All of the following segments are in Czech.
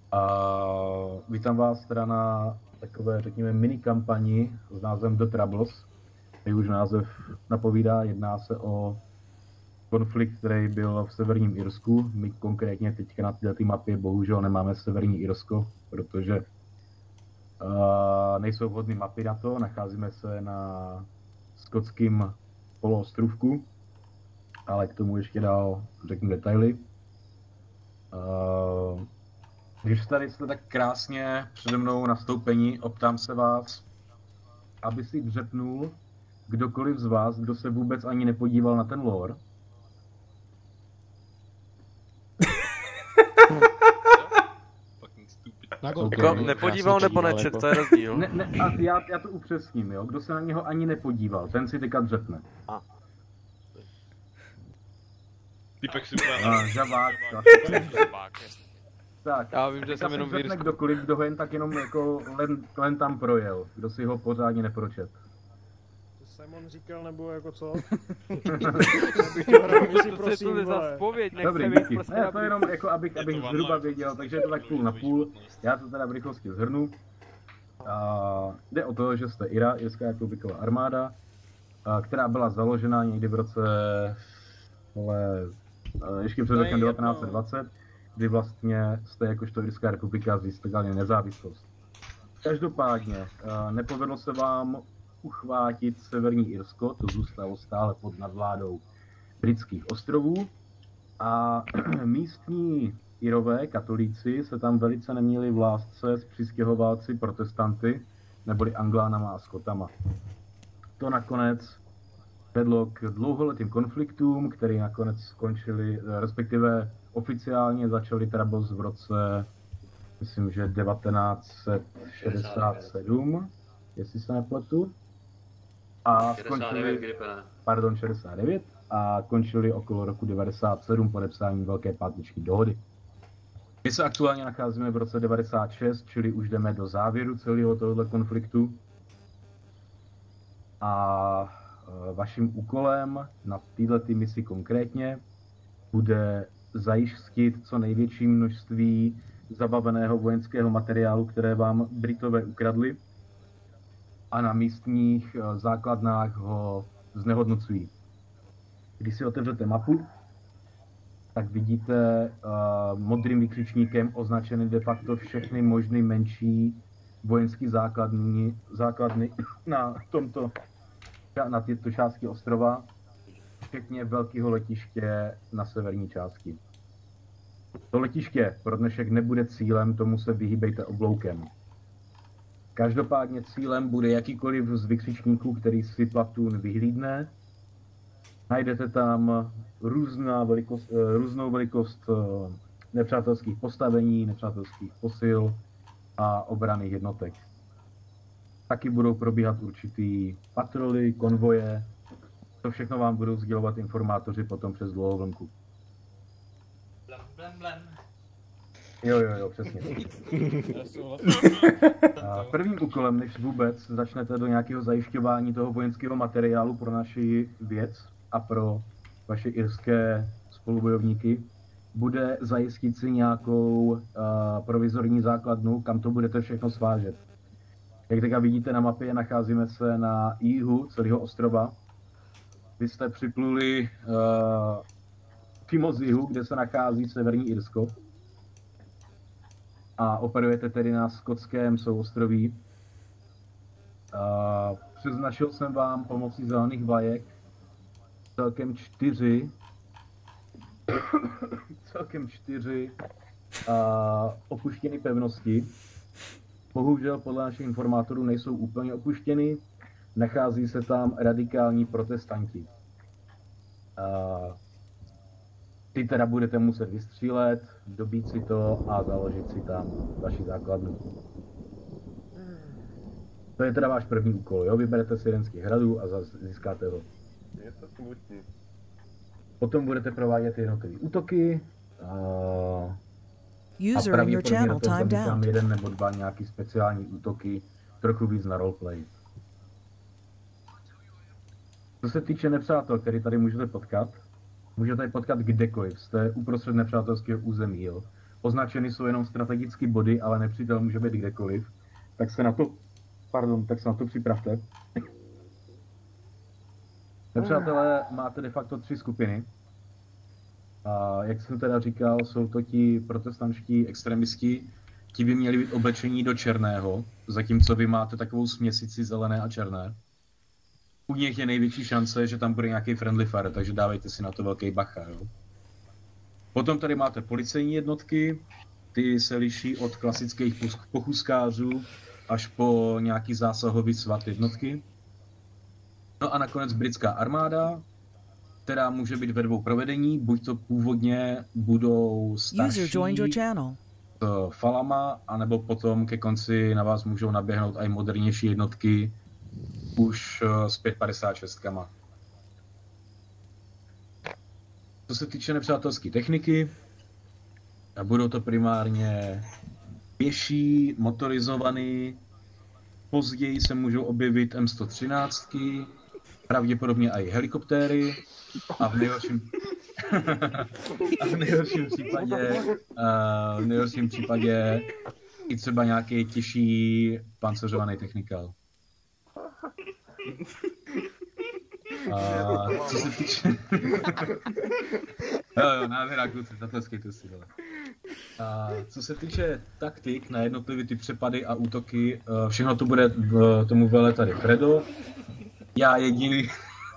A vítám vás teda na takové, řekněme, mini kampani s názvem The Troubles. Jak už název napovídá, jedná se o konflikt, který byl v Severním Irsku. My konkrétně teďka na této mapě bohužel nemáme Severní Irsko, protože nejsou vhodné mapy na to. Nacházíme se na skotském poloostrůvku, ale k tomu ještě dál řeknu detaily. Když tady jste tak krásně přede mnou nastoupení, optám se vás, aby si dřepnul kdokoliv z vás, kdo se vůbec ani nepodíval na ten lore. Jako nepodíval nebo nečet, to je rozdíl. Já to upřesním, jo. Kdo se na něho ani nepodíval, ten si teďka dřepne. Typek si úplně... Žabák. Tak, já vím, že jsem jenom v Irsku. Kdokoliv, kdo ho jen tak jenom jako len tam projel, kdo si ho pořádně nepročet. To Simon říkal, nebo jako co? Dobrý, díky. Ne, to jenom jako abych zhruba věděl, takže je to tak půl na půl. Já to teda v rychlosti shrnu. Jde o to, že jste IRA, Irská republiková armáda, která byla založena někdy v roce, ještě před rokem 1920, kdy vlastně jste jakožto Irská republika získali nezávislost. Každopádně nepovedlo se vám uchvátit Severní Irsko, to zůstalo stále pod nadvládou britských ostrovů a místní Irové, katolíci, se tam velice neměli v lásce s přistěhovalci protestanty, neboli Anglánama a Skotama. To nakonec vedlo k dlouholetým konfliktům, které nakonec skončily, respektive oficiálně začaly Troubles v roce, myslím, že 1967, jestli se nepletu. A skončili, 69, a končili okolo roku 97 podepsáním Velké pátniční dohody. My se aktuálně nacházíme v roce 96, čili už jdeme do závěru celého tohoto konfliktu. A vaším úkolem na této misi konkrétně bude zajistit co největší množství zabaveného vojenského materiálu, které vám Britové ukradli, a na místních základnách ho znehodnocují. Když si otevřete mapu, tak vidíte modrým vykřičníkem označeny de facto všechny možné menší vojenské základny na této části ostrova, včetně velkého letiště na severní části. To letiště pro dnešek nebude cílem, tomu se vyhýbejte obloukem. Každopádně cílem bude jakýkoliv z vykřičníků, který si Platoon vyhlídne. Najdete tam různou velikost nepřátelských postavení, nepřátelských posil a obranných jednotek. Taky budou probíhat určitý patroly, konvoje. To všechno vám budou sdělovat informátoři potom přes dlouhou vlnku. Jo, přesně. Prvním úkolem, než vůbec začnete do nějakého zajišťování toho vojenského materiálu pro naši věc a pro vaše irské spolubojovníky, bude zajistit si nějakou provizorní základnu, kam to budete všechno svážet. Jak teďka vidíte na mapě, nacházíme se na jihu celého ostrova. Vy jste připluli přímo z jihu, kde se nachází Severní Irsko. A operujete tedy na skotském souostroví. Přeznačil jsem vám pomocí zelených vlajek celkem čtyři opuštěné pevnosti. Bohužel podle našich informátorů nejsou úplně opuštěny. Nachází se tam radikální protestanti. Ty teda budete muset vystřílet, dobít si to a založit si tam vaši základnu. To je teda váš první úkol, jo? Vyberete si jeden z těch hradů a získáte ho. Je to smutný. Potom budete provádět jednotlivé útoky. User in your channel timed out. Jeden nebo dva nějaký speciální útoky, trochu víc na roleplay. Co se týče nepřátel, který tady můžete potkat kdekoliv. Jste uprostřed nepřátelského území, jo. označeny jsou jenom strategické body, ale nepřítel může být kdekoliv, tak se na to připravte. Nepřátelé, máte de facto 3 skupiny. A jak jsem teda říkal, jsou to ti protestantští extremisti, ti by měli být oblečení do černého, zatímco vy máte takovou směsici zelené a černé. U nich je největší šance, že tam bude nějaký friendly fire, takže dávejte si na to velký bacha, jo. Potom tady máte policejní jednotky, ty se liší od klasických pochůzkářů až po nějaký zásahový SWAT jednotky. No a nakonec britská armáda, která může být ve 2 provedení, buď to původně budou starší s falama, anebo potom ke konci na vás můžou naběhnout i modernější jednotky už s 556kama. Co se týče nepřátelské techniky, budou to primárně pěší, motorizovaný, později se můžou objevit M113, pravděpodobně i helikoptéry a v nejhorším případě i třeba nějaký těžší panceřovaný technikál. Co se týče... jo, nádherná kluci, zatleskejte si, dole. Co se týče taktik na jednotlivé ty přepady a útoky, všechno to bude v tomu vele tady Fredo. Já jediný...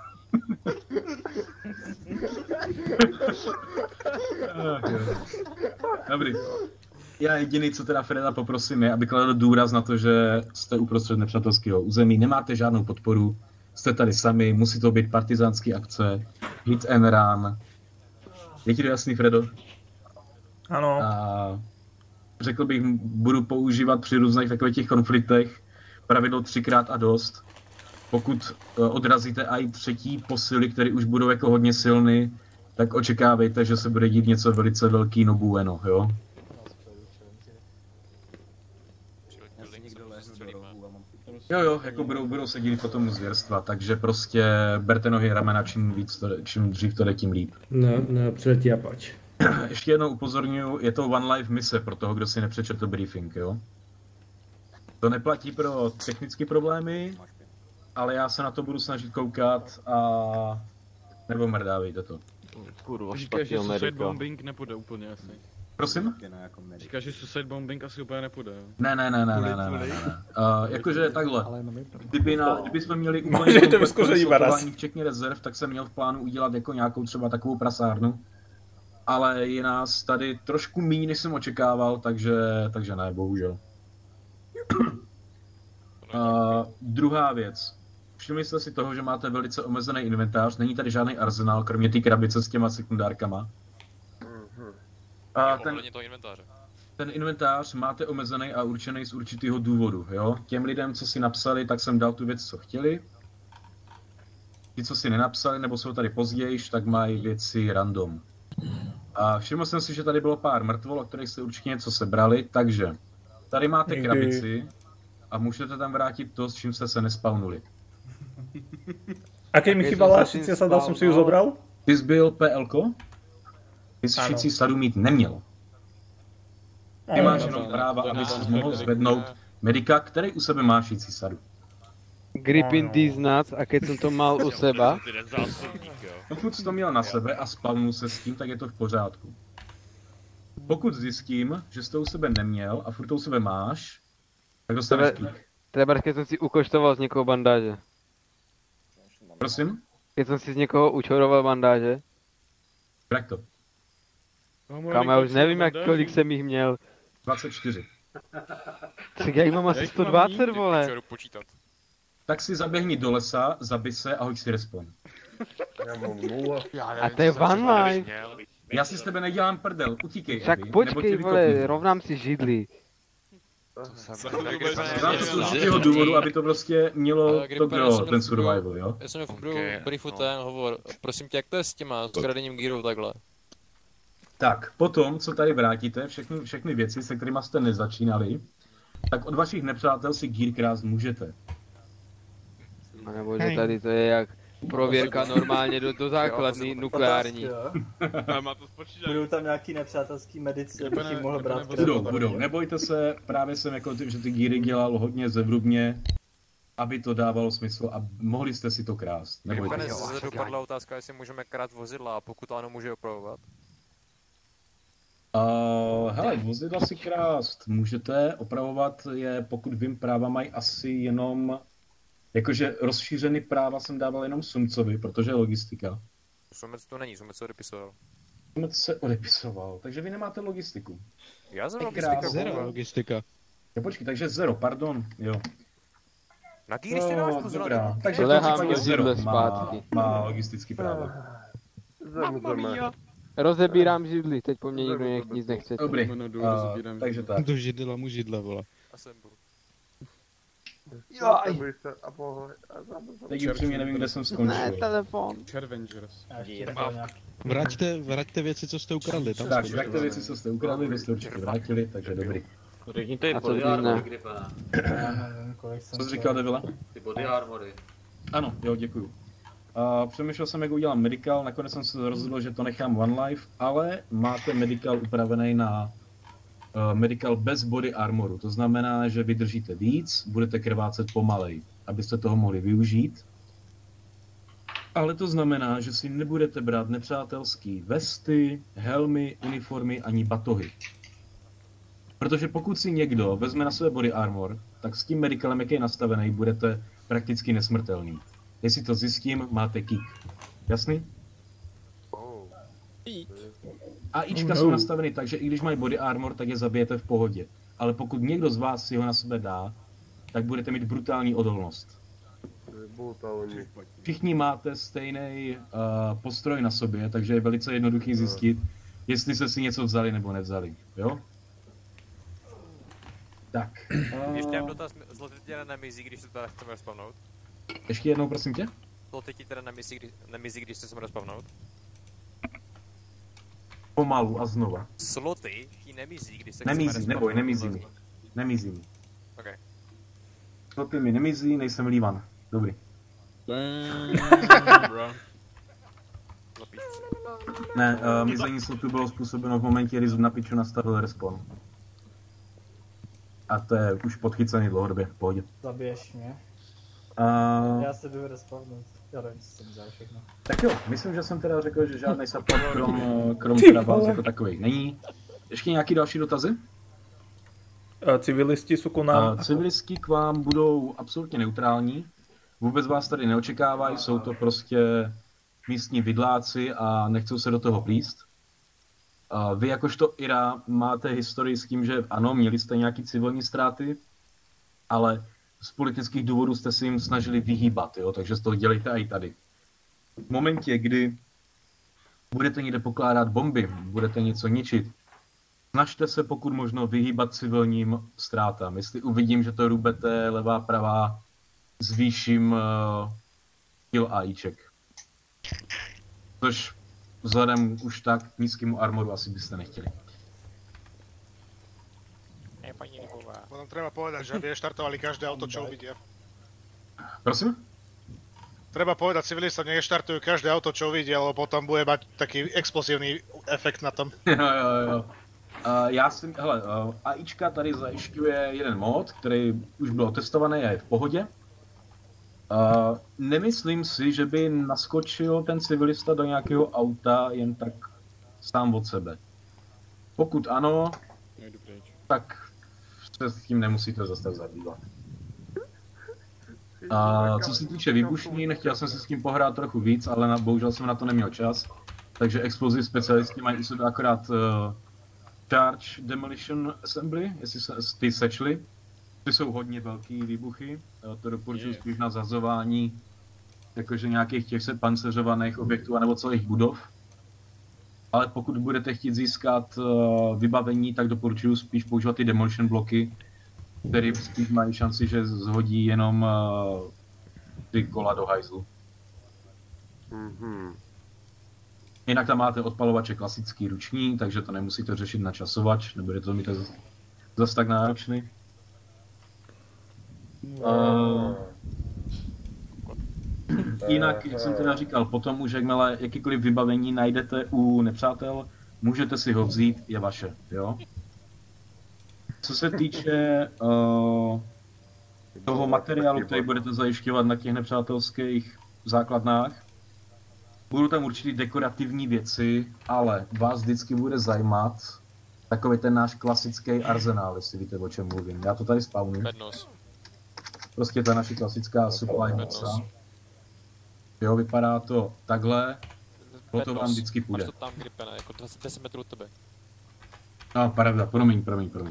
Dobrý. Já jediný, co teda Freda poprosím, je, aby kladl důraz na to, že jste uprostřed nepřátelského území, nemáte žádnou podporu, jste tady sami, musí to být partizánský akce, hit and run. Je ti to jasný, Fredo? Ano. A řekl bych, budu používat při různých takových těch konfliktech pravidlo 3x a dost. Pokud odrazíte i třetí posily, které už budou jako hodně silný, tak očekávejte, že se bude dít něco velice velký no bueno, jo? Jo, jako budou se dílit potom zvěrstva, takže prostě berte nohy ramena, čím dřív to jde, tím líp. No, přiletí a pač. Ještě jednou upozorňuji, je to one life mise pro toho, kdo si nepřečetl briefing, jo? To neplatí pro technické problémy, ale já se na to budu snažit koukat a... nebo mrdávejte to. Kurva, říkáš, že suicide bombing nepůjde úplně asi. Prosím? Říkáš, že suicide bombing asi úplně nepůjde. Ne. Jakože takhle. Kdyby jsme měli úplně kompletní včetně rezerv, tak jsem měl v plánu udělat jako nějakou třeba takovou prasárnu. Ale je nás tady trošku méně, než jsem očekával, takže ne, bohužel. Druhá věc. Všimli jste si toho, že máte velice omezený inventář, není tady žádný arzenál, kromě té krabice s těma sekundárkama. A ten inventář máte omezený a určený z určitého důvodu, jo? Těm lidem, co si napsali, tak jsem dal tu věc, co chtěli. Ti, co si nenapsali, nebo jsou tady později, tak mají věci random. A všiml jsem si, že tady bylo pár mrtvol, o kterých jste určitě něco sebrali, takže tady máte krabici a můžete tam vrátit to, s čím jste se nespawnuli. A keď mi chýbala šicí sadu, jsem si ji zobral? Ty jsi byl PL-ko? Ty jsi šicí sadu mít neměl. Ty máš jenom práva, aby si mohl zvednout medika, který u sebe má šicí sadu. Gripping these nuts, a keď jsem to mal u seba? Pokud jsi to měl na sebe a spawnul se s tím, tak je to v pořádku. Pokud zjistím, že jsi to u sebe neměl a furt to u sebe máš, tak dostaneš kík. Třeba keď jsem si ukoštoval z někoho bandáže. Prosím? Keď jsem si z někoho učoroval bandáže. Vrať to. Kámo, já už nevím, kolik jsem jich měl. 24. Tak já jich mám asi 120, vole. Tak si zaběhni do lesa, zabij se a hoď si respawn. A to je one life. Já si s tebe nedělám prdel, utíkej. Tak počkej, vole, rovnám si židli. Znám to z určitého důvodu, aby to prostě mělo to gro, ten survival, jo? Já jsem v briefu ten hovor, prosím tě, jak to je s těma, s kradením gearu takhle? Tak, potom, co tady vrátíte, všechny věci, se kterými jste nezačínali, tak od vašich nepřátel si gear krást můžete. A nebo že tady to je jak Prověrka normálně do základny nukleární. Má to spočítat. Budou tam nějaký nepřátelský medici, abych jim mohl brát. Budou. Nebojte se, právě jsem jako tím, že ty gíry dělal hodně zevrubně, aby to dávalo smysl a mohli jste si to krást. Nebojte se. Zde dopadla otázka, jestli můžeme krát vozidla a pokud ano, může opravovat. Hele, vozidla si krást můžete, opravovat je, pokud vím, práva mají asi jenom, jakože rozšířený práva jsem dával jenom Sumcovi, protože je logistika. Sumec to není, Sumec se odepisoval. Sumec se odepisoval, takže vy nemáte logistiku. Já jsem logistika. Jo, počkej, takže 0, pardon, jo. Na kýry si dáš pozor. Dobrá, takže lehám je 0, zpátky. má logistický práva. Rozebírám židli, teď po mně nikdo nic nechce. Dobrý, takže tak. Do židla mu židle, vole. Teď upřímně nevím, kde jsem skončil. Ne, telefon. Challengers. Vraťte věci, co jste ukradli. Tam tak, vraťte věci, co jste ukradli, vy jste určitě vrátili, takže dobrý. Řekněte body armory, Gripe. Co jsi říkal, Devile? Ty body armory. Ano, jo, děkuju. Přemýšlel jsem, jak udělám medical, nakonec jsem se rozhodl, že to nechám one life, ale máte medical upravený na medical bez body armoru. To znamená, že vydržíte víc, budete krvácet pomalej, abyste toho mohli využít. Ale to znamená, že si nebudete brát nepřátelský vesty, helmy, uniformy ani batohy. Protože pokud si někdo vezme na své body armor, tak s tím medicalem, jak je nastavený, budete prakticky nesmrtelný. Jestli to zjistím, máte kick. Jasný? A ička jsou nastaveny tak, že i když mají body armor, tak je zabijete v pohodě. Ale pokud někdo z vás si ho na sebe dá, tak budete mít brutální odolnost. Všichni máte stejný postroj na sobě, takže je velice jednoduchý zjistit, jestli se si něco vzali nebo nevzali. Jo? Tak. Ještě mám dotaz, zloty ti teda nemizí, když se teda chceme respawnout? Ještě jednou, prosím tě? Zloty ti teda nemizí, když se chceme respawnout? Pomalu a znova. Sloty ti nemizí, když se nemizí, chceme respawnout? Neboj, nemizí mi. Nemizí mi. Okay. Sloty mi nemizí, nejsem lívan. Dobrý. Ne, mizení slotu bylo způsobeno v momentě, kdy na piču nastavil respawn. A to je už podchycený dlouhodobě, v pohodě. Zabiješ mě. Já se jdu respawnout. Já nevím, co jsem vzal všechno. Tak jo, myslím, že jsem teda řekl, že žádný support krom teda vás jako takových není. Ještě nějaký další dotazy? Civilisti jsou k nám. Civilisti k vám budou absolutně neutrální. Vůbec vás tady neočekávají, jsou to prostě místní vidláci a nechcou se do toho plíst. Vy jakožto Ira máte historii s tím, že ano, měli jste nějaký civilní ztráty, ale z politických důvodů jste si jim snažili vyhýbat, jo? Takže z toho dělejte i tady. V momentě, kdy budete někde pokládat bomby, budete něco ničit, snažte se pokud možno vyhýbat civilním ztrátám. Jestli uvidím, že to rubete levá, pravá, zvýším kill AIček. Což vzhledem už tak k nízkému armoru asi byste nechtěli. Potom treba povedať, že aby reštartovali každé auto, čo uvidia. Prosím? Treba povedať civilistom, nech reštartujú každé auto, čo uvidia, lebo potom bude mať taký explosívny efekt na tom. Jo. Já si, hele, AIčka tady zajišťuje jeden mod, který už byl testovaný a je v pohodě. Nemyslím si, že by naskočil ten civilista do nějakého auta jen tak sám od sebe. Pokud ano, tak se s tím nemusíte zase tak zabývat. Co se týče výbušnin, chtěl jsem si s tím pohrát trochu víc, ale bohužel jsem na to neměl čas. Takže explosive specialisti mají u sebe akorát Charge Demolition Assembly, jestli se ty sečli. Ty jsou hodně velký výbuchy, to doporučuji spíš na zazování jakože nějakých těch panceřovaných objektů anebo celých budov. Ale pokud budete chtít získat vybavení, tak doporučuji spíš používat ty demolition bloky, které spíš mají šanci, že zhodí jenom ty kola do hajzlu. Jinak tam máte odpalovače klasický ruční, takže to nemusíte řešit na časovač, nebude to mít zase tak Jinak, jak jsem teda říkal, potom už jakmile jakýkoliv vybavení najdete u nepřátel, můžete si ho vzít, je vaše, jo? Co se týče toho materiálu, který budete zajišťovat na těch nepřátelských základnách, budou tam určitě dekorativní věci, ale vás vždycky bude zajímat takový ten náš klasický arzenál, jestli víte, o čem mluvím. Já to tady spawním. Prostě ta naše klasická supply boxa. Jo, vypadá to takhle, o to vám vždycky půjde. Máš to tam, Gripene, jako 10 metrů od tebe. Pravda, promiň.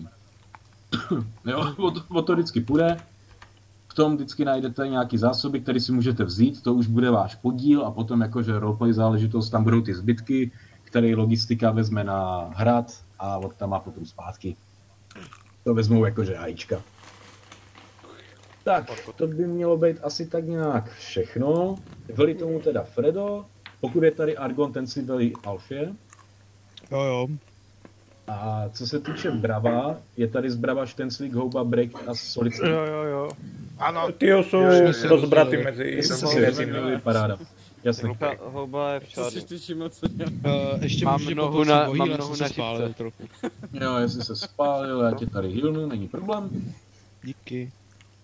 Jo, o to vždycky půjde. V tom vždycky najdete nějaký zásoby, které si můžete vzít, to už bude váš podíl a potom jakože roleplay záležitost, tam budou ty zbytky, které logistika vezme na hrad a od tam má potom zpátky. To vezmou jakože hajíčka. Tak, to by mělo být asi tak nějak všechno. Velí tomu teda Fredo, pokud je tady Argon, ten si velí Alfě. Jo. A co se týče Brava, je tady z Brava Štenclík, Houba, Break a Solid. Jo. Ano. Ty jsou rozbraty mezi paráda. Jasně. Houba je v čáru. Ještě mám nohu na spálil trochu. Jo, jestli se spálil, já tě tady healnu, není problém. Díky.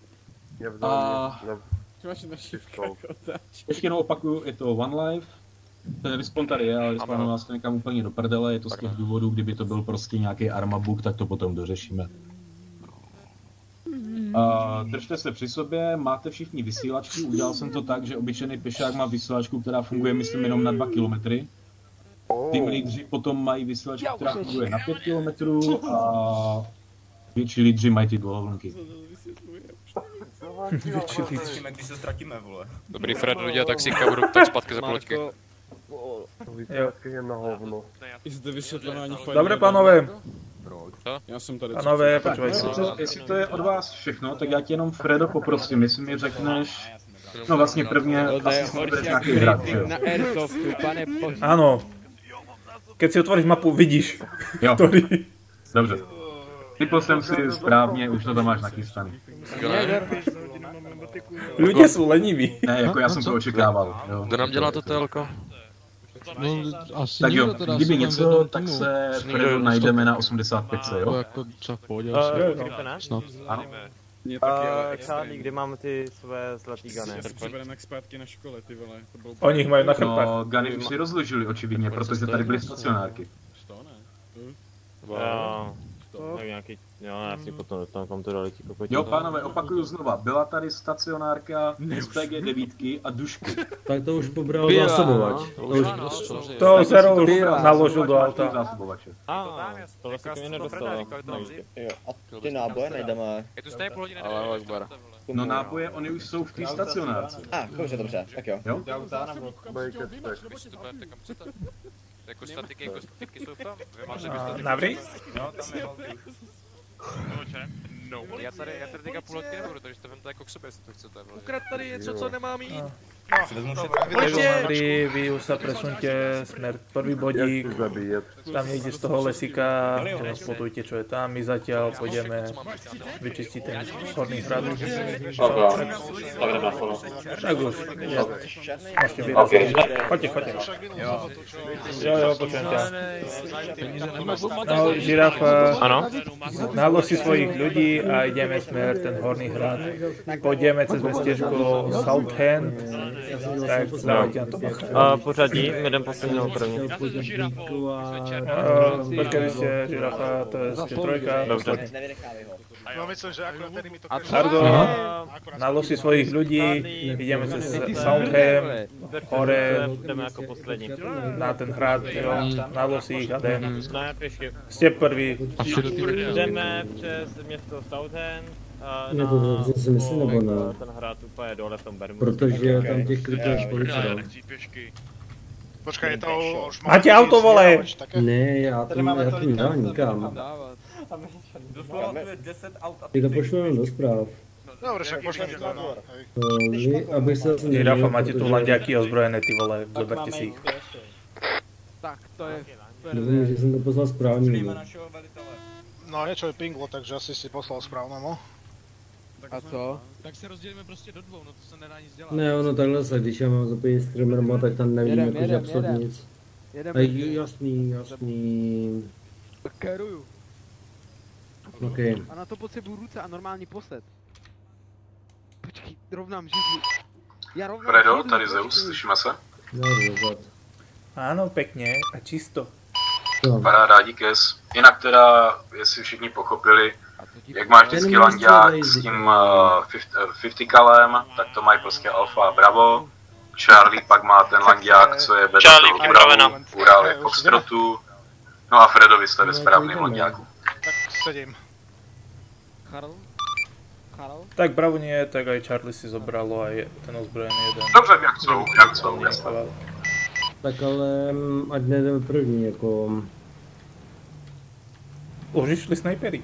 A ještě jenom opakuju, je to One Life. Ten respawn tady je, ale respawn nás to někam úplně do prdele, je to z těch důvodů, kdyby to byl prostě nějaký armabuk, tak to potom dořešíme. Držte se při sobě, máte všichni vysílačky, udělal jsem to tak, že obyčejný pěšák má vysílačku, která funguje myslím jenom na 2 kilometry. Tým lídři potom mají vysílačku, která funguje na 5 kilometrů a větší lídři mají ty dlouhovlnky. Když se ztratíme, vole. Dobrý, Fred, udělá taxíka, budu tak zpátky za poločky. Dobre, pánové. Já jsem tady. Pánové, počúvajte. Jestli to je od vás všechno, tak já tě jenom Fredo poprosím, jestli mi řekneš, no vlastně prvně asi si nebudeš nějaký hrad, že jo? Áno. Keď si otvoríš mapu, vidíš. Jo, ktorý... dobře. Typl jsem si správně, už to tam máš nachystaný. Ľudia sú leniví. Ne, jako já jsem to očekával, jo. Kdo nám dělá to telko? No, asi tak jo, teda kdyby něco, tak se Fredo najdeme na 85, jo? Jako třeba v pohodě, snad. Ano. Čárný, kde mám ty své zlatý gany? Bereme zpátky na škole, ty vole. Oni ich majú na chrbách. No, gany už si rozložili očividně, protože tady byly stacionárky. Tak nějaký, jo, já si potom dostanu, kam to dali ti kokoti. Jo, pánové, opakuju znova, byla tady stacionárka, SPG 9 a dušky. Tak to už pobral zásobovač. To Zero už naložil do auta. Zásobovače. Tohle se ke mně nedostalo. A ty náboje nejdeme. Je tu stejně půl hodiny. No náboje, oni už jsou v té stacionárce. Dobře, tak jo. Jo? Jako statiky jsou tam? Navry? Jo, tam je no. Já tady teďka půl hodky nebudu, takže to vemte jako k sobě, jestli to chcete. Ukrad tady něco, co nemám jít. Navry, vy už sa presunte smer prvý bodík. Tam niekde z toho lesíka, spotujte čo je tam, my zatiaľ pôjdeme vyčistiť ten horný hrad. Tak už, môžete vyraziť. Choďte. Jo, počujem ťa. No, žirafa, nálož si svojich ľudí a ideme smer ten horný hrad. Pôjdeme cez mestiežko Southend. Tak, dávajte na to bacha. Pořadí, jdem posledního první. Počkej, vy ste žirafa, to je trojka. Dobře. No myslím, že akorát tedy mi to... Argo, nalož si svojich ľudí, ideme cez Soundham, hore, jdeme jako poslední. na ten hrad, jo, nalož si ich a jdem. Ste prvý. Jdeme přes město Southend. Nebo si myslím, nebo ne? Ten hrad úplně dole v tom Bermudu. Protože tam těch klipů je spousta. Počkej, je to už... Máte auto, vole! Ne, já to nedám nikam. Ty to pošlu jenom do zpráv. Dobre, však pošlem to, no. Vy, aby se zase Žirafa, máte tu landiaky ozbrojené, ty vole, zoberte si ich. Tak, to je... Nevím, že jsem to poslal správně. No, niečo je pinglo, takže asi si poslal správne, no. A co? Tak se rozdělíme prostě do dvou, no to se nedá nic dělat. Ne, ono takhle se, když já mám zapojit streamer mod, tak tam nevím jakože absolutně nic. Jasný. Keruju. OK. A na to potřebuju ruce a normální posled. Počkej, rovnám židli. Já rovnám Fredo, židli, tady Zeus, slyšíme se? Áno, pekne a čisto. Paráda, díkes. Jinak teda, jestli všichni pochopili, jak máš vždycky lanďák s tím 50 kalem, tak to mají prostě Alfa a Bravo. Charlie pak má ten lanďák, co je vedle toho Bravo, Ural je Foxtrotu. No a Fredovi jste ve správném lanďáku. Tak sedím. Karl? Tak Bravo nie, tak aj Charlie si zobralo aj ten ozbrojený jeden. Dobře, jak chcou, jasně. Tak ale ať nejdeme první, jako... Už išli snajpery.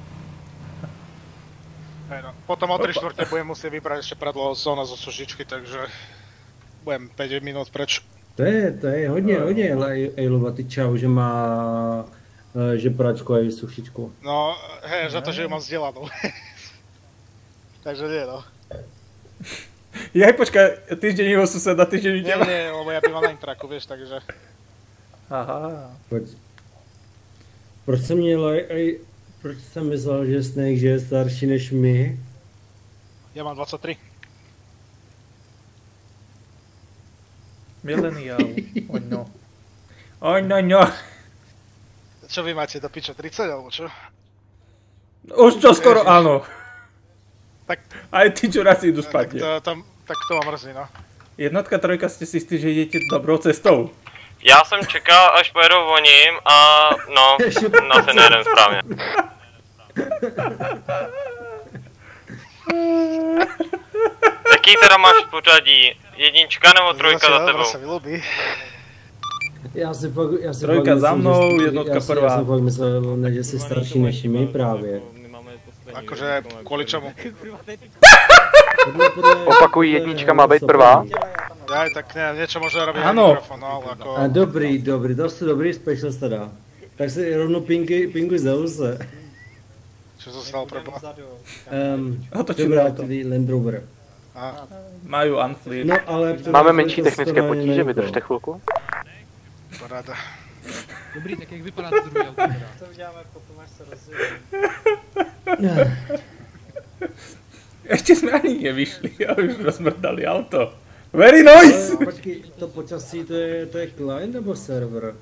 No. Potom o 3/4 budem musieť vybrať ešte predloho zóna zo sušičky, takže budem 5 minút preč. To je hodně, Ejlova, ty čau, že má žepračku a i sušičku. No, hej, za to, že ju mám vzdelanú. Takže nie, no. Jaj, počkaj, týždeň jeho suseda, týždeň teba. Nie, lebo ja bývam na intraku, vieš, takže... Aha. Proč jsem myslel, že Snake že je starší než my? Ja mám 23. Mileniál, no. Čo vy máte do piča, 30 alebo čo? Už čo skoro áno. Tak... Aj ty čo raz idú spať. Tak to mám mrzí, no. Jednotka, trojka, ste si istí, že idete dobrou cestou? Já jsem čekal, až pojedou voním a no, asi nejedem správně. Jaký teda máš pořadí? Jednička nebo trojka za tebou? Se vylobí. Já si fakt trojka za mnou, jednotka prvá. Já jsem fakt myslel, že jsi starší než my právě. Akože, kvôli čomu? Opakuj, jednička má být prvá. Aj, tak ne, niečo môže robiť aj mikrofón, no, ale ako... A dobrý, dobrý specialist teda. Tak si rovno pinguj Zeuse. Čo sa stalo preboha? Vyvrátili Land Rover. Majú unfleet. No, ale... Máme menší technické potíže, vydržte chvilku. Paráda. Dobrý, tak jak vypadá to druhý auto teda? To uděláme potom, až se rozjede. Ešte sme ani nevyšli a už rozmrdali auto. Very nice! Počkej, to počasí, to je client nebo server?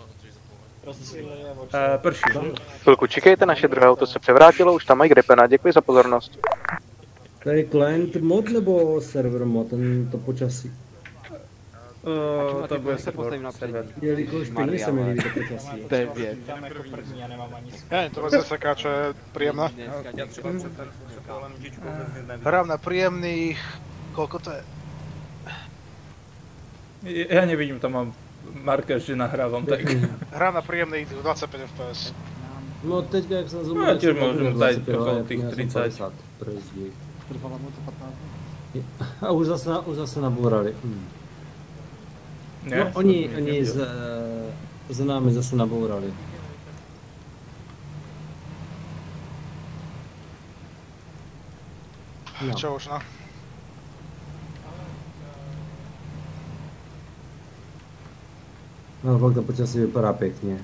Prší. Chvilku čekejte, naše druhé auto se převrátilo, už tam mají Gripena, děkuji za pozornost. To je client mod nebo server mod, to počasí? To bude server. Jelikož pěkně se mi líbí to počasí. 9. Tam jako první, já nemám ani Ja, to vás zaseká, čo je príjemné. Hrám na príjemných... Koľko to je? Ja nevidím, tam mám marker, že nahrávam, tak... Hrám na príjemných 25 FPS. No teďka, jak jsem zumil, ja tiež môžem dať okolo tých 30. Trvala mu to 15. A už zase nabourali. No, oni za námi zase nabourali. No. Čo už, no? No, fakt to počasí vypadá pěkně.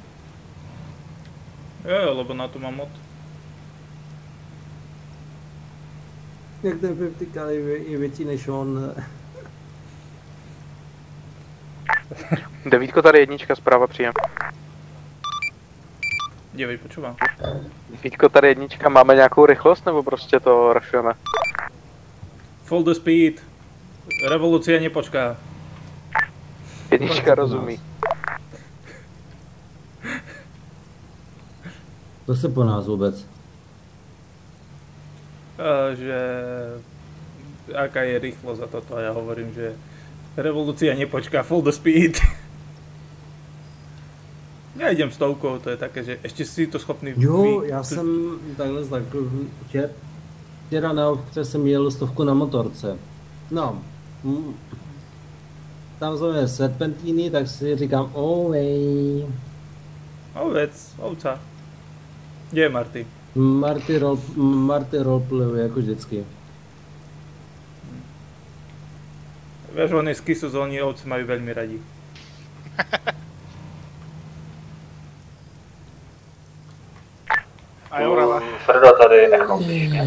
Jo, lebo na to mám mod. Jak ten 50 kali je větší než on. Devítko, tady jednička, zpráva příjem. Děvej, počúvam. Devítko, tady jednička, máme nějakou rychlost, nebo prostě to rašujeme? Full the speed. Revolúcia nepočká. Jednička rozumí. To se po nás vůbec. Že... Aká je rýchlosť za toto a ja hovorím, že revolúcia nepočká, full the speed. Ja idem stovkou, to je také, že ešte si to schopný... Jo, já jsem takhle včera na obce jsem jel 100 na motorce. No, tam jsme serpentíny, tak si říkám ovej. Ovec, ovca. Kde je Marty? Marty roleplayuje jako vždycky. Vieš, oni z kysu zóny ovce majú veľmi radi. Aj Orava. Freda tady Echo.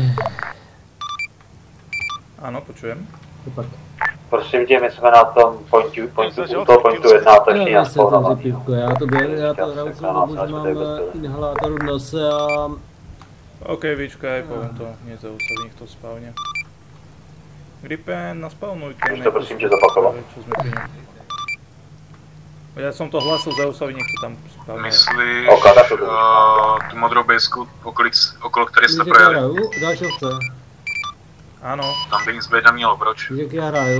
Áno, počujem. Prosím tě, my jsme na tom pointu 1, taky na spawnovaný. Já to hraju celou dobu, že mám inhalátor v nose a... OK, vyčkaj, poviem to, nie Zeusovi, nech to spavne. Gripen, naspavnuj ten. Už to prosím tě zopakoval. Čo sme pri ňom. Ja som to hlásil Zeusovi, nech to tam spavne. Myslíš tu modrou bejsku, okolo které jste projeli? Dášovce. Ano. Tam by nic být nemělo, proč? Jak já hraju?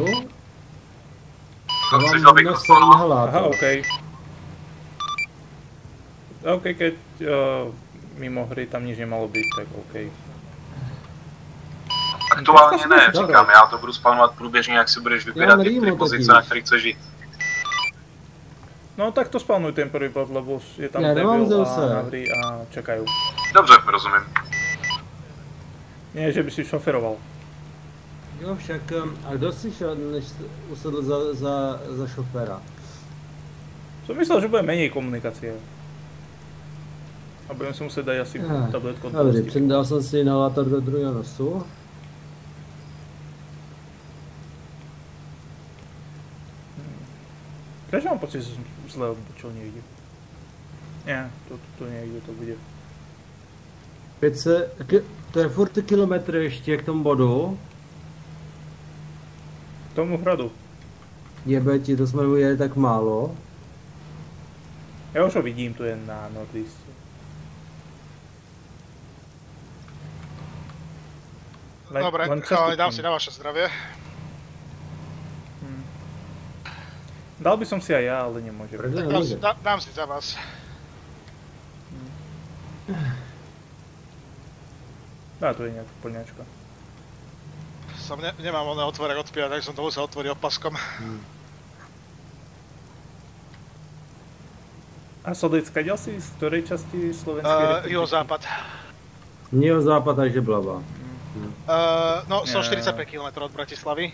To chceš zabít inhalátor. Aha, OK. OK, keď mimo hry tam nič nemalo byť, tak OK. Aktuálně ne, říkám, já to budu spavnovat průběžně, jak si budeš vybírat ty 3 pozice, na kterých chceš žít. No tak to spavnuj ten prvý bod, lebo je tam Devil a Navry a čakajú. Dobře, rozumím. Nie, že by si šoferoval. Jo, však, a kdo si šel, než usedl za šoféra? Som myslel, že bude menej komunikácie. A budem si muset dát asi tabletku. Dobře, přidal jsem si inhalátor do druhého nosu. Prečo mám pocit, že som zle odbočil niekde? Nie, to niekde to bude. 500, to je furt kilometr ještě k tomu bodu. K tomu hradu. Jebeti, to jsme ujeli tak málo. Já už ho vidím, tu je na Northeast. Dobre, ale dám si na vaše zdravie. Dal by som si aj ja, ale nemôžem. Dám si za vás. Dá, tu je nejaká plňačka. Nemám oné otvorek odpíjať, tak som to musel otvoriť opaskom. A Sodec, kaďal si? Z ktorej časti Slovenskej republiky? Juhozápad. Juhozápad, takže Blava. No, 145 km od Bratislavy.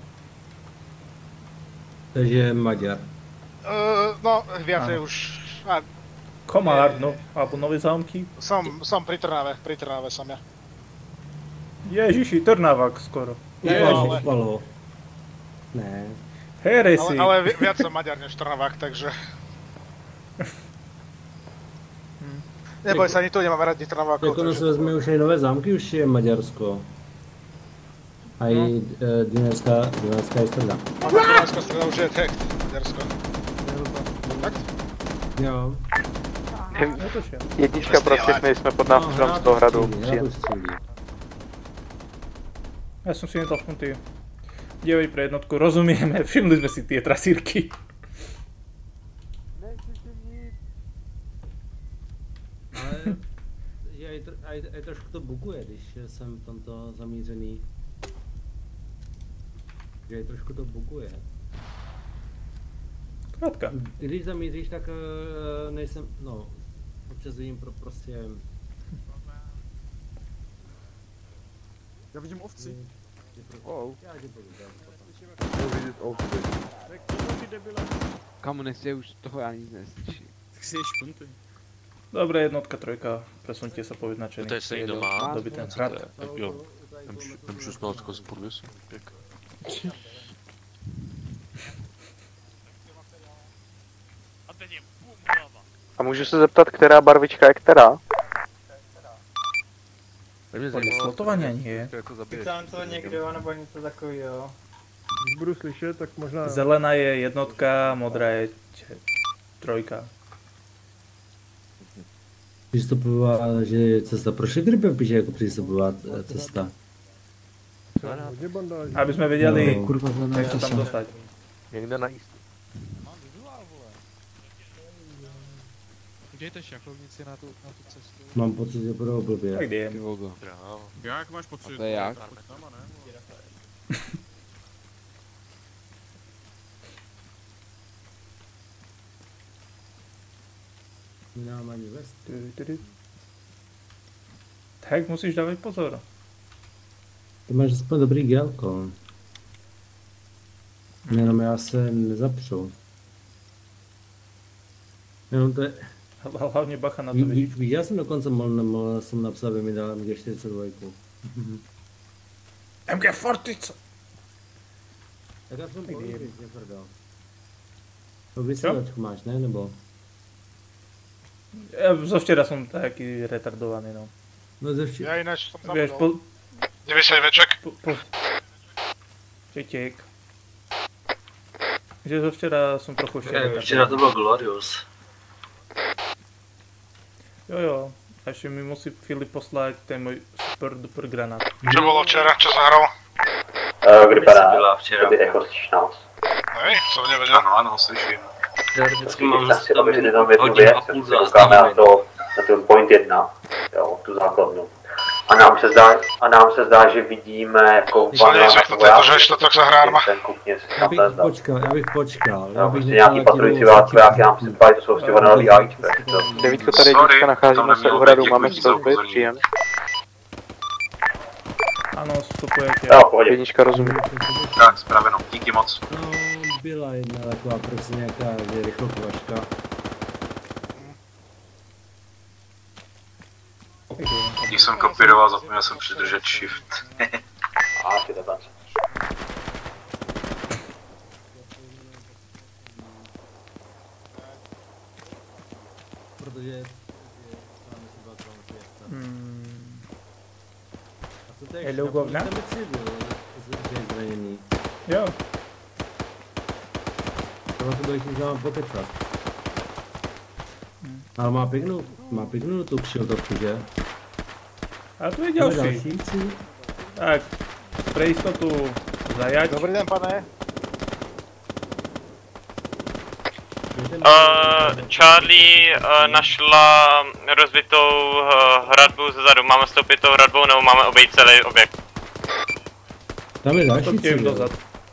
Takže Maďar. No, viacej už... Komár, no, alebo Nové Zámky? Som pri Trnave som ja. Ježiši, Trnavák skoro. Ježiš, Palo. Ne. Heresi. Ale viac som Maďar než Trnavák, takže... Neboj sa, ani tu nemám rád Trnavákov. Jako se vezme už aj Nové Zámky, už je Maďarsko. A i Dunajská streda. Dunajská streda už je tak, Maďarsko. Fakt? Jo. Jednička pro všechny, jsme pod nástřelem z toho hradu. Ja som si netlapnutý. 9 pre jednotku, rozumieme, všimli sme si tie trasírky. Ale aj trošku to buguje, když jsem v tomto zamířený. Že trošku to buguje. Krátka. Když zamíříš, tak nejsem, no, občas vidím prostě... Já vidím ovci. Já tě budu Kamu nechci už toho já nic neslyším. Tak si je špunty. Dobre, jednotka, trojka, presunte sa po vyznačení. Tutaj se někdo má. Doby ten hrad. Jo, M16 z podvěsu. A můžu se zeptat, která barvička je která? Podle slotovania nie. Tam to někdo nebo něco takového. Když budu slyšet, tak možná... Zelená je jednotka, modrá je trojka. Přístupová, že je cesta pro Šegrby, píše jako přístupová cesta. Aby sme vedeli, jak to tam dostať. Někde na jíst. Udějte šachlovnici na tu cestu. Mám pocit, že budou blbě. Tak jdem. Jak máš pocit? To je jak? Nemám ani vest. Tak musíš dávat pozor. Ty máš aspoň dobrý gelko. Jenom já se nezapřu. Jenom to je... Hlavně bacha na to Já jsem dokonce mohl jsem napsat, aby mi dal MG42. MG40! Tak já jsem pohodlný, neprdal. To vysílačku máš, ne? Nebo? Zo včera som taký retardovaný, no. No ze včera... Ja ináč som Vieš, zabudol. 90 veček. Četěk. Že zo včera som trochu retardovaný. Včera to byl Glorious. Jo. A ešte mi musí Filip poslať ten môj super duper granát. Čo bolo včera? Čo sa hralo? Vypadá, tedy Echo 16. Hej, som nevedel. Ano, slyším. Teoreticky mám Chci si ověřit jenom jednu věc, si koukáme na ten point 1, jo, tu základnu. A nám se zdá, že vidíme jako ten kupně si tam nezda. Já bych počkal. Jo, prostě nějaký patrující vojáky nám se zdá, to jsou prostě vanilí AIčka. Devítka tady jednička, nacházíme se u hradu, máme stopy, příjem. Ano, vstupujete. Jo, pohodě. Jednička, rozumím. Tak, spraveno, díky moc. No, byla jedna taková prostě nějaká rychlokovačka. Když jsem kopíroval, zapomněl jsem přidržet shift. A ty dabač. Protože... Hello, govna? Zraněný. Jo. To bych jich mám pokecat. Ale má pěknou tu kšiltovku, že? A tu je ďalší. Tak, pre istotu zajať. Dobrý den, pane. Charlie našla rozbitou hradbu zezadu. Máme stoupit tou hradbou nebo máme obejít celý objekt? Tam je další cíl.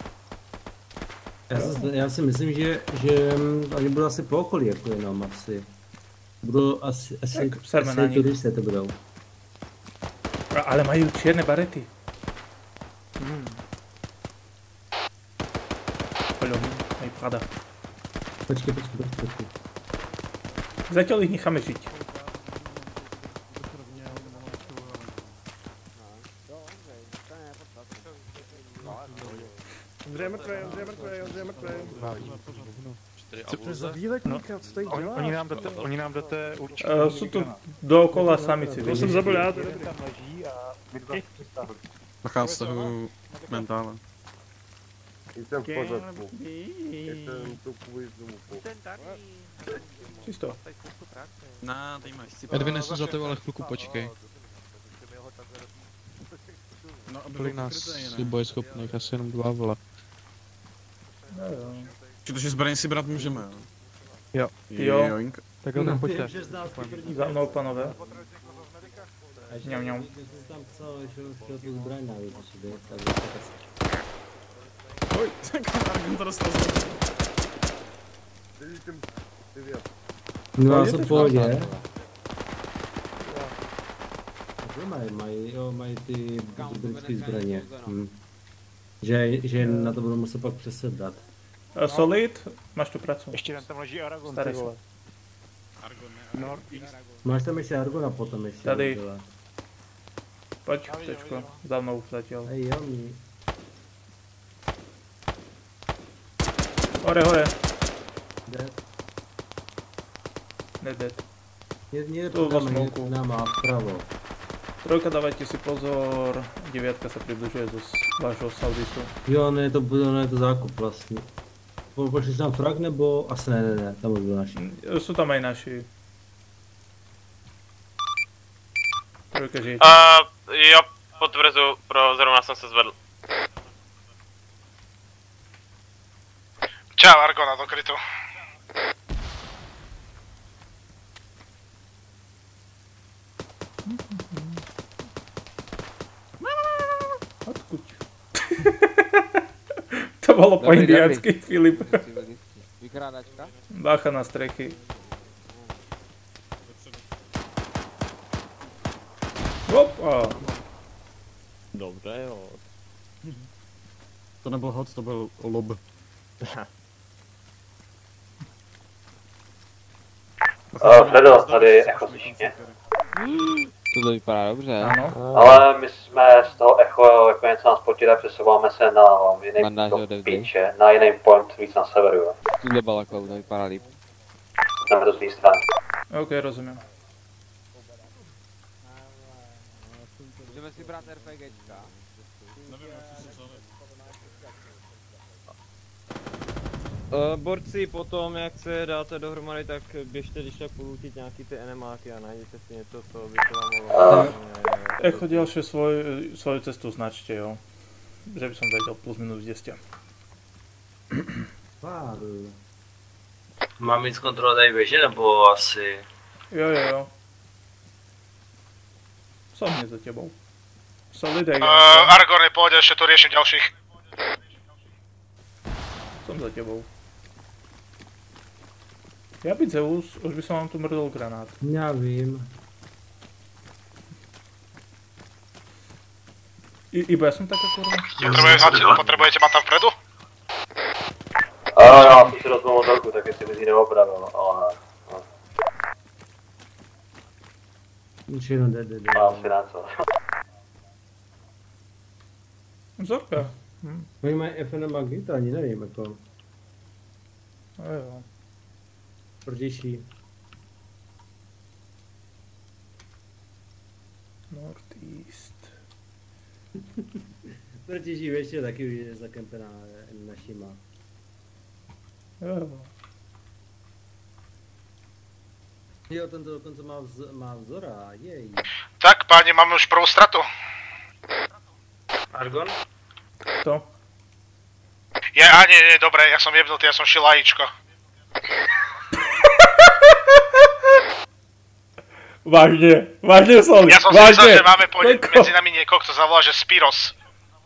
Já si myslím, že oni budou asi po okolí, jako jenom asi. Budou asi turisté to budou. Ale mají čierne barety. Mají Prada. Počkej. Zatiaľ ich necháme žiť. Ondřej mrtvej. Co to je za výletníka, co tady děláš? Oni nám dáte určitě... Sú tu dookola samici. To jsem zabil já. Bacha, stahuju mentále. Jsem v pořádku. Jsem tu kvůli tomu Čisto. Na, tady máš. Edvin, jsem za tebe, ale chvilku počkej. Kolik nás je bojeschopných? Asi jenom 2, vole. Protože zbraně si brát můžeme, jo? Jo. Takhle tam pojďte. Za mnou, panové. Ňam. Oj, tak to dostal znovu. No já jsem v pohodě. Mají ty britské zbraně. Že na to budu muset pak přesedat. Solid, máš tu prácu. Ještě tam leží Aragon, ty vole. Máš tam ještě Argona potom ještě. Tady. Pojď, tečko, za mnou zatiaľ. Hej, jo, mi. Hore. Dead. Nedead. Je tu vo tam smoku. Má vpravo. Trojka, dávajte si pozor. 9 sa približuje zo vášho saudistu. Jo, ne, to je to zákup vlastně. Pošli tam frak nebo? Asi ne, tam už byl naši. Sú tam aj naši. Trojka žije. Jo, potvrzu, zrovna jsem se zvedl. Čau, Argona, do krytu. Odkuď. To bolo po indiánsky, Filip. Vykrádačka? Bacha na strechy. Opa. Dobře, jo. To nebyl hod, to byl lob. Fredo, tady echo slyšíš mě? To vypadá dobře. Ano. Ale my jsme z toho echo, jako něco nás potírá, přesouváme se na jiný píče, na jiný point víc na severu. Jo. Tuhle balaklou, to vypadá líp. Jdeme do té strany. OK, rozumím. Můžeme si brát RPGčka. Borci, potom jak se dáte dohromady, tak běžte když tak polútit nějaký ty enemáky a najděte si něco, co by to vám mohlo... Echo ďalšie svoju cestu značte, jo. Že by som vedel plus minus, kde ste. Mám jít zkontrolovat tady běžně, nebo asi... Jo. Som hneď za tebou. Solidek. Argony, poď, ešte tu riešim ďalších. Som za tebou. Ja by Zeus, už by som vám tu mrdol granát. Já vím. Iba ja som taká kurva. Potrebujete ma tam vpredu? Já jsem si rozbil motorku, tak jestli bys ji neopravil, ale... Už jenom jde. Mám si na co. Zorka. Oni mají FNM Magny, to ani nevím, jako. Jo. Protější. Northeast. Protější většině taky už je zakempená našima. Jo. Jo, tento dokonce má vzora, jej. Tak, páni, máme už prvú stratu. Argon? To? Nie, dobre, ja som jebnutý, ja som šil AIčko. Vážne Soli, ja som si myslel, že máme medzi nami niekoho, kto zavolá, že Spiros.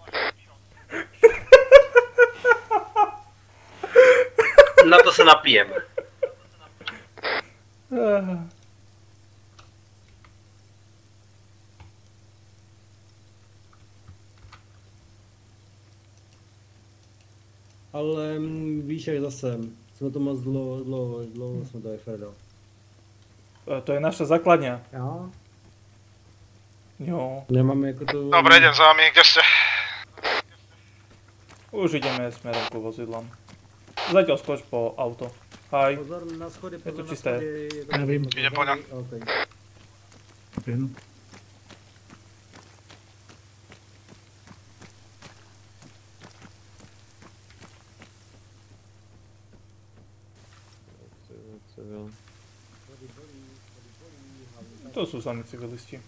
Na to se napijeme. Ale víš jak zase, jsme to moc dlouho jsme to Fredo. To je naša základňa. Jo. Nemáme jako to... Dobre, idem za vami, kde ste? Už ideme smerom ku vozidlám. Zatiaľ skoč po auto. Haj. Pozor na schody, je to čisté. Já vím. Idem po ňa. Okay. To sú sami civilisti.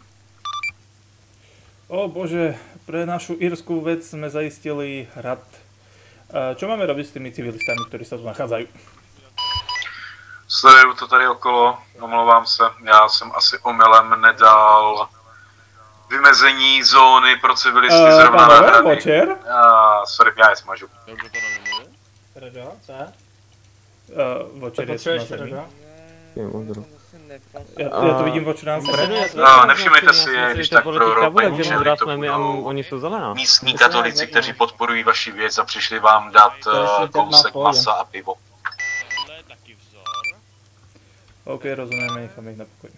O bože, pre našu írskú vec sme zaistili hrad. Čo máme robiť s tými civilistami, ktorí sa tu nachádzajú? Sleduju to tady okolo, omlouvám se, já jsem asi omylem nedal vymezení zóny pro civilisty zrovna na hrady. Vočer? Sorry, já je smažu. Fredo, co? Vočer je smažený. Já to vidím v očrám. Nevšimněte si je, když tak pro ropaní, že to budou místní katolici, kteří podporují vaši věc a přišli vám dát kousek masa a pivo. OK, rozumieme, necháme ich na pokoji.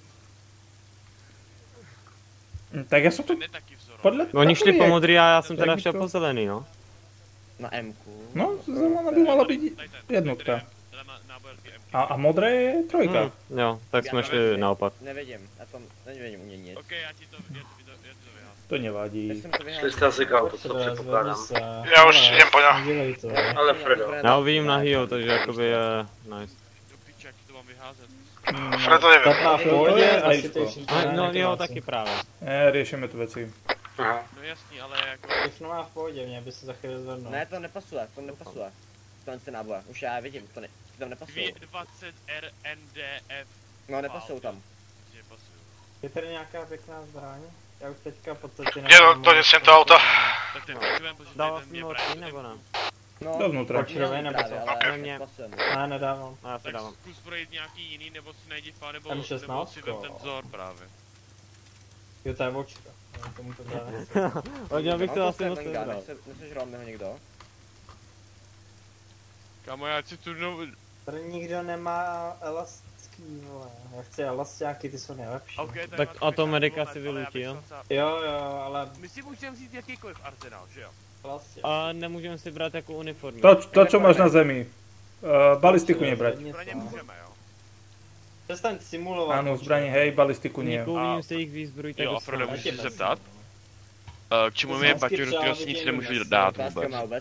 Tak já jsem to... Oni šli po modrý a já jsem teda šel po zelený, no. Na M-ku. No, zelená by mala být jednotka. A modré je trojka. Jo, tak jsme šli naopak. Nevidím, já tam nevidím u mě nic. To nevadí. Šli jste asi k auto, co předpokládám. Já už jdem po ně. Ale Fredo. Já ho vidím nahýho, takže jakoby je nice. Fredo nevím. To je Aličko. No jo, taky právě. Riešime tu věci. No jasný, ale jako... Všechno má v pohodě, mě by se za chvíli zvednout. Ne, to nepasuje. Tohle ten náboj, už já vidím, to tam nepasuje. 220 RNDF. No, nepasujou tam. Je tady nějaká pěkná zbraň? Já už teďka v podstatě nevím. Donesem to auto. Dával jsem ho ty nebo ne? No, dovnitra. Počkej, nebo co? Mě. Ne, nedávám. Já se dávám. Zkus projít nějaký jiný, nebo si najdi fa, nebo M16, si vem ten vzor právě. Jo, to je vočka. Tomu to hodně bych to asi moc nebral. Nesežral mě ho někdo? Kámo, já si tu Tady nikdo nemá elastický, vole. Já chci elastiáky, ty jsou nejlepší. Okay, tak automedika si vylutil. Jo, ale... My si můžeme vzít jakýkoliv arzenál, že jo? A nemůžeme si brát jako uniformy. To čo máš na zemi. Balistiku nebrať. Zbraně můžeme, jo. Přestaň simulovat. Áno, zbraně, hej, balistiku nie. Nikouvím se jich výzbroj, tak jo, Frodo, můžu se zeptat? K čemu mi je Baťo, do kterého si nic nemůžu dát vůbec?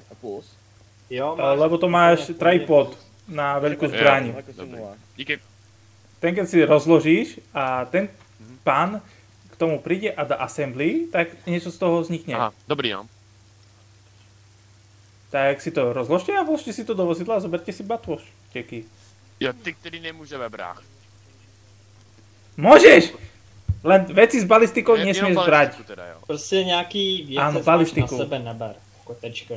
Lebo to máš tripod na veľkú zbraň. Díky. Ten keď si rozložíš a ten pán k tomu príde a dá assembly, tak niečo z toho vznikne. Aha, dobrý, no. Tak si to rozložte a vložte si to do vozidla a zoberte si batôž, teky. Jo, ty, který nemůžeme brát. Môžeš! Len veci s balistikou nesmieš brať. Teda, jo. Prostě nějaký věci máš na sebe neber. Kotečka.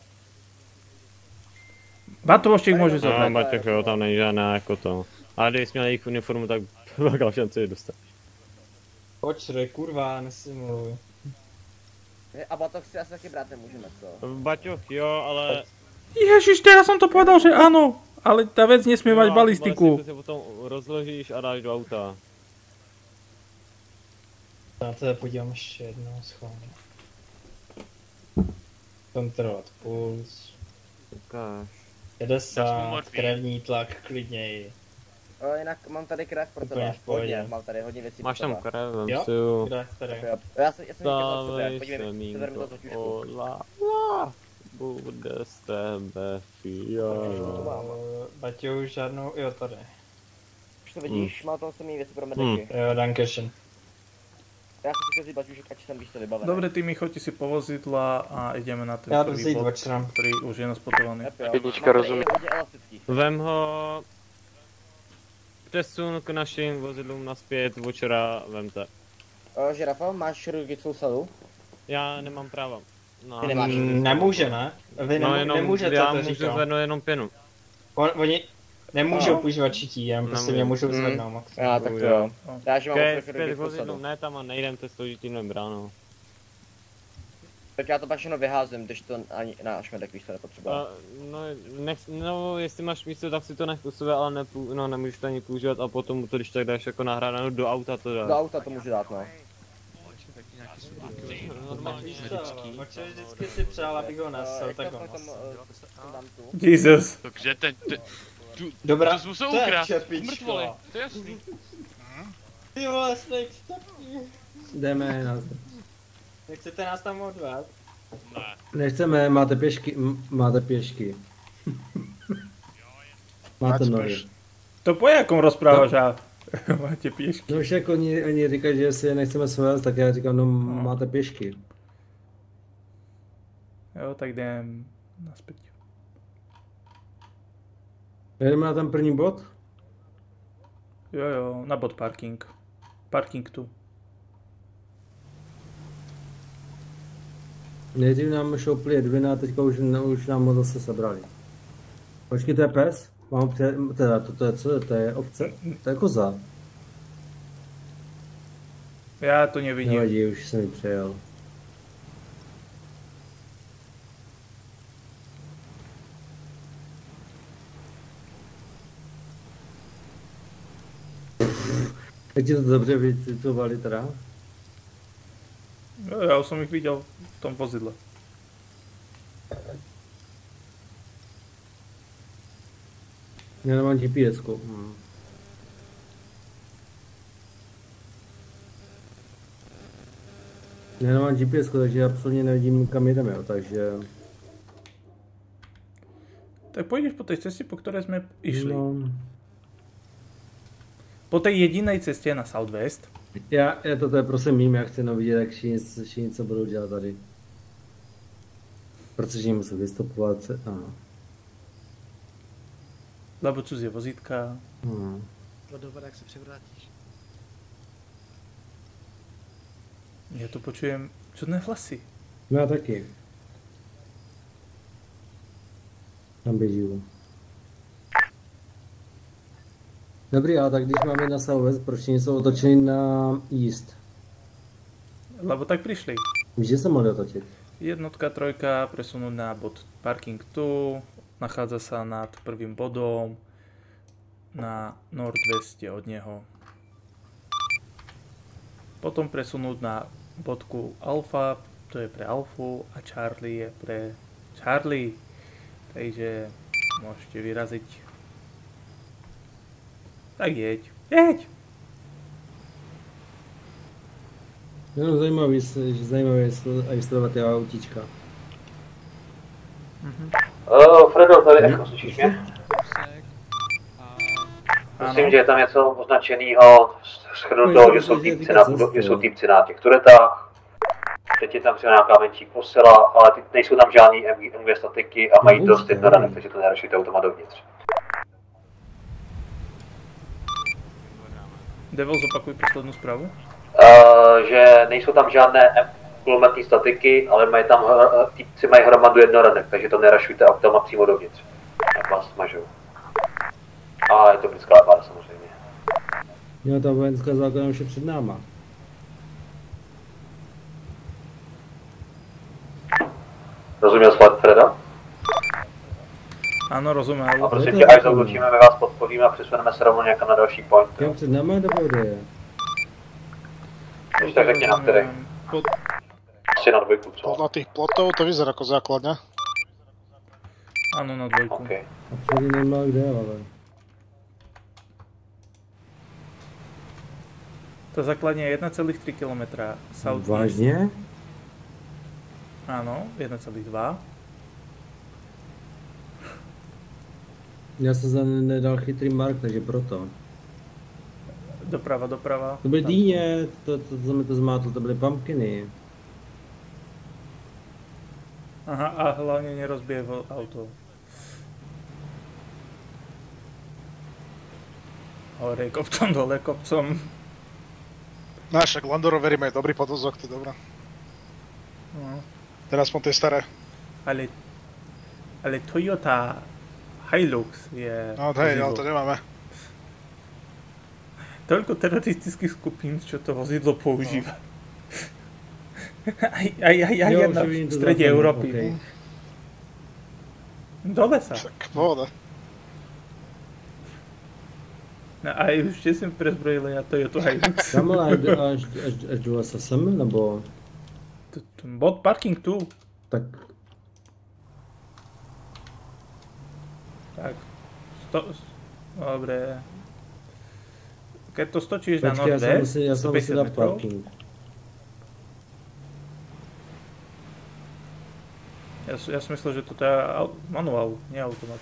Batôžček môže zobrať. No, Baťoch, jo, tam není žádná jako to. Ale kdybys měl jejich uniformu, tak velká šance je dostat. Počkej, kurva, nesimuluj. A batoh si asi taky brát nemůžeme, co? Baťoch, jo, ale... Ježiš, teraz som to povedal, že áno. Ale tá vec nesmie mať balistiku. Balistiku si potom rozložíš a dáš do auta. Já to podívám ještě jednou schválně. Kontrolovat puls. Ukáž. 60, krevní tlak, klidněji. Jinak mám tady krev pro tebe, Úplně v pohodě. mám tady hodně věcí Máš pro tam tebe. krev, vem Jo? si ju. Kde? Tady. Já jsem chtěl od sebe, Dávej podívej, severnu to totižku. Bude z tebe fiala. Baťo už žádnou, jo tady. Už to vidíš, má tam samý věci pro mediky. Jo, dankeschön. Já jsem si chtěl vzít baťušek, ať jsem víš to vybavený. Dobre, ty mi chodte si po vozidla a ideme na ten Já jdu prvý vzít bod, vočram. ktorý už je naspotovaný. Jednička, rozumím. Vem ho... Přesun k našim vozidlům naspět, vočera vemte. Žirafa, máš chirurgickou salu? Já nemám práva. No, Ty nemáš. Nemůže, ne? Vy no, jenom, nemůžete, já to můžu říkám. zvednout jenom pěnu. Oni nemůžou používat šití, jen prostě mě můžou zvednout maximum. Já, tak to jo. Já, že mám Zpět vozidlům, ne tam a nejdem, to je složitý membránou. Tak já to pak všechno vyházím, když to ani náš medek víš, co nepotřebuje. No, jestli máš místo, tak si to nech u sebe, ale nemůžeš to ani používat a potom to, když tak dáš jako nahráno do auta, to dá. Do auta to můžu dát, no. Protože vždycky si přál, abych ho nesl, tak ho nesl. Jesus. Takže ten, Dobrá, to musel to je ukrást, čepička. mrtvoli, to je jasný. Ty vole, Snake, stopni. Jdeme na... Nechcete nás tam odvést? Nechceme, máte pěšky, máte pěšky. Máte nohy. To po jakom rozprávaš a máte pěšky? No však oni říkají, že si je nechceme svést, tak já říkám, no máte pěšky. Jo, tak jdem naspět. Jdeme na ten první bod? Jo, na bod parking. Parking tu. Nejdřív nám šoupli Edwina a teďka už nám ho zase sebrali. Počkej, to je pes? Teda, to je co? To je ovce? To je koza. Já to nevidím. Nevadí, už jsem ji přejel. Jak ti to dobře vycicovali teda? Jo, já jsem jich viděl v tom vozidle. Já nemám GPS-ku. Já nemám GPS-ku, takže absolutně nevidím, kam jdeme, jo, takže... Tak půjdeš po té cestě, po které jsme išli. No. Po té jediné cestě na Southwest. Já to je prosím mým, já chci jenom vidět, jak všichni co budou dělat tady. Protože jim musím vystupovat. Aha. Lebo cudzie vozítka. Vodovat, jak se převrátíš. Já to počujem čudné hlasy. No já taky. Tam běží. Dobrý, a tak když máme na Southwest, proč nejsou otočení na East? Lebo tak přišli. Víš, že se mohli otočit? Jednotka, trojka, presunúť na bod parking tu, Nachádza sa nad prvým bodom na nordveste od neho. Potom presunúť na bodku Alfa, to je pre Alfu a Charlie je pre Charlie. Takže môžete vyraziť. Tak jeď. Jeď! No, zajímavé aj sledovat ty autíčka. Fredo, tady Echo, slyšíš mě? Myslím, že je tam něco označenýho, shrnuto, že jsou týpci na těch turetách. Teď je tam třeba nějaká menší posila, ale nejsou tam žádný MG statiky a mají dost jednoranek, takže to nerašujte automat dovnitř. Devil, zopakuj poslední zprávu. Že nejsou tam žádné kulometní statiky, ale týpci mají hromadu jednoranek, takže to nerašujte automat přímo dovnitř. Jak vás smažou. A je to britská armáda samozřejmě. Jo, ta vojenská základna už je před náma. Rozuměl jsi Freda? Ano, rozumím. A prosím tě, až zautočíme, my vás podpoříme a přesuneme se rovnou někam na další point. Kam před náma nebo kde je? Když tak řekni na který. Asi na dvojku, co? Podľa tých plotov to vyzerá ako základňa. Áno, na dvojku. Okay. A přede nemá kde, ale... Ta základňa je 1,3 km. Vážně? Áno, 1,2. Já jsem nedal chytrý mark, takže proto. Doprava. To byly dýně, to mi to zmátlo, to byly pumpkiny. Aha, a hlavně nerozbije auto. Hore kopcom, dole kopcom. No však Land Rovery majú dobrý podvozok, to je dobré. No. Teraz aspoň tie staré. Ale Toyota Hilux je... No hej, ale to nemáme. Toľko teroristických skupín, čo to vozidlo používa. Aj jedna v strede Európy. Okay. Do lesa. Tak pohoda. No a už jsem prezbrojil na Toyota Hilux. Tam ale až do lesa sem, nebo... Bod parking tu. Tak... Tak. Dobre. Keď to stočíš na nordwest, ja som musel dať parking. Ja som myslel, že toto je manuál, nie automat.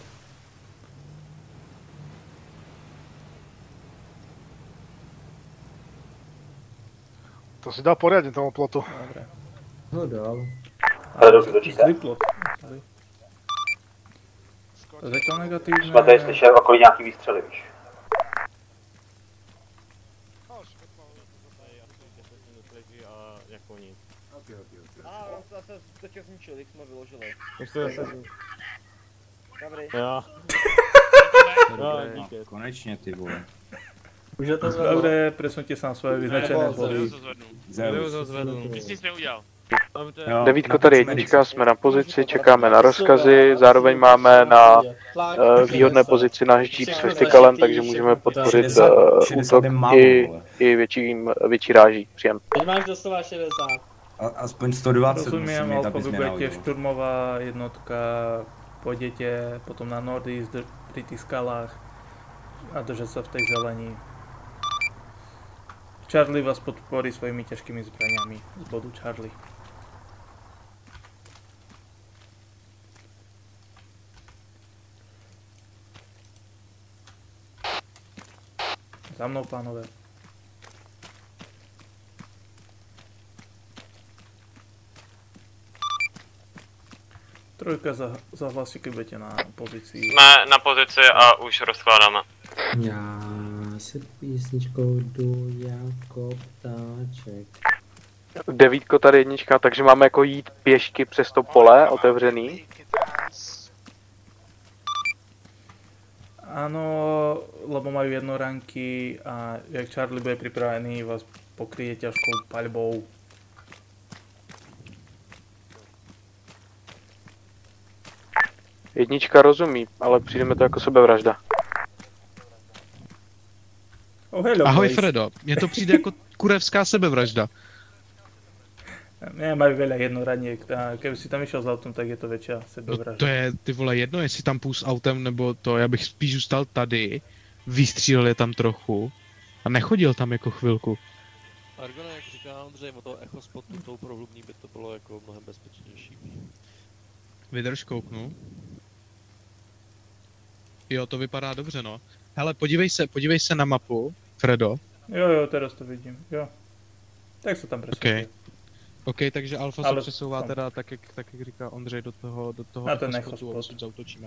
To si dá poriadne tomu plotu. Dobre. No dál. Zlý plot. Zatiaľ negatívne... Jsme tady slyšeli okolí nějaký výstřely, víš. A on se zase točil zničil, jak jsme vyložili. Už se zase zničil. Dobrý. Jo. Konečně ty vole. Už je to zvedlo. Dobre, presunte sa na svoje vyznačené body. Nic neudělal. Devítko tady jednička, jsme na pozici, čekáme na rozkazy, zároveň máme na výhodné pozici náš jeep s vertikalem, takže můžeme podpořit útok i větší ráží. Příjem. Teď máš doslova 60. Aspoň 120 rozumím, Alfa, vy budete šturmová jednotka, pôjdete potom na Northeast pri tých skalách a držať sa v tej zelení. Charlie vás podporí svojimi ťažkými zbraniami z bodu Charlie. Za mnou, pánové. Trojka zahlasí, keď budete na pozici. Jsme na pozici a už rozkládáme. Já se písničkou jdu jako ptáček. Devítko tady jednička, takže máme jako jít pěšky přes to pole otevřený. Áno, lebo majú jednoranky a jak Charlie bude pripravený, vás pokryje ťažkou paľbou. Jednička rozumí, ale přijde mi to jako sebevražda. Oh, hello, Ahoj boys. Fredo, mně to přijde jako kurevská sebevražda. Nemajú veľa jednoraniek, keby si tam išiel s autom, tak je to väčšia sebevražda. To je, ty vole, jedno, jestli tam půjdu s autem nebo to, já bych spíš zůstal tady, vystřílel je tam trochu a nechodil tam jako chvilku. Argona, jak říká Ondřej, o toho echo spotu, tou prohlubní by to bylo jako mnohem bezpečnější. Vydrž, kouknu. Jo, to vypadá dobře, no. Hele, podívej se na mapu, Fredo. Jo, teraz to vidím, jo. Tak se tam přesouvá. OK, takže Alfa se přesouvá teda tak jak říká Ondřej do toho spotu a odsud zautočíme.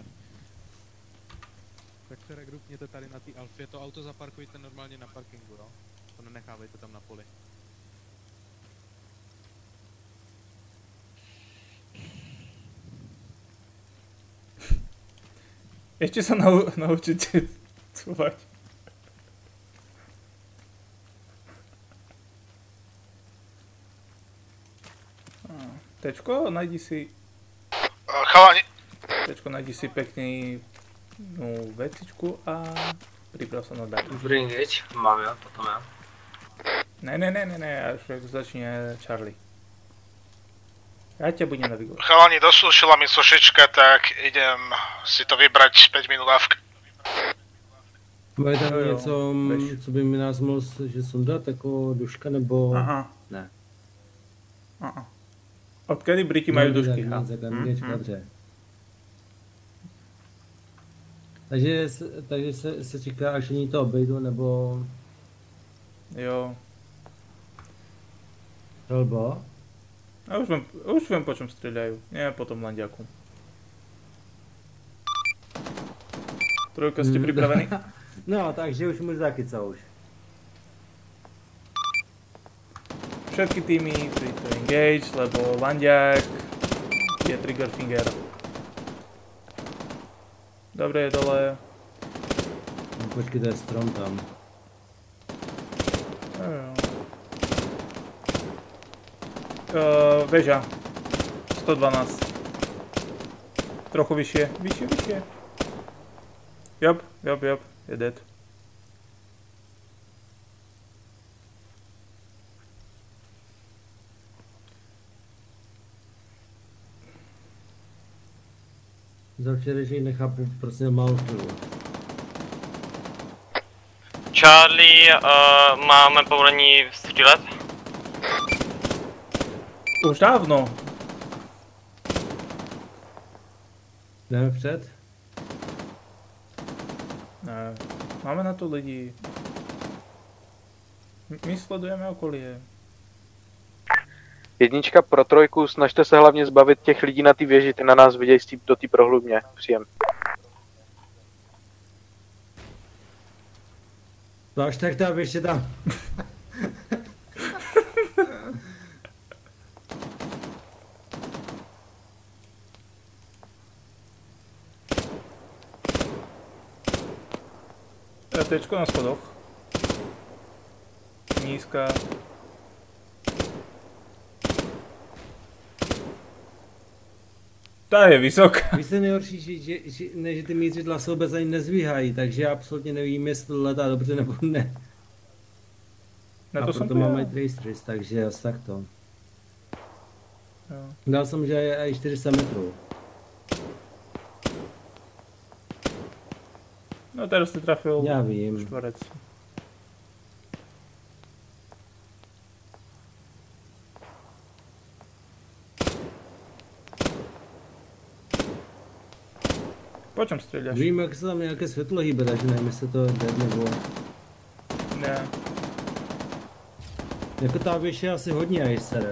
Tak se regrupněte tady na té Alfě, to auto zaparkujte normálně na parkingu, jo? To nenechávejte tam na poli. Ještě se naučit chovať. Tečko, najdi si... Chalani. Tečko, najdi si pekný vecičku a priprav sa na dať. Bring it, mám já, potom já. Ne, až začne Charlie. Já tě budem navigovat. Chalani, doslušila mi sušička, tak idem si to vybrať 5 minut lávka. Bude tam něco, co by mi nás mohl že sundat, jako duška nebo... Aha. Ne. Aha. Odkedy Briti mají dušky? Dobře. Takže se čeká, až oni to obejdu, nebo... Jo. Strelba? A už vím, po čem střílejí. Ne, po tom landiaku. Trojka, jste připraveni? No, takže už můžu taky co už. Všetky týmy free to engage, lebo landiak je trigger finger. Dobre, je dole. Počkej, to je strom tam. Veža. 112. Trochu vyššie. Vyššie. Jop, je dead. Za včerejší nechápu, proč měl málo krvu. Charlie, máme povolení střílet? Už dávno. Jdeme vpřed? Ne, máme na to lidi. My sledujeme okolí. Jednička pro trojku, snažte se hlavně zbavit těch lidí na té věži, ty na nás vidějí do té prohlubně. Příjem. To až tak ta věž je tam. Tečko na schodoch. Nízka. Ta je vysoká. Víš, se nejhorší, že ty mířidla se vůbec ani nezvíhají, takže já absolutně nevím, jestli letá dobře nebo ne. Na to jsem proto mám i tracers, takže asi takto. Dal jsem, že je i 400 metrů. No teraz si trafil. Já vím. Čtverec. Po čem střílíš? Vím, jak se tam nějaké světlo hýbe, takže nevím, jestli to dead nebo... Ne. Jako ta věž je asi hodně ajsere.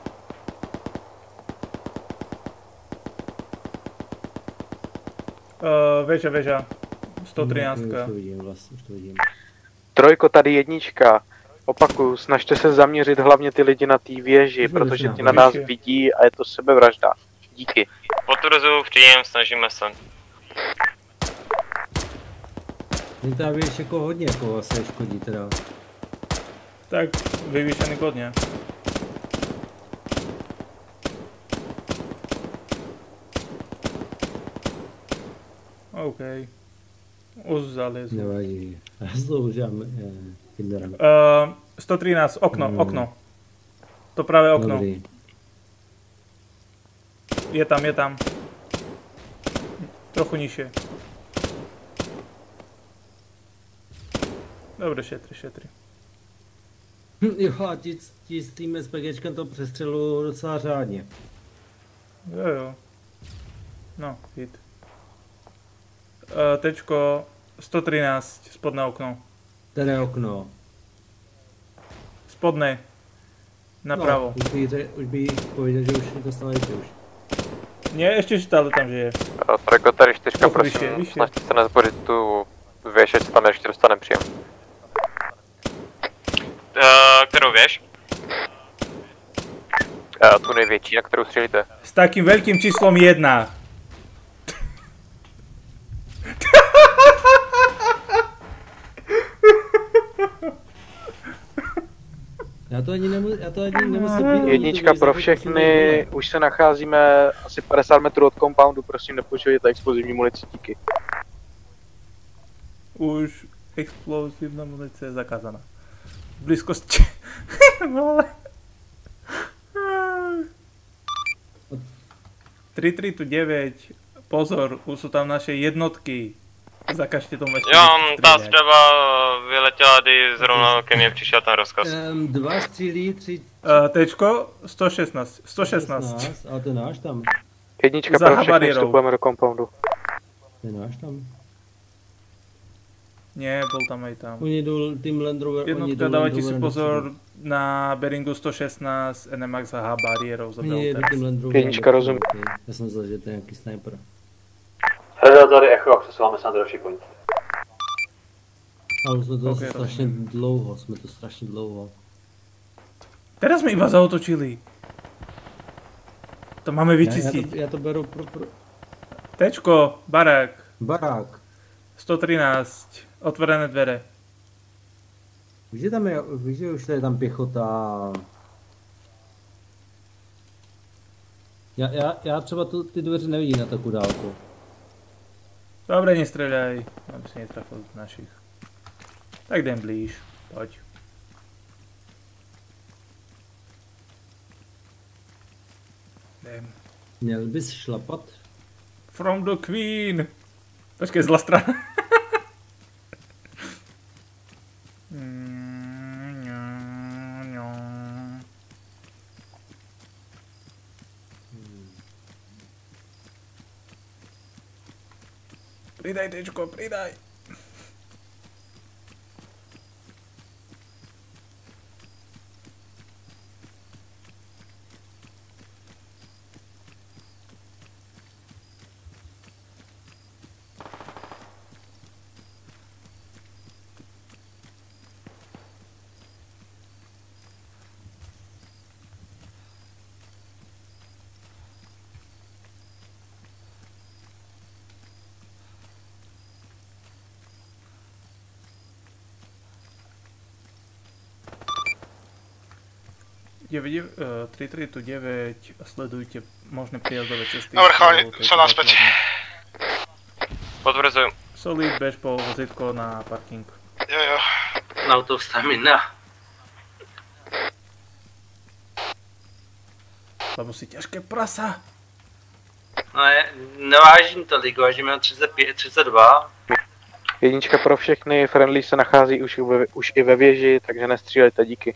Veža. 113. Už to vidím, vlastně, už to vidím. Trojko, tady jednička. Opakuju, snažte se zaměřit hlavně ty lidi na té věži, protože ty na nás vidí a je to sebevražda. Díky. Potvrzuju, příjem, snažíme se. Mě ta věž jako hodně jako asi škodí teda. Tak, vyvýšený kodně. OK. Už zalezu. Nevadí. Já sloužím Kinderem. 113, okno. To pravé okno. Dobrý. Je tam. Trochu nižšie. Dobre, šetri. Jo, a ti s tím SPGčkem to přestřelují docela řádně. Jo. No, hit. Tečko 113, spodné okno. Které okno? Spodné. Napravo. No, už by pověděl, že už to stávajíte už. Nie, ještě stále tam žije. Treko tady 4, Trochu prosím, vyšší. snažte se nezbořit tu věž, ať tam ještě dostane příjem. Kterou věž? Tu největší, na kterou střílíte. S takým veľkým číslom 1. Já to ani nemusím být. Jednička pro všechny, už se nacházíme asi 50 metrů od compoundu, prosím nepoužívejte explozivní munici, díky. Už explozivná munice je zakázaná. V blízkosti. Vole. 3329, pozor, už jsou tam naše jednotky. Zakažte tomu ještě. Jo, ta střeba vyletěla, kdy zrovna ke mně přišel ten rozkaz. 2 střílí, 3... Tečko 116. 116. Ale to náš tam. Jednička pro všechny, vstupujeme do compoundu. To je náš tam. Nie, bol tam aj tam. Oni jdou tým Land Rover, jednotka, dávajte si pozor na Beringu 116, NMAX a H bariérov zabral teraz. Jednička, rozumím. Já jsem myslel, že to je nějaký sniper. Hledal tady echo a přesouváme se na další point. Ale jsme to strašně dlouho, Teraz jsme iba zaotočili. To máme vyčistit. Já to beru Tečko, barák. 113, otvorené dvere. Víš, že už je tam pěchota. Já třeba ty dveře nevidím na takovou dálku. Dobre, nestreľaj, aby si netrafil našich. Tak jdem blíž, pojď. Jdem. Měl bys šlapat? From the Queen! Počkej, zlá strana. Pridaj, Tečko, pridaj. Девять, 3329, sledujte možné prijazdové cesty. Dobre, chalani, som naspäť. Potvrdzujem. Solid, bež po vozítko na parking. Jo. Na auto stamina. Lebo si ťažké prasa. No nevážím tolik, vážím jenom 35, 32. Jednička pro všechny, friendly se nachází už i ve věži, takže nestřílejte, díky.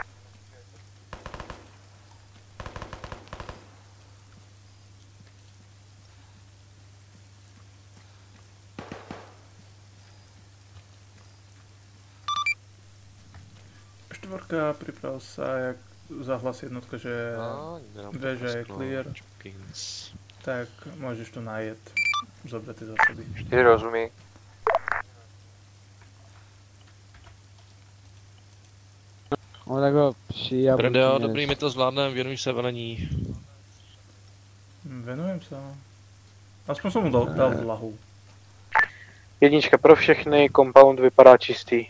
Štvorka, priprav sa, jak zahlas jednotka, že veža je clear. Tak môžeš tu najet, zobrať tie zásoby. 4 rozumí. No tak ho přijab. Bredeo, dobrý, my to zvládneme, věnuj se velení. Venujem sa. Aspoň som mu dal dlahu. Jednička pro všechny, compound vypadá čistý.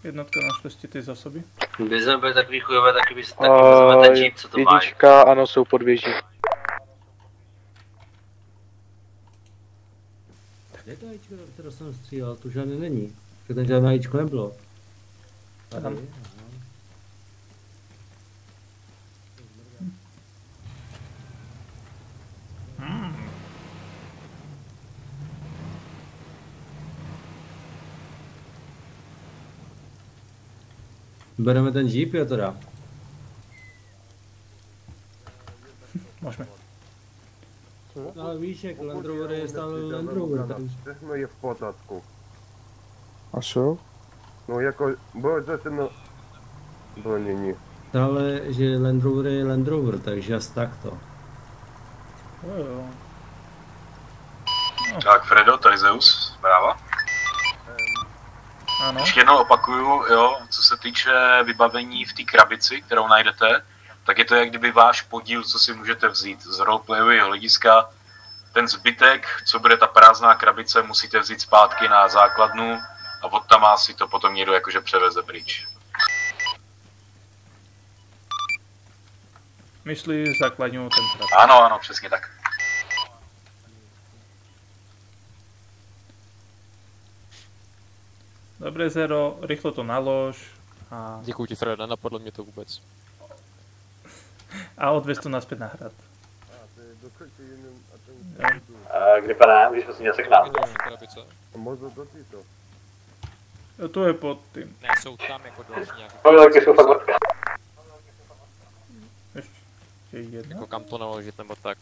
Jednotka, našli jste ty zásoby? Kdyby jsme byli takový chujové, taky by se taky vezme ten jeep, co to má. Jednička, ano, jsou podvěží. Kde je to ajíčko, které jsem střílel? To žádné není. Protože tam žádné ajíčko nebylo. Tady. Bereme ten jeep, jo teda? Můžeme. Ale víš, jak Land Rover je stále Land Rover, tak... Všechno je v pořádku. A co? No jako, bylo řečeno zbranění. Ale že Land Rover je Land Rover, takže asi takto. Jo. Tak Fredo, tady Zeus, zpráva. Ano. Ještě jednou opakuju, jo, co se týče vybavení v té krabici, kterou najdete, tak je to jak kdyby váš podíl, co si můžete vzít z roleplayového hlediska. Ten zbytek, co bude ta prázdná krabice, musíte vzít zpátky na základnu a od tam si to potom někdo jakože převeze pryč. Myslí základňou ten hrad. Ano, přesně tak. Dobré Zero, rychle to nalož a... Děkuji ti Fred, nenapadlo mě to vůbec. A odvez to nazpět na hrad. Kdy pane, když jsme si měl se k nám. Možná do týto. Jo, to je pod tím. Ne, jsou tam jako další nějaké. Taky jsou fakt vrtka. Ještě jedna. Jako kam to naložit nebo tak.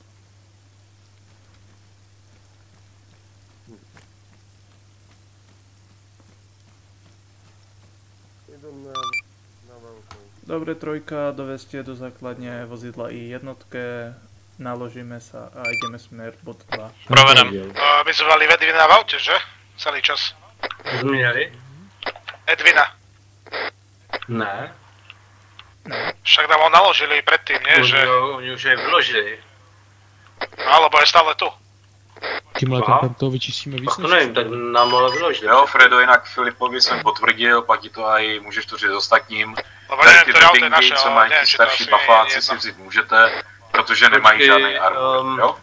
Dobre, trojka, dovezte do základne vozidla i jednotke, naložíme sa a ideme smer bod 2. Spravenem. My sme mali Edvina v aute, že? Celý čas. Změnili? Edvina. Ne. Však nám ho naložili predtým, nie? Že... Oni už jej vyložili. No, alebo je stále tu. Tímhle tempem to vyčistíme víc. To nevím, tak nám ho vyložili. Jo, Fredo, jinak Filipovi jsem potvrdil, pak ti to aj můžeš to říct ostatním. Lebo Tady neviem, ty ktoré auto je ratingy, naše, co ale mají neviem, ty či to starší asi pafáci, je si jedno. vzít můžete, protože nemají žádný armor, jo?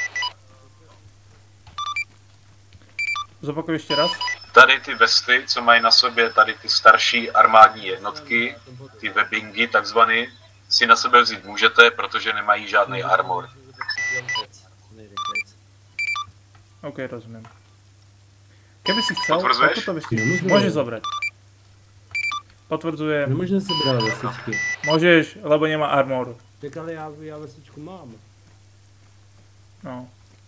Zopakuj ještě raz. Tady ty vesty, co mají na sobě tady ty starší armádní jednotky, ty webbingy takzvaný, si na sebe vzít můžete, protože nemají žádný armor. OK, rozumím. Keby si chcel, Potvrzuješ? tak toto vestičky môžeš zobrať. Potvrdzujem. Nemôžem si brať vestičky. Môžeš, lebo nemá armor. Tak ale ja vestičku mám. No.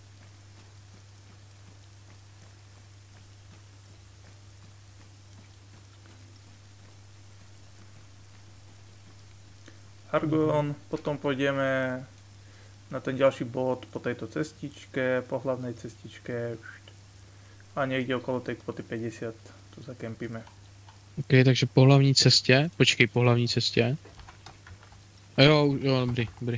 Argon, potom pôjdeme na ten ďalší bod po tejto cestičke, po hlavnej cestičke a niekde okolo tej kvoty 50 tu zakempíme. OK, takže po hlavní cestě, počkej, po hlavní cestě. A jo, dobrý.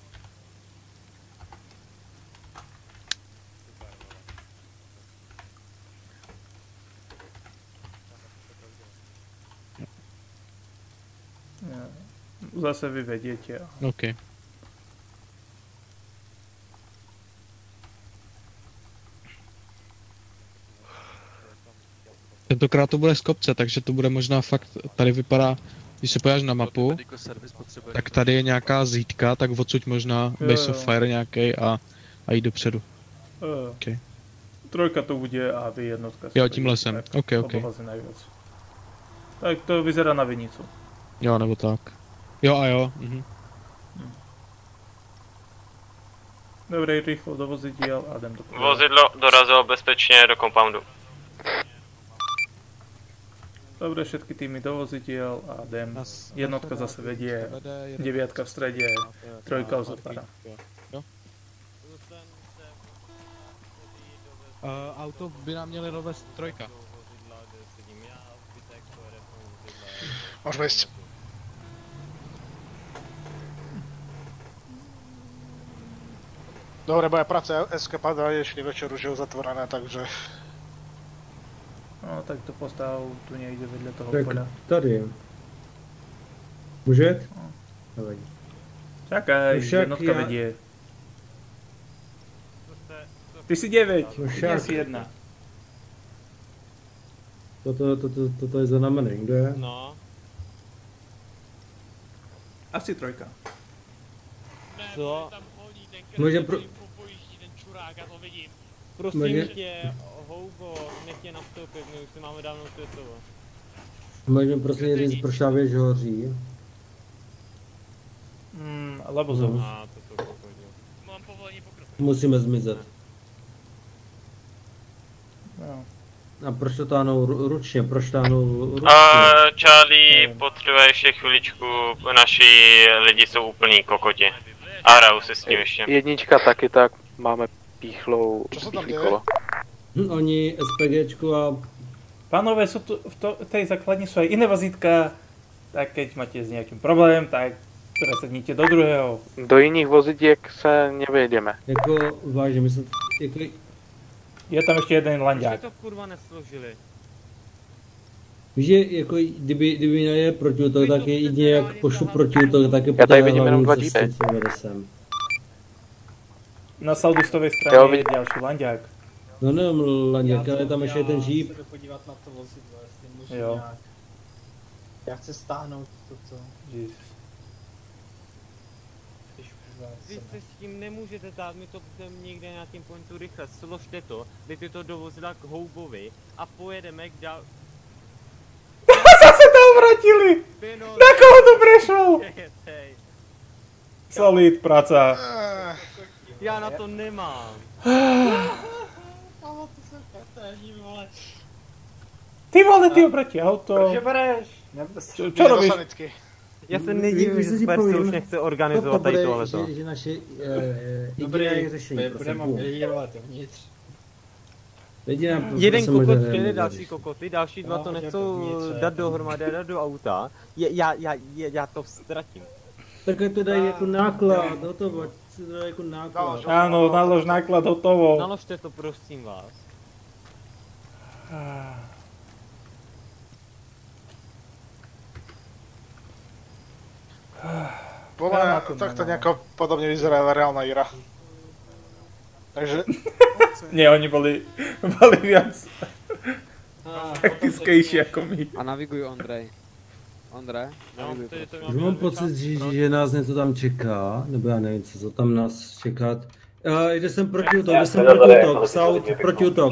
Zase vy vediete. OK. Tentokrát to bude z kopce, takže to bude možná fakt, tady vypadá, když se podíváš na mapu, tak tady je nějaká zítka, tak odsud možná base of fire nějaký a jít dopředu. Okay. Trojka to bude a vy jednotka. Jo, tímhle jsem, OK. Tak to vyzerá na vinicu. Jo, nebo tak. Jo a jo, Dobrý, rychlo do vozidiel a jdem do kola. Vozidlo dorazilo bezpečně do compoundu. Dobre, všetky týmy do vozidiel a jdem. Jednotka zase vedie, deviatka v strede, trojka uzatvára. Auto by nám měli dovést trojka. Môžeme ísť. Dobre, moja práca Escapada je dnešný večer už je uzatvorená, takže... No, tak to postav tu někde vedle toho Tak pola. tady. Může jet? Nevadí. Čakaj, Však jednotka já- vedě. Ty jsi 9, Však. já si 1. Toto je za námi, kdo je? No. Asi 3. Co? Můžem pro... Prosím Může- tě, Houbo, nech tě nastoupit, my už si máme dávno světovo. Můžeme prostě říct, proč ta věž hoří? Lebo zov. To jsou pohodě. Mám povolení pokroku. Musíme zmizet. No. A proč to táhnou ručně? Proč táhnou ručně? Charlie potřebuje ještě chviličku, naši lidi jsou úplný kokoti. A hrajou si s tím ještě. Jednička taky tak, máme píchlou kolo. Oni SPGčku a... Pánové, sú tu, v tej základni sú aj iné vozítka, tak keď máte s nejakým problém, tak presedníte do druhého. Do jiných vozidek se nevejdeme. Jako, vážně, my jsme... Jako... Je tam ještě jeden lanďák. to kurva nesložili? Víš, že jako, kdyby je protiútok, tak je jedině jak pošlu protiútok, tak je Já tady vidím jenom 2 cestu, jeepy. co vede sem. Na saudistovej straně Jo, je ďalší lanďák. No ne, Laněk, ale tam ještě je ten jeep. Já se jdu podívat na to vozidlo, jestli můžu Jo. nějak. Já chci stáhnout toto. Vy se s tím nemůžete dát, my to budeme někde na tím pointu rychle, složte to, dejte to do vozidla k Houbovi a pojedeme k dál... Zase to obratili! Na koho to prešlo? Solid práca. Já na to nemám. Ale to jsou kartéží, vole. Ty vole, ty obratí auto. Proč bereš? Čo robíš? Já se nedivím, že Percy už nechce organizovat tady tohleto. Že naše Dobrý, řešení, budeme obějívat vnitř. Jeden kokot přijede, další kokoty, další dva to nechcou dát dohromady, dát do auta. Já to ztratím. Tak to dají jako náklad, hotovo, to dají jako náklad. Áno, nalož náklad, hotovo. Naložte to, prosím vás. Podľa mňa takto nejako podobne vyzerá reálna Ira. Takže... Nie, oni boli viac taktickejší ako my. A naviguj Ondrej. Ondrej, naviguj. Už mám pocit, že nás něco tam čeká, nebo já nevím, co tam nás čeká. Jde sem protiútok, South, protiútok.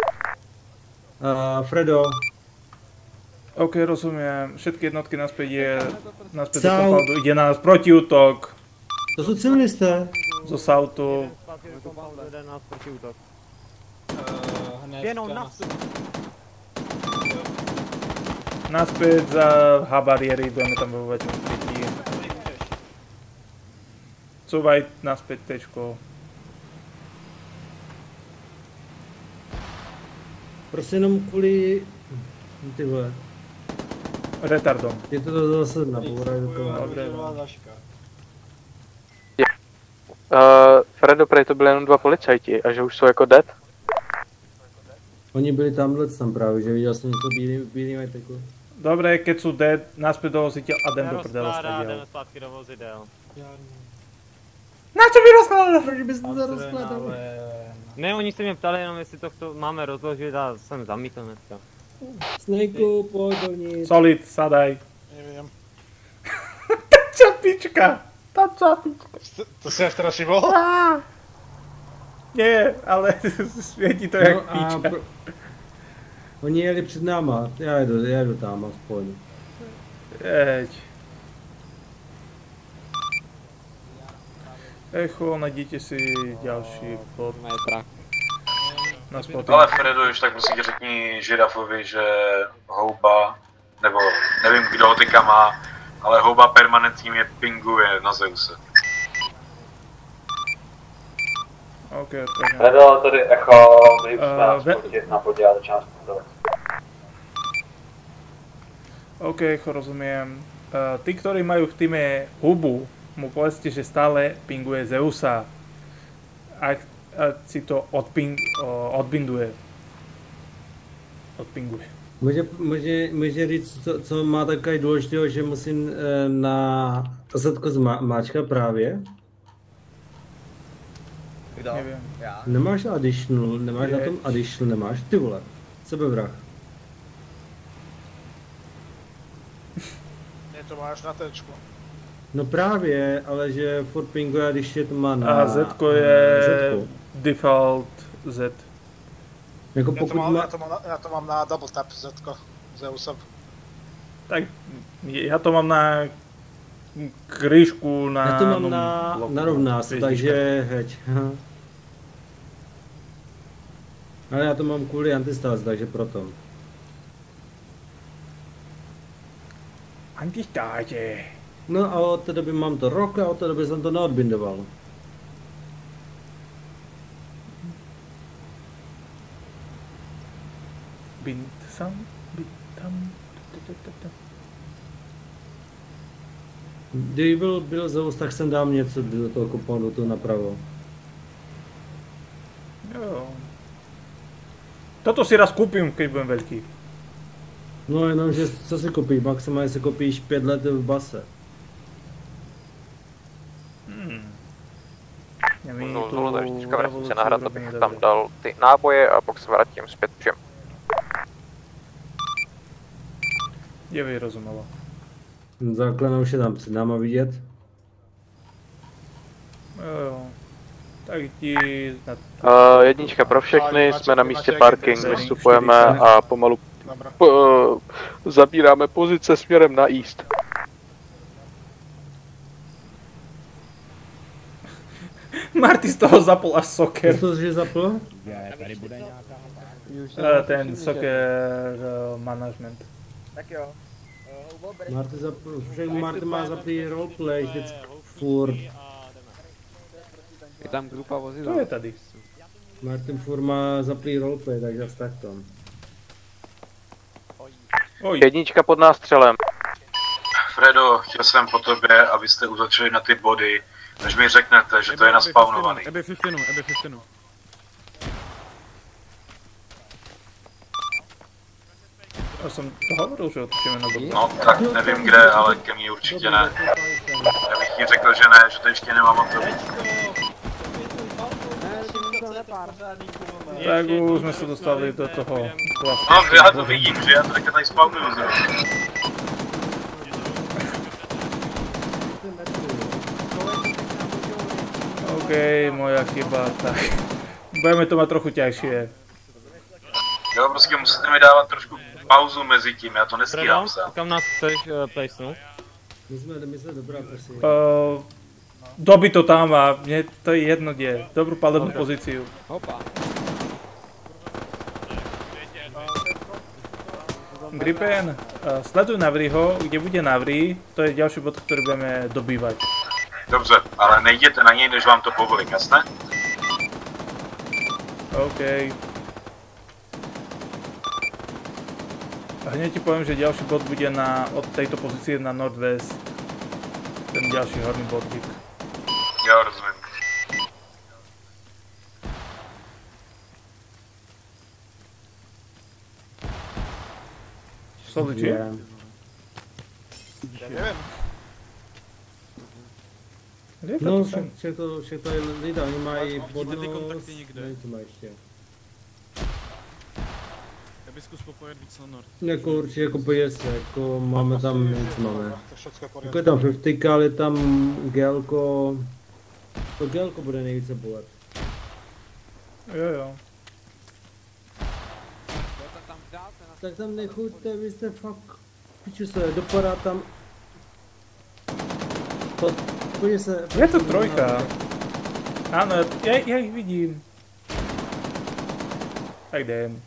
Fredo. OK, rozumiem. Všetky jednotky naspäť do compoundu. Ide na nás protiútok. To jsou civilisté. Zo Southu. Jenom nastup. Naspäť za habariéry, budeme tam bojovať v krytí. Cúvaj naspäť tečko. Prostě jenom kvůli... Ty vole. Retardom. Je to zase nabouraj do toho. Fredo, prej to byly jenom 2 policajti a že už jsou jako dead? Oni byli tamhle tam právě, že viděl jsem něco bílý majteku. Dobre, keď sú dead, naspäť do vozidel a jdem do prdele stadiel. Jdeme zpátky do vozidel. Na čo by rozkladal? Proč bys to rozkladal? Ne, oni se mě ptali jenom, jestli to máme rozložit a jsem zamítl dneska. Snakeu, pojď dovnitř. Solid, sadaj. Neviem. Ta čapička! Ta čapička. To si až teraz všimol? Nie, ale světí to jak píčka. Oni jeli před náma, já jedu tam aspoň. Jeď. Echo, najděte si další pod. Na spoty. Ale Fredo, už tak musíte řekni Žirafovi, že Houba, nebo nevím kdo ho teďka má, ale Houba permanentně mě pinguje na Zeuse. OK, Fredo, tady Echo, my jsme na podě a začíná spotovat. OK, Echo, rozumiem. Tí, ktorí majú v týme Hubu, mu povedzte, že stále pinguje Zeusa. A si to odpinguje. Může říct, co má takový důležitého, že musím na kasetku zmáčkat právě? Kdo? Nevím. Já? Nemáš additional, nemáš na tom additional, nemáš, ty vole, sebevrah. Nie, to máš na téčku. No právě, ale že furt pinguje, když je to má na... A Z je default Z. Jako pokud já to mám na double tap Z-ko, Zeusov. Tak já to mám na kryšku na... Já to mám na rovnáz, takže heď. Ale já to mám kvůli antistáz, takže proto. Antistáže. No a od té doby mám to rok a od té doby jsem to neodbindoval. Bind tam. Kdyby byl Zeus, tak jsem dám něco do toho kompoundu tu napravo. Jo. Toto si raz koupím, když budem velký. No jenom, že co si koupíš? Maximálně si koupíš 5 let v base. Nulu, takže vrátím se na hrad, abych tam dal ty náboje a pak se vrátím zpět všem. Je vyrozumělo. Záklena už je tam před náma vidět. Jo. Tak ti... Jednička pro všechny, jsme na místě parking, vystupujeme a pomalu zabíráme pozice směrem na east. Marty z toho zapl až soker. Co že zapl? Tady bude nějaká... Ten soker management. Tak jo. Marty má zaplý roleplay vždycky furt. Je tam grupa vozidel. To je tady. Martin furt má zaplý roleplay, takže asi takto. Jednička pod nástřelem. Fredo, chtěl jsem po tobě, abyste uzatřeli na ty body, než mi řeknete, že to je naspawnovaný. Ebe 15. Já jsem to hovoril, že otočíme na body. No, tak nevím kde, ale ke mně určitě ne. Já bych ti řekl, že ne, že to ještě nemám o to. Tak už jsme se dostali do toho klasy. No, já to vidím, že já to teďka tady spawnuju zrovna. OK, moja chyba, tak. Budeme to mít trochu těžší. Jo, prostě musíte mi dávat trošku pauzu mezi tím, já to nestíhám sám. Kam nás chceš placenout? My jsme dobrá, prosím. Doby to tam a mně to je jedno kde. Dobrou palebnou pozici. Hopa. Gripen, sleduj Navryho, kde bude Navry, to je další bod, který budeme dobývat. Dobře, ale nejděte na něj, než vám to povolím, jasné? OK. A hned ti povím, že další bod bude od této pozice na Northwest. Ten další horný bod. Jo, rozumím. Soliči? Já nevím. No, však to je lidé, oni mají podnos, nevím, co mají ještě. Já bych zkus popojet víc na nord. Jako určitě, jako pojede se, jako máme tam nic máme. Jako je tam 50, ale je tam gelko, to gelko bude nejvíce bolet. Jo. Tak tam nechuďte, vy jste fakt, piču se, dopadá tam. Pojď se. Je to trojka. Ano, já jich vidím. Tak jdem.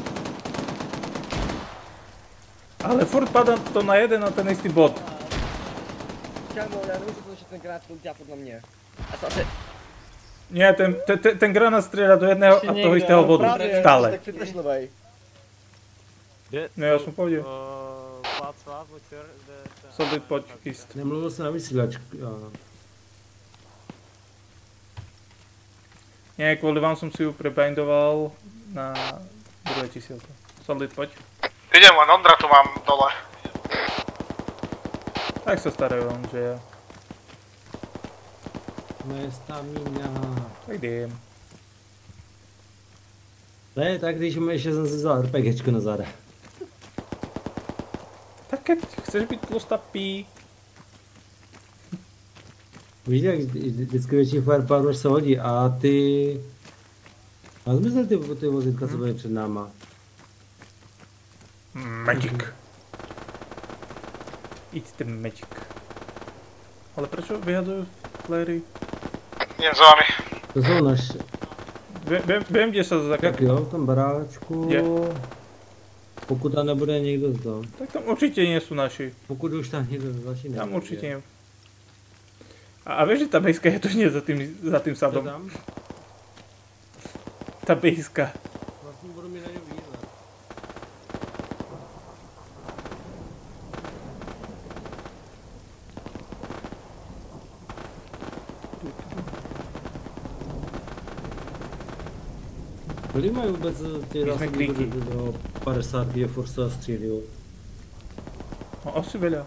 Ale furt padá to na jeden a ten jistý bod. Kámo, já nemůžu to, že ten granát udělá podle mě. Asi... Ne, ten granát střílá do jedného a toho jistého bodu. Stále. Tak přitržlovej. No já jsem pohodě. Václav, večer, Sobě pojď jist. Nemluvil jsem na vysílačku. Ne, kvůli vám jsem si ji prebindoval na druhé čísilko. Solid, pojď. Idem len, Ondra tu mám dole. Tak sa starajú, že ja. Moje stamina. Tak jdem. To je tak, když ještě jsem si vzal RPGčko na záda. Tak keď chceš být tlustapý. Víš, jak vždycky větší firepower se hodí a ty... A zmizel ty vozítka, co byly před náma. Magic. It's the magic. Ale proč vyhadují fléry? Idem za vami. To jsou naše. Vím, kde se zakryt. Tak jo, v tom baráčku. Je. Pokud tam nebude někdo z toho. Tak tam určitě nie sú naši. Pokud už tam někdo další nebude. Tam určitě nie. A vieš, že ta bejska je to nie za tým sadom. Co tam? Ta bejska. Vlastně budu mi na něj výzvat. Kolik mají vůbec ty zásoby do 50 je Forza střílil? No asi veľa.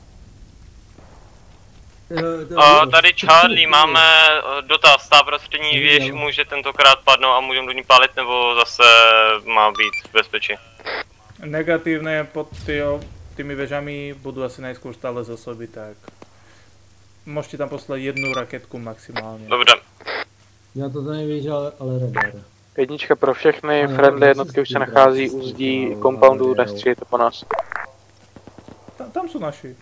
Tady Charlie, máme dotaz, ta prostřední věž může tentokrát padnout a můžeme do ní pálit, nebo zase má být v bezpečí? Negatívne pod tými vežami budú asi najskôr stále zásoby, tak môžete tam poslať jednu raketku maximálně. Dobře. Já to nevíš, ale radar. Jednička pro všechny, friendly jednotky už se nachází u zdí compoundu, nestřílejte po nás. Tam sú naši.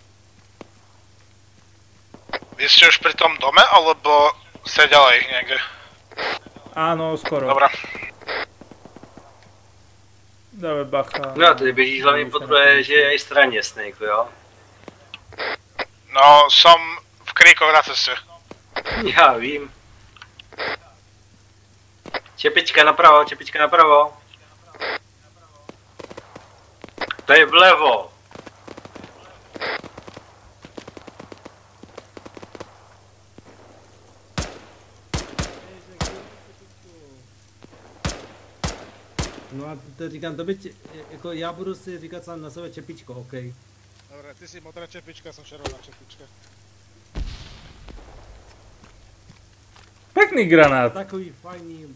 Vy ste už pri tom dome, alebo ste ďalej niekde? Áno, skoro. Dobre. Dáme bacha. No a tady běžíš hlavně po druhé, že je i straně Snake, jo? No, som v kríkoch na ceste. Já vím. Čepička napravo, čepička napravo. To je vlevo. No a to říkám, to by, jako já budu si říkat sám na sebe čepičko, OK. Dobre, ty si modrá čepička, som červená čepička. Pekný granát. Takový fajný.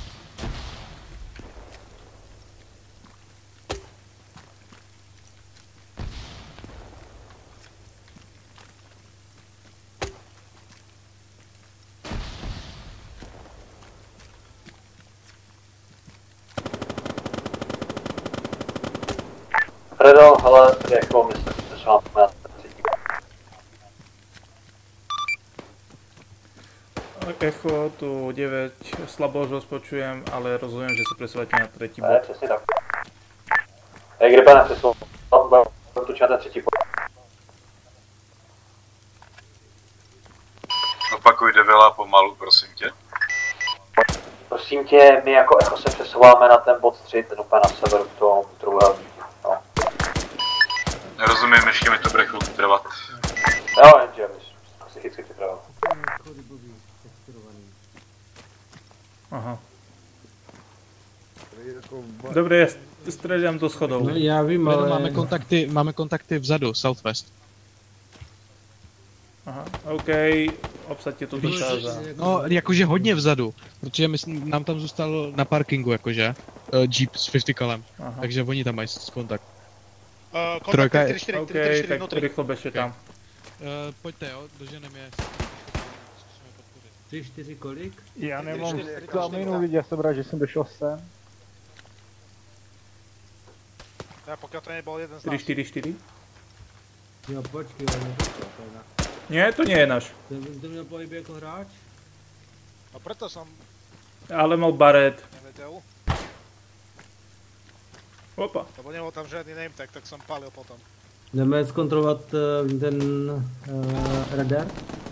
Fredo, hele, jako my se s vámi na třetí. Echo, tu 9, slabo už rozpočujem, ale rozumím, že se presúvate na tretí bod. Ne, přesně tak. Hej, kde pane, přesou, budeme točit na ten třetí bod. Opakuj Devila pomalu, prosím tě. Prosím tě, my jako Echo se přesouváme na ten bod 3, ten úplně na severu toho druhého. No. Nerozumím, ještě mi to bude chvilku trvat. Jo, jenže my jsme psychicky připraveni. Aha. Dobre, ja strieľam do schodov. No, ja vím, ale... Máme kontakty vzadu, southwest. Aha, OK, obsaďte tu dosáza. No, jakože hodně vzadu, protože nám tam zůstal na parkingu, jakože, Jeep s 50 kalem, takže oni tam mají kontakt. Trojka je... OK, tak rychlo bežte tam. Pojďte jo, doženeme je. 3, 4 kolik? Já nemám staminu, viděl jsem rád, že jsem došel sem. Ja, pokiaľ to nebol jeden z 3, nás. 4, 4. Jo, počkej, ale nepočkej, to je na... Nie, to nie je náš. To měl pohyb jako hráč? No preto som Ale mal baret. nevedel. Opa. Lebo nebol tam žiadny name tag, tak som palil potom. Jdeme zkontrolovat ten radar?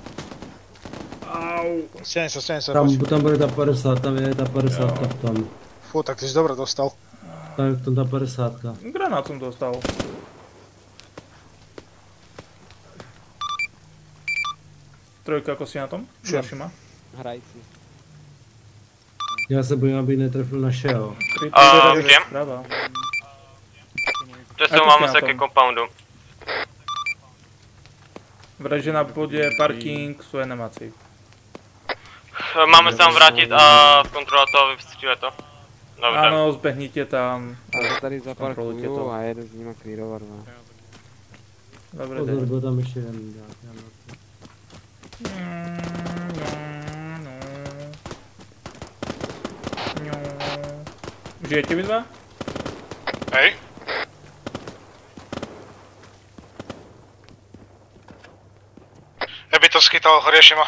Au. Stejne sa, Tam bude ta 50, tam je ta 50 v tom. Fú, tak ty si dobre dostal. Tam je v tom ta 50. Granát som dostal. Trojka, ako si na tom? Šima? Hrající. Já se bojím, aby netrefil našeho. Vím. Přesouváme se ke compoundu. Vraže na bodě parking, jsou animací. Máme se tam vrátit a zkontrolovat to a vystřílet to. Dobře. Ano, zběhněte tam. Ale tady zaparkuju a jedu s nima clearovat. Dobrý Pozor, den. byl tam ještě jeden. Žijete vy dva? Hej. Ja by to skytal Horiešima.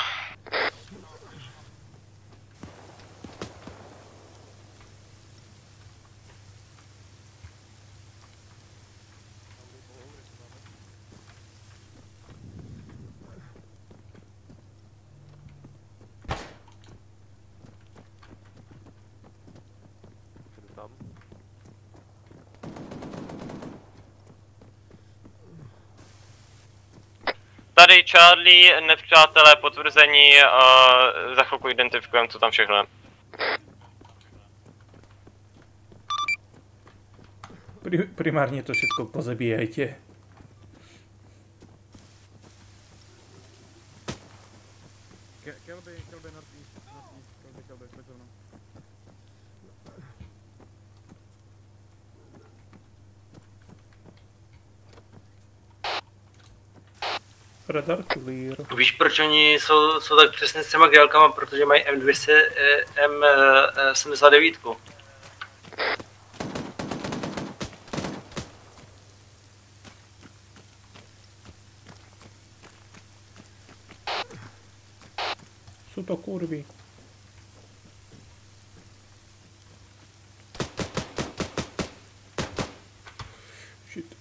Tady Charlie, nepřátelé, potvrzení, za chvilku identifikujeme, co tam všechno je. Primárně to všechno pozabíjajte. Kelby, northeast, Kelby, pojď za mnou. Radar clear. Víš, proč oni jsou tak přesně s těma gélkama, protože mají M79. Jsou to kurvy. Shit.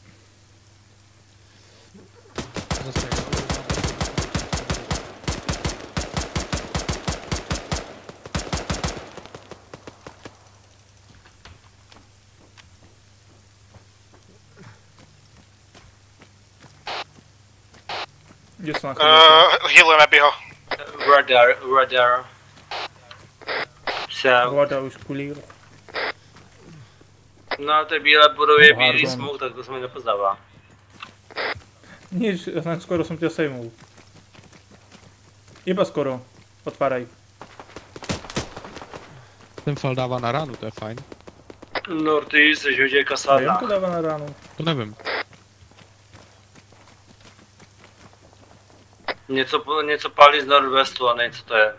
Kde se nacházíte? Healujeme Biho. Radar. Voda už clear. Na té bílé budově No, bílý pardon. smoke, tak to se mi nepoznává. Nic, hned skoro jsem tě sejmul. Iba skoro. Otváraj. Ten fal dává na ránu, to je fajn. Northeast, že je Nevím, kasárna. to dává na ránu. To nevím. Něco pálí z Northwestu a nevím, co to je.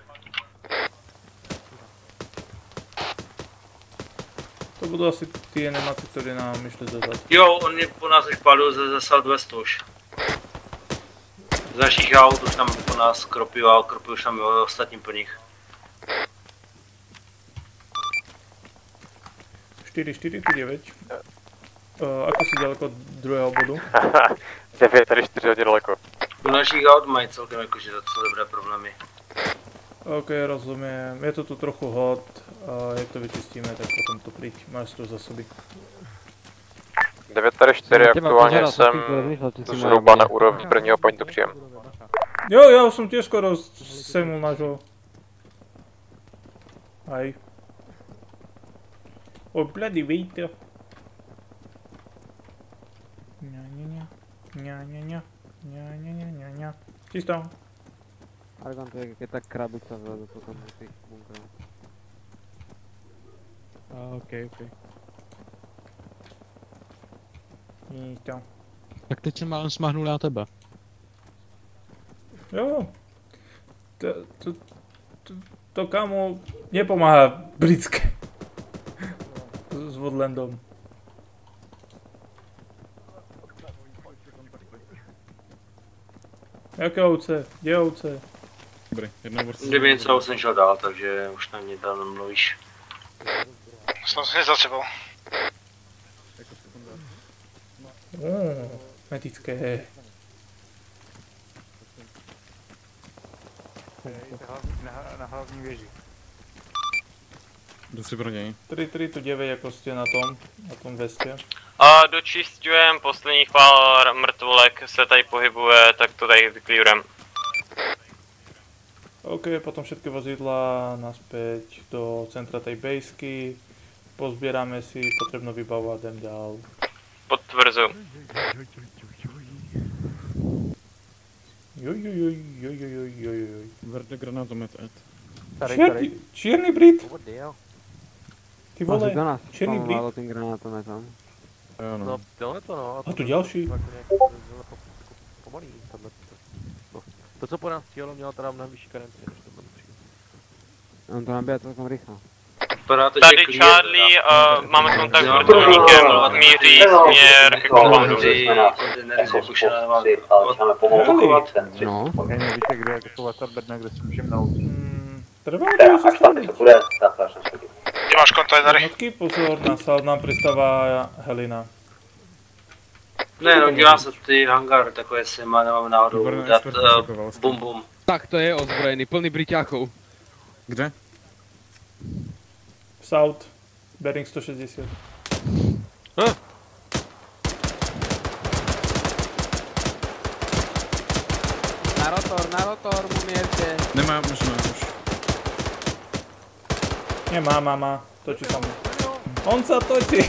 To budou asi ty animace, které nám myšli dozad. Jo, on mě po nás už pálil ze Southwestu už. Z našich aut už tam po nás kropil už tam ostatním po nich. 4-4-9. Ako si daleko od druhého bodu? 9, tady 4 hodně daleko. U našich aut mají celkem jakože docela dobré problémy. OK, rozumím. Je to tu trochu hot. A jak to vyčistíme, tak potom to pryč. Máš to za sobě. 9 tady 4, aktuálně jsem zhruba na úrovni prvního pointu příjem. Jo, já už jsem tě skoro semul nášho. Aj. Oh bloody wait. Ня. Čisto. Argon, to je ta krabica vzadu potom do těch bunkrů. OK. Čisto. Tak teď jsem málem smahnul na tebe. Jo. To kámo nepomáhá britské. S Woodlandom. Jaké ovce? Kde ovce? Dobrý, jednou borci. Kdyby něco jsem šel dál, takže už na mě dál nemluvíš. Jsem se za sebou. Metické. Na hlavní věži. Jdu si pro něj. 3-3-9 jako jste na tom vestě. A dočišťujem posledních pár mrtvolek se tady pohybuje, tak to tady vyklírujeme. OK, potom všetky vozidla naspäť do centra tej basky. Pozbierame si potrebnú vybavu a jdem dál. Potvrzuju. Joj. Verde granátomet, Ed. Čierny Brit. Ty vole, do nás čierny Brit. spamovalo tým granátometom. No, tohleto no. A tu další. Pomalý, tohle. No, to co po nás chtělo, mělo teda mnohem vyšší karenci, než to bylo přijde. On to nabíjá celkem rychle. Tady Charlie, máme kontakt s vrtulníkem, míří směr ke kompandu. No. Víte, kde je to letadlo, kde si můžeme naučit? Trvá, kde se stavit. Kde máš kontajnery? Jednotky, pozor, na sál nám přistává Helena. Ne, no dělám se ty hangár, takové si nemám náhodou dát bum bum. Tak to je ozbrojený, plný Briťákov. Kde? South, bearing 160. Na rotor mu mierte. Nemá možná už. Má. Točí sa mu. On sa točí.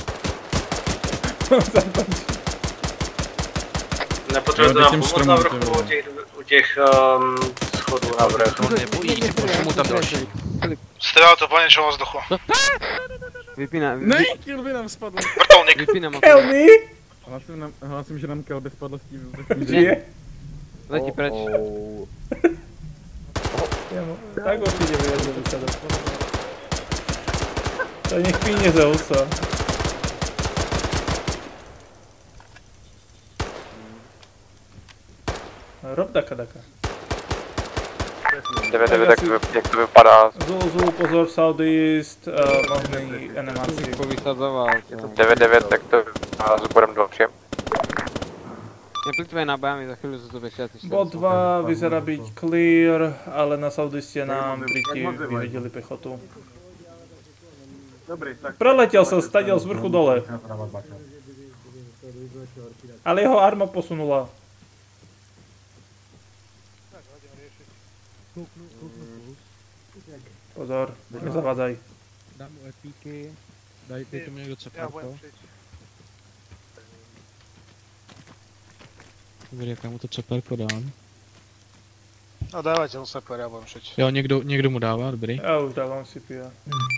Nepotřebuje to nám pomoct na vrchu u těch schodů na vrch. To nebojí, pošlu tam další. Strál to po něčem o vzduchu. Vypínám. Ne, Kelby nám spadl. Vrtulník. Vypínám. Kelby? Hlásím, že nám Kelby spadl s tím. Žije? Letí preč. Tak určitě vyjezdu výsledek. To nech píně Zeusa. Rob daka. 9, jak to vypadá? Zulu, pozor, Southeast, možný animaci. Povysadzoval. 9, tak to vypadá s úporem 2 příjem. Neplitvaj nábojami, za chvíľu sú tu bešiaci. Bod 2 vyzerá byť clear, ale na Southeastě nám Briti vyhodili pechotu. Preletěl sa, stadil z vrchu dole. Ale jeho arma posunula. Pozor, nezavádzaj. Dám mu epíky, dajte to někdo cepárko. Dobrý, jak já mu to cepárko dám. No dávajte mu cepár, já budem šiť. Jo, někdo mu dává, dobrý. Já už dávám CPA.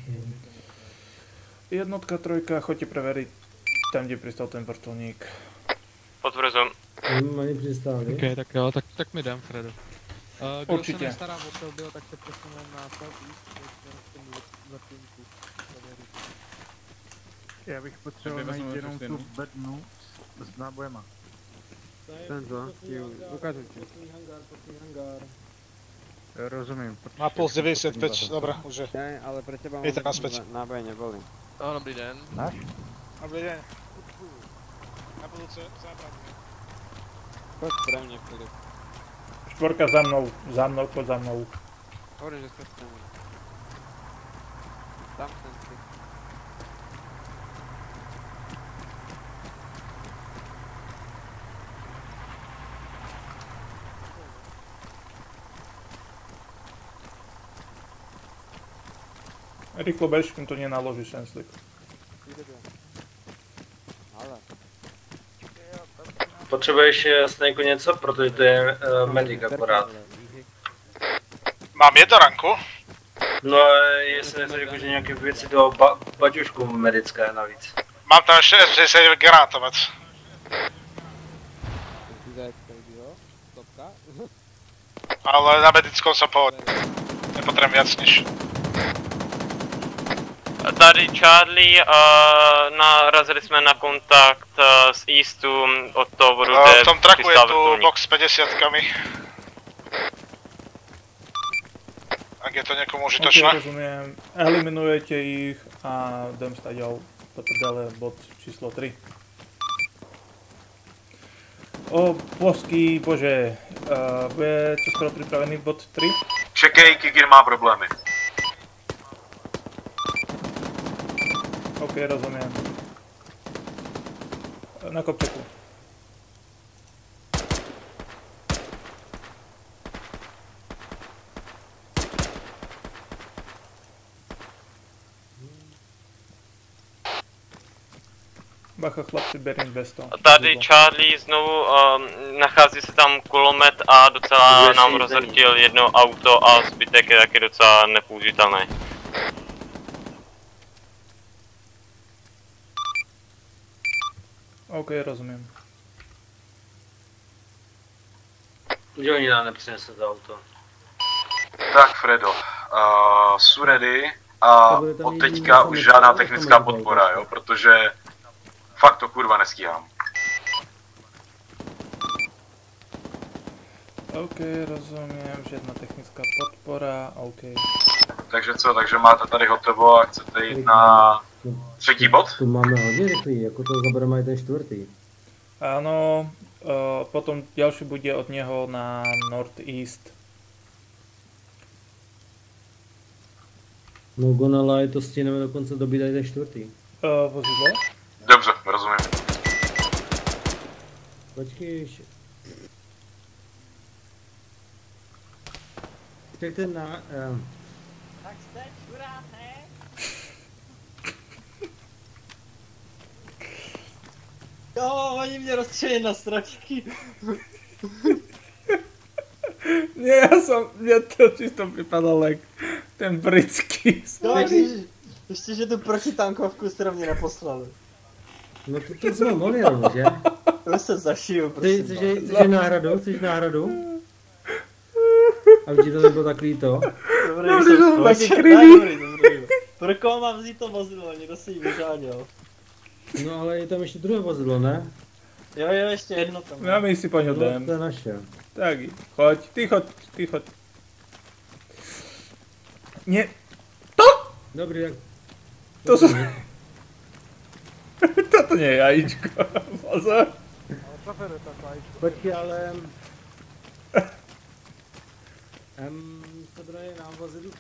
Jednotka, trojka, choďte preveriť tam, kde pristal ten vrtulník. Potvrzujem. Oni přistáli. Ok, tak jo, tak mi dám, Fredo. Kdo Určitě. se nestará o Selbyho, tak se přesuneme na Southeast, k tomu vrtulníku. Já bych potřeboval najít jenom tu bednu s nábojema. Tento, ukážem ti. Rozumím. Má puls 95, dobré, už je. Ne, ale pre teba Víte naspäť. náboje neboli. Dobrý den. Náš? Dobrý deň. Na budúce zábradne. Poď pre mne, Filip. Štvorka za mnou, poď za mnou. Hovorím, že skoč pre mňa. Tam sem si. Rýchlo bež, kým to nenaložíš ten slik. Potřebuješ Snakeu něco, protože to je medic akorát. Mám jednoranku. No jestli nechceš jakože nějaké věci do baťušku medické navíc. Mám tam ještě S39 granátomet. Ale na medickou jsem pohodný. Nepotřebuji víc než. Tady Charlie, narazili jsme na kontakt z Eastu od toho vodu, v tom traku je tu box s 50kami. Ak je to někomu užitočné. Ok, rozumiem. Eliminujete ich a jdem staďal do prdele bod číslo 3. O božský bože, bude to skoro připravený bod 3? Čekej, Kigir má problémy. Ok, rozumiem. Na kopčeku. Bacha chlapci, berím bez toho. Tady Charlie znovu, nachází se tam kulomet a docela nám rozhrtil jedno auto a zbytek je taky docela nepoužitelný. OK, rozumím. Udělení nám nepřinese to auto. Tak Fredo, jsou ready a od teďka už žádná technická podpora, jo, protože fakt to kurva nestíhám. OK, rozumím, žádná technická podpora, OK. Takže co, takže máte tady hotovo a chcete jít na třetí bod? Tu máme hodně rychlý, jako to zabereme aj ten čtvrtý. Áno, potom ďalší bude od neho na Northeast. No Gonala, to stíneme dokonce dobít aj ten čtvrtý. Vozidlo? Dobře, rozumím. Počkej, tak ten na... Tak jste čuráte? Jo, oni mě rozstřelili na stračky. Nie, mne to čisto připadalo jak ten britský. No, ještě, že tu protitankovku jste na mě neposlali. No to jsme mohli rovno, že? To se zašiju, prosím. Chceš náhradu? Aby ti to nebylo takový to? Dobrý, jsem taky krylí. Pro koho mám vzít to vozidlo, někdo si ji vyžáděl. No ale je tam ještě druhé vozidlo, ne? Jo, ještě jedno tam. Já my si po něho jdem. To je naše. Tak, choď, ty choď. Nie. To! Dobrý, jak... To jsou... Toto nie je jajíčko, pozor. Počkej, ale... Dobré, nám vozidlo.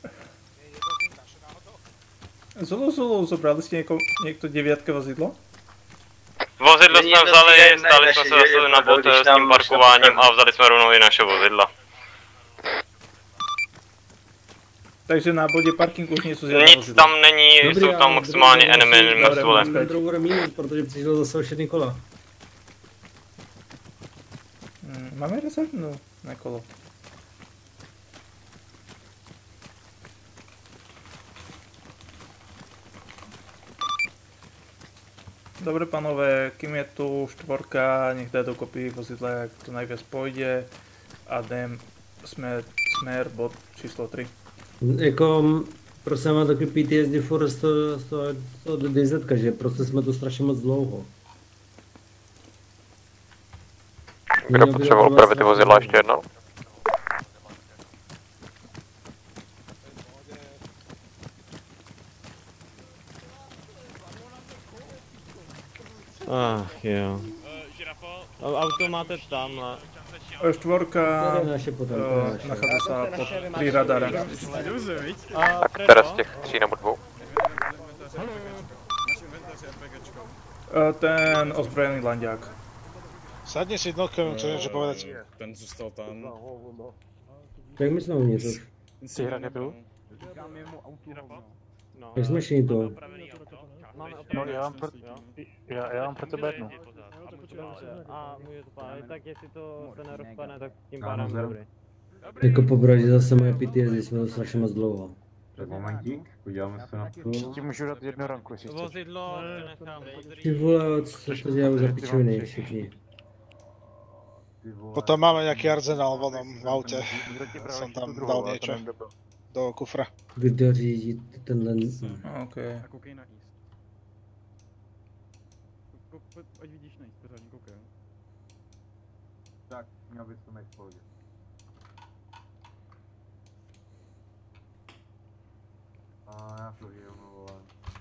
Zulu, zobrali jste někdo 9 vozidlo? Vozidlo jsme vzali, stali jsme se zase na bod s tím parkováním a vzali jsme rovnou i naše vozidla. Takže na bodě parkingu už nejsou žádné Nic vozidla. tam není, jsou tam maximálně enemy mrtvole. To bude minus, protože přišlo zase všechny kola. Máme rezervnu na kolo. Dobre panové, kým je tu štvorka, nech dá dokopy vozidla, jak to najviac pôjde a jdem smer bod číslo 3. Jako, prosím mám takový PTSD furt z toho DZ, že prostě jsme tu strašně moc dlouho. Kdo potřeboval opravit ty vozidla ještě jednou? Jo. Auto máte tamhle. Štvorka nachádza sa pri radare. Tak které z těch 3 nebo 2? Ten ozbrojený landiák. Sadni si dnokem, čo niečo povedať. Ten zůstal tam. Jak my jsme uvnitř už? Ty hra nebyl? Jak jsme šli to? No já mám pro tebe jednu. A může to pálit, tak jestli to se nerozpadne, tak tím pádem dobrý. Jako pobraží zase moje PTSD, jsme to strašně moc dlouho. Tak momentík, podíváme se na to. Ti můžu dát jednu ranku, jestli chceš. Vozidlo nechám. Ty vole, co to dělají za pičoviny všichni. Potom máme nějaký arzenál vonom v autě. Jsem tam dal niečo do kufra. Kdo řídí tenhle... OK. Ať vidíš nejít, pořádně koukej. Tak, měl bys to mít v pohodě. A já to žiju, no vole.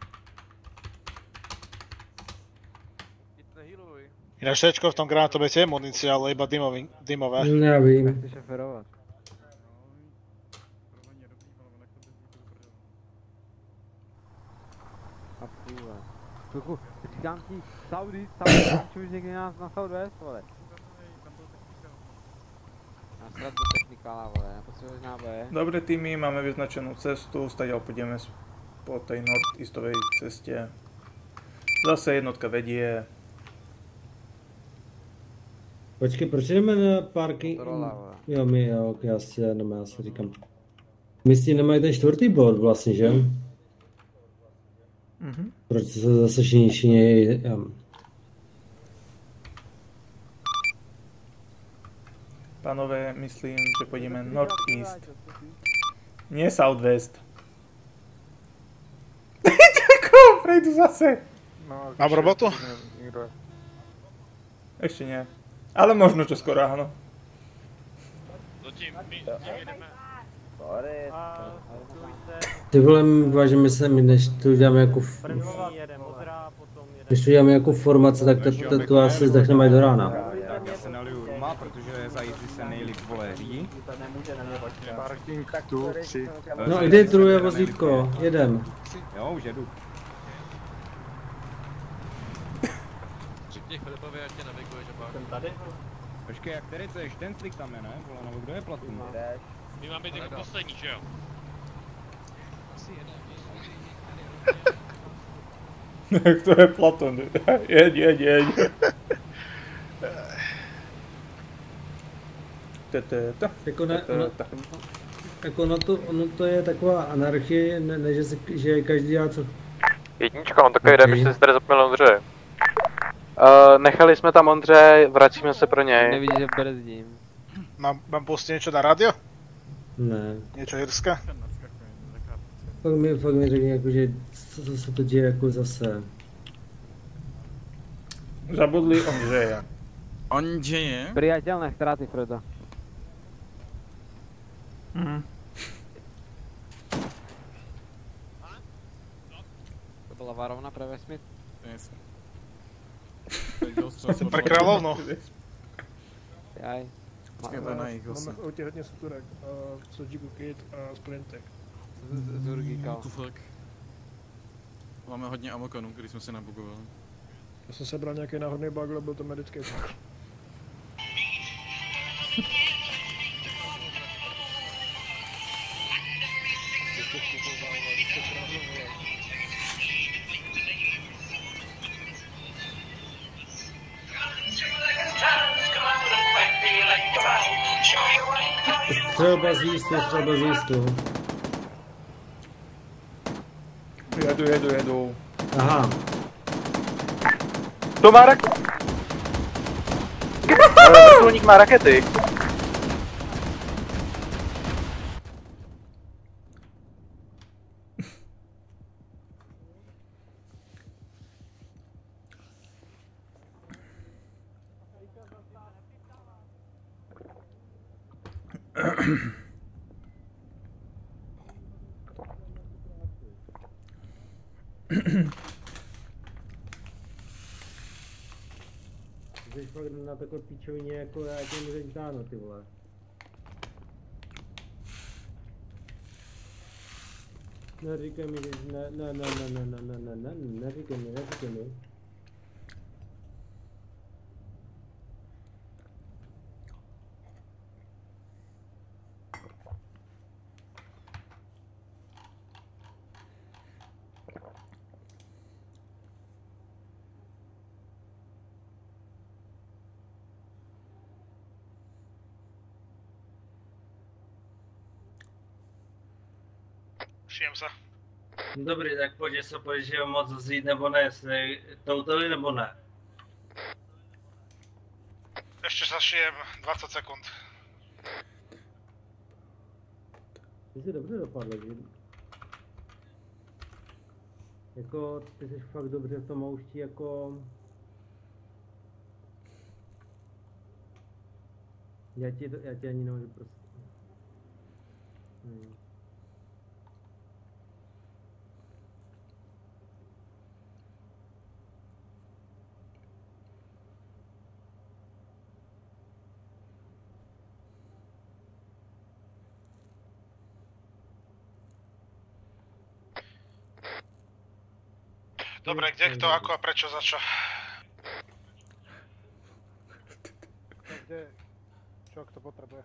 Ináč Šečko, v tom granátobete je munícia, ale iba dymové. Já vím. Chci šoferovat. A půle. Kluku, říkám ti, Saudi, už někdy nás na Southwest, vole. Já srad do technikála, vole, nepotřebuješ náboje. Dobre týmy, máme vyznačenú cestu, stadiaľ pôjdeme po tej northeastovej ceste Zase jednotka vedie. Počkej, proč jdeme na parking? Jo, já si říkám. My si nemají ten čtvrtý bod vlastně, že? Proč se zase šinějí? Pánové, myslím, že půjdeme northeast. Nie southwest. Děkuju, prejdu zase. Mám robotu? Ještě ne. Ale možno čoskoro áno. Ty vole, vážíme se, my než to uděláme jako když to uděláme jako formace, tak to asi zdechneme až do rána. Já se naliju ruma, protože za Jiří se nejlíp vole řídí. Parking tu, 3. No kde je druhé vozítko? Jedem. Jo, už jedu. Řekni Filipovi, ať tě naviguje, že pak. Jsem tady? Počkej, jak který to je? Štentlik tam je, ne? Vole, nebo kdo je Platun? My máme být jako poslední, že jo? Asi jeden. Jak to je Platon? Jeď. Jako ono to je taková anarchie, ne že každý dělá co. Jednička, on takový jde, byste si tady zapomněl Ondřeje. Nechali jsme tam Ondře, vracíme se pro něj. Nevidíš, že brzdím. Mám pustit něco na rádio? Ne. Něco Jirska? Fakt mi řekni, jako, že co se to děje jako zase. Zabudli Ondřeje. Ondřeje? Priateľné ztráty, Fredo. To byla varovna pre vesmír? Jasně. Pre královnu. Jaj. To je na jich Máme hodně suturek, co Jigu Kid a Sprintek. Z Urgíka. Máme hodně amokonů, když jsme se nabugovali. Já jsem sebral nějaký náhodný bug, ale byl to medický bug. Třeba z jistu. Jedu. Aha. To má vrtulník má rakety. Jsi fakt na takové píčovině, jako já tě můžu dáno, ty vole. Neříkej mi, že neříkej mi. Přijem se. Dobrý, tak pojď, jestli pojď, že moc zjít nebo ne, jestli touteli nebo ne. Ještě zašijem 20 sekund. Ty jsi dobře dopadl, že? Jako, ty jsi fakt dobře v tom moušti, jako... Já ti ani nemůžu prostě. Dobre, kde, kto, ako a prečo, za čo? Kde, čo, kto potrebuje?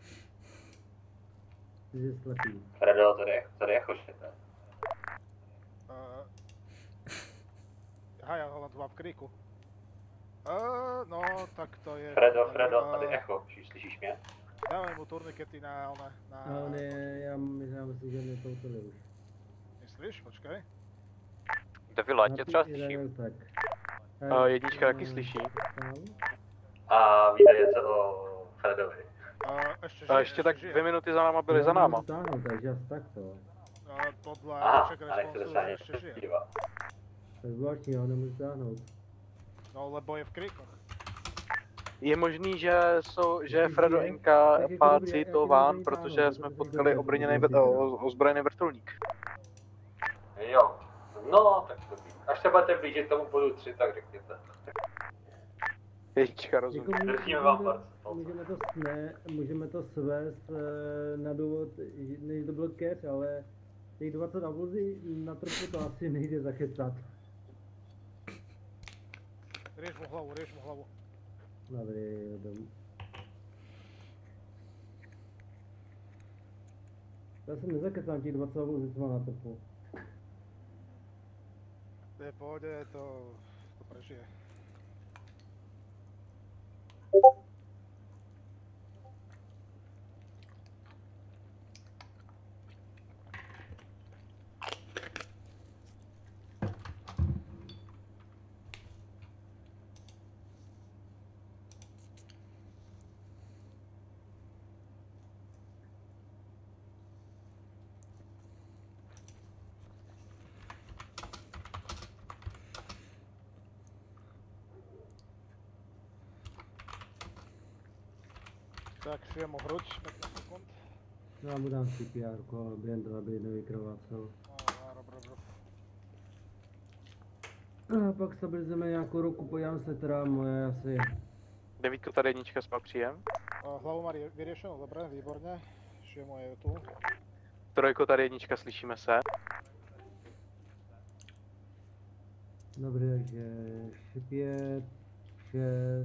Ty jsi slepý. Fredo, tady je chošete. Aha, já ho tu mám v kríku. No, tak to je... Fredo, tady echo, slyšíš mě? Dávaj mu turnikety na ona, na... No ne, já myslím, že mě to už. Myslíš? Počkej. Devila, tě třeba slyším. Jednička taky slyší. A víte něco o Fredovi? Ještě tak 2 minuty za náma byly za náma. Takže asi takto. Podle našich responsu ještě žije. To je zvláštní, ho nemůžu stáhnout. No, lebo je v kríkoch. Je možný, že Fredo Inka pál citován, protože jsme potkali ozbrojený vrtulník. Jo, no tak to ví. Až se budete blížit tomu bodu 3, tak řekněte. Jednička, rozumím. Držíme vám palce. Můžeme to svést na důvod, než to byl catch, ale těch 20 avulzí na trpu to asi nejde zachycat. Rěž mu hlavu. Dobrý, jdem. Já jsem nezakecám těch 20 avulzí, co má na trpu. To je v pohodě, to prežije. Tak šijeme hruď, 15 sekund. Já mu dám CPR, ale během toho, aby nevykrvácel. A pak stabilizujeme nějakou ruku, podívám se teda moje asi. 9 tady jednička spal příjem. Hlavu má vyřešeno, dobré, výborně. Šijeme je tu. 3 tady jednička, slyšíme se. Dobrý, takže 5, 6,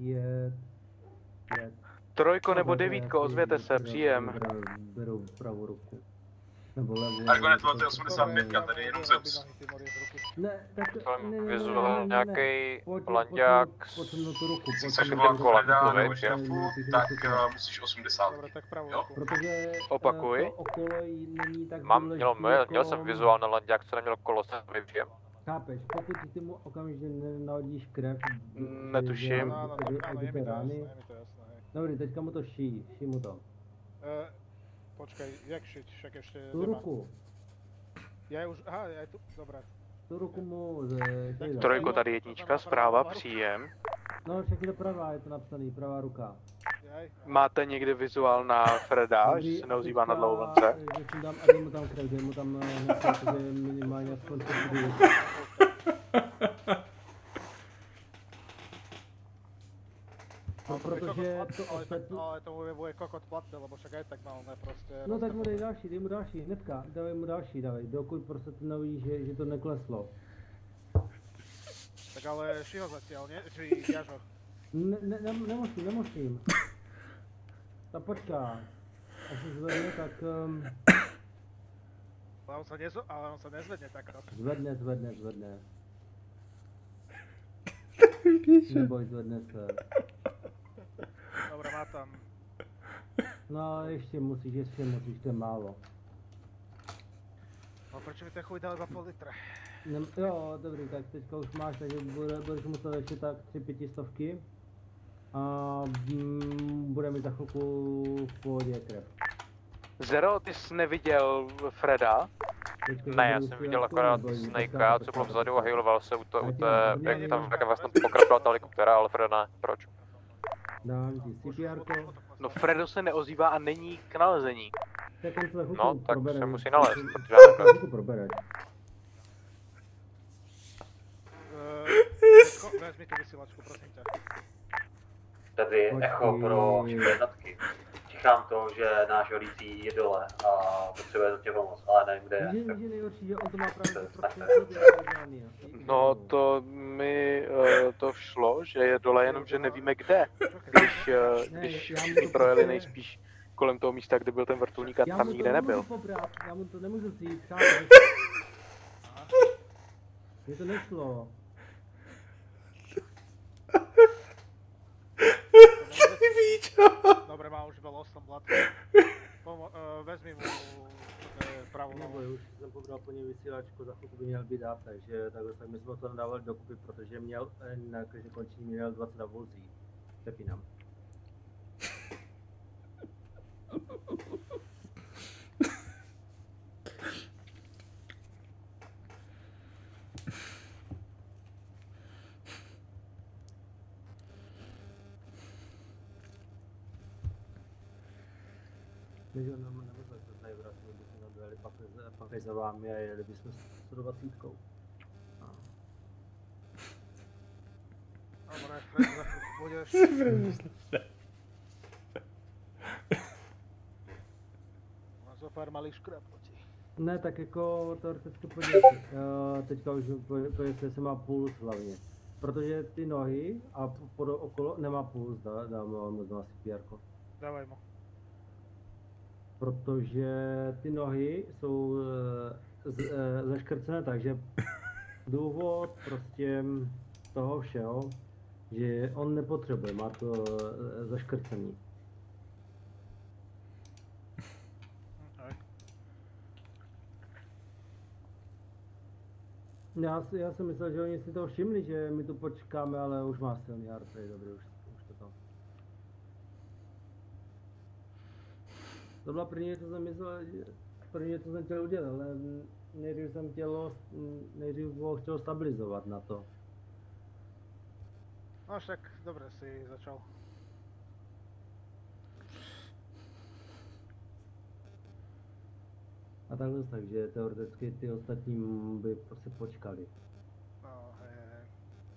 5. 3 nebo 9, ozvěte se, příjem. Beru pravou ruku. Nebo levou. Argonet 85, tady jenom Zeus. Ne, tak Vizuál nějaký landák. Chceš volat koleda nebo žirafu, tak musíš 80. Jo? Protože opakuj. Okolo není tak Měl jsem vizuál na landák, co neměl kolo, jsem vypřijem. Chápeš, pokud ty mu okamžitě nenahodíš krev, netuším. Rány. Dobrý, teďka mu to šij mu to. Počkej, jak šiť, však ještě tu ruku. Já už, aha, já tu, dobré. Tu ruku mu... 3 tady jednička, zpráva, příjem. No, však je to pravá, je to napsaný, pravá ruka. Máte někdy vizuál na Freda, že se neozývá na dlouhance? Že si dám, a dej mu tam krev, dej mu tam minimálně aspoň No, protože to ostatní... Ale tomu bude kokot platné, lebo však aj tak mal prostě... No tak mu dej mu další, hnedka, dávej mu další, dokud prostě ty nevíš, že to nekleslo. Tak ale ši ho zatiaľ, ne? Či jaž ho? Nemusím. Ta počká. Až se zvedne, tak... Ale on sa nezvedne takto. Zvedne. Neboj, zvedne se. Dobre, má tam. No, ještě musíš, to je málo. No, proč mi ten chuj dal za půl litra? Jo, dobrý, tak teďka už máš, takže budeš muset ještě tak 3-500. A bude mi za chvilku v pohodě krev. Zero, ty jsi neviděl Freda? Ne, já jsem viděl akorát Snakea, co bylo vzadu a healoval se u té, jak tam vlastně pokračovala ta helikoptera, ale Freda ne, proč? Dám ti CPR-ko. No Fredo se neozývá a není k nalezení. No, tak se musí nalézt, protože já nebudu. Vezmi tu vysílačku, prosím tě. Tady echo pro jednotky. Říkám to, že náš velící je dole a potřebuje do tě pomoct, ale nevím, kde je. No to mi to všlo, že je dole, jenom že nevíme kde. Když všichni projeli nejspíš kolem toho místa, kde byl ten vrtulník a tam nikde nebyl. Já mu to nemůžu říct, chápeš? Mně to nešlo. Dobre, má už iba 8 blat. Vezmi mu pravou nohu. Už jsem pobral po něj vysílačku, za chvilku by měl být dát, takže takhle tak my jsme to nadávali dokupy, protože měl na každé končení měl 20 na vozí. Přepínám. My ho nemůžeme to tady vrátili, bychom nabili pak za vámi a jeli bychom s 20. Dobre, Fred, za chvíľku budeš. Má zo pár malých škrapnutí. Ne, tak jako teoreticky podívejte, teďka už pojďte, se má puls hlavně. Protože ty nohy a okolo nemá puls, dám možná asi PR-ko. Dávaj mu. Protože ty nohy jsou zaškrcené, takže důvod prostě toho všeho, že on nepotřebuje, má to zaškrcený. Já jsem myslel, že oni si to všimli, že my tu počkáme, ale už má silný artry, dobrý, už to tam. To byla první, co jsem myslel, první, co jsem chtěl udělat, ale nejdřív jsem ho chtěl stabilizovat na to. No však, dobre si začal. A takhle, takže teoreticky ty ostatní by prostě počkali. No, hej.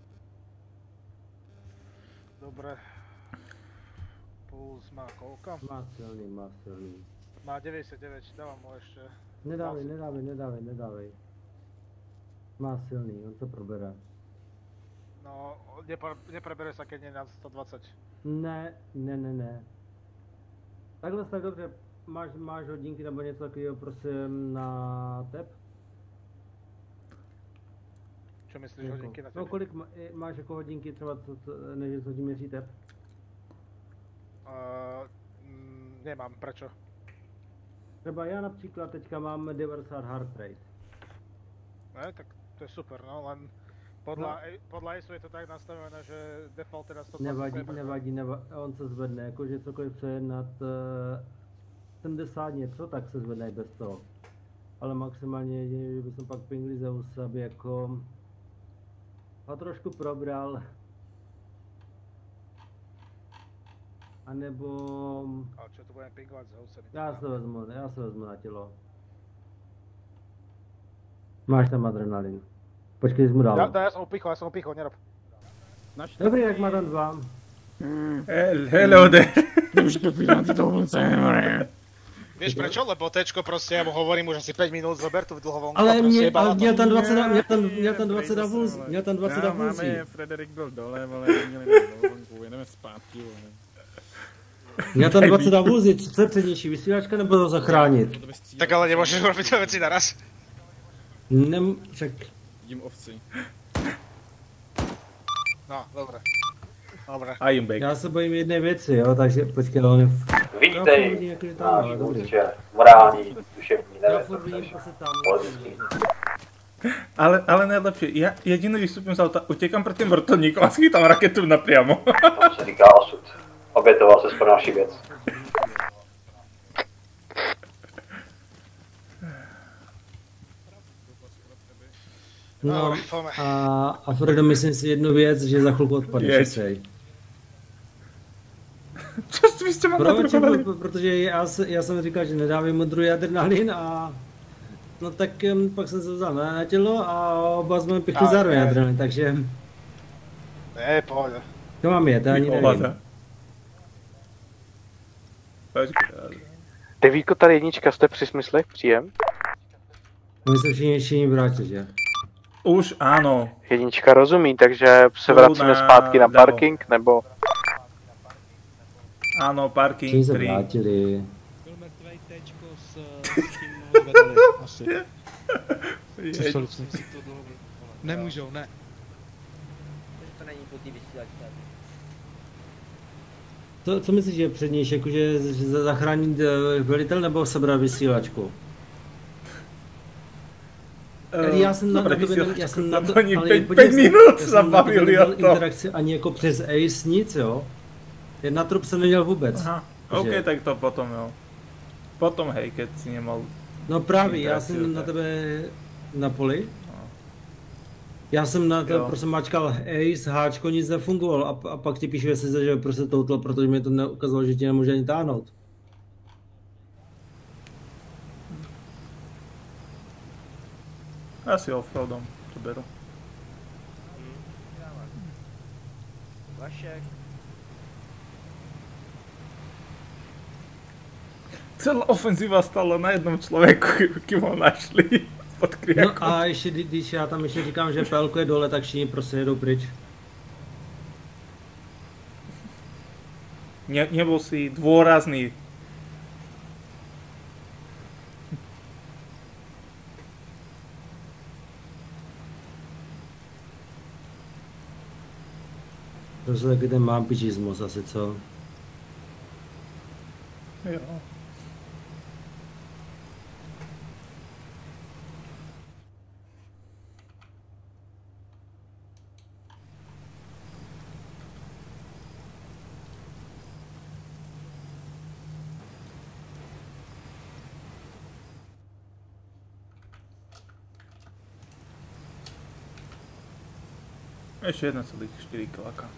Dobre. Puls má koľko? Má silný. Má 99, dávam mu ešte. Nedávej. Má silný, on to probere. No, neprebere sa, keď nie na 120. Ne. Takhle tak dobře, máš hodinky nebo něco takového prosím na tep? Čo myslíš hodinky na tep? No kolik máš jako hodinky třeba, než hodí měří tep? Nemám, prečo? Třeba já například teďka mám 90 heart rate. Ne, tak to je super, no, len podľa ISU je to tak nastavené, že default teda 120. Nevadí, on se zvedne, jakože cokoliv co je nad 70 něco, tak se zvedne bez toho. Ale maximálně jediný, že bych pak pingli Zeus, aby jako ho trošku probral. A nebo... A čo tu budem pingovať Zeusem? Já se vezmu na tělo. Máš tam adrenalin. Počkej, jsi mu dal. Já jsem upichol, nerob. Dobrý, jak má tam 2. Hello there. Už to pídám ty tohle. Vieš prečo? Lebo Tčko prostě, já mu hovorím už asi 5 minut, zober tu dlhovou. Ale měl tam 20 na vůz. Máme, Frederik byl dole, ale měli dlouhonku, jedeme zpátky. Měl tam 20 na vůzi, co je přednější, vysílačka nebo to zachránit? Tak ale nemůžeš robit dvě věci naraz. Však... Vidím ovci. No, dobré. Já se bojím jedné věci, jo, takže počkej, on je... Vítej náš vůdče, morální, duševní, nevím, ale nejlepší, já jediný vystupím z auta, utěkám proti tím vrtulníkům a schytám raketu napřímo. To se říká osud. Obětoval ses pro naši věc. No a Fredo, myslím si jednu věc, že za chvilku odpadneš. Co jsi s těma nadrvali? Protože já jsem říkal, že nedávám mu druhý adrenalin a... No tak pak jsem se vzal na tělo a oba jsme pichli zároveň adrenalin, takže... Ne, pohodě. To mám je, to ani nevím. Devítko, tady jednička, jste při smyslech, příjem? My se všichni vrátili, že? Už ano. Jednička rozumí, takže se vracíme zpátky na parking, nebo? Ano, parking 3. Všichni se vrátili. Byl mrtvej Tčko s tím vedali, asi. Nemůžou, ne. To není po té vysílačce. Co myslíš, že je přednější, jakože zachránit velitel nebo sebrat vysílačku? Já jsem na to, oni 5 minut zabavili o to. Interakci ani jako přes Ace nic, jo? Jedna trup jsem neměl vůbec. Aha, OK, tak to potom jo. Potom hej, keď si nemal... No právě, já jsem na tebe na poli. Já jsem na to prostě mačkal Ace, háčko, nic nefungovalo a pak ti píšu, jestli že prostě total, protože mi to neukázalo, že ti nemůže ani táhnout. Asi offroadom to beru. Vašek. Celá ofenzíva stála na jednom člověku, kým ho našli pod kriakou. No a ještě, když já tam ještě říkám, že pelko je dole, tak všichni prostě jedou pryč. Nebol si dôrazný. Prostě taky ten má bičismus asi, co? Jo. Ešte 1,4 kilaka.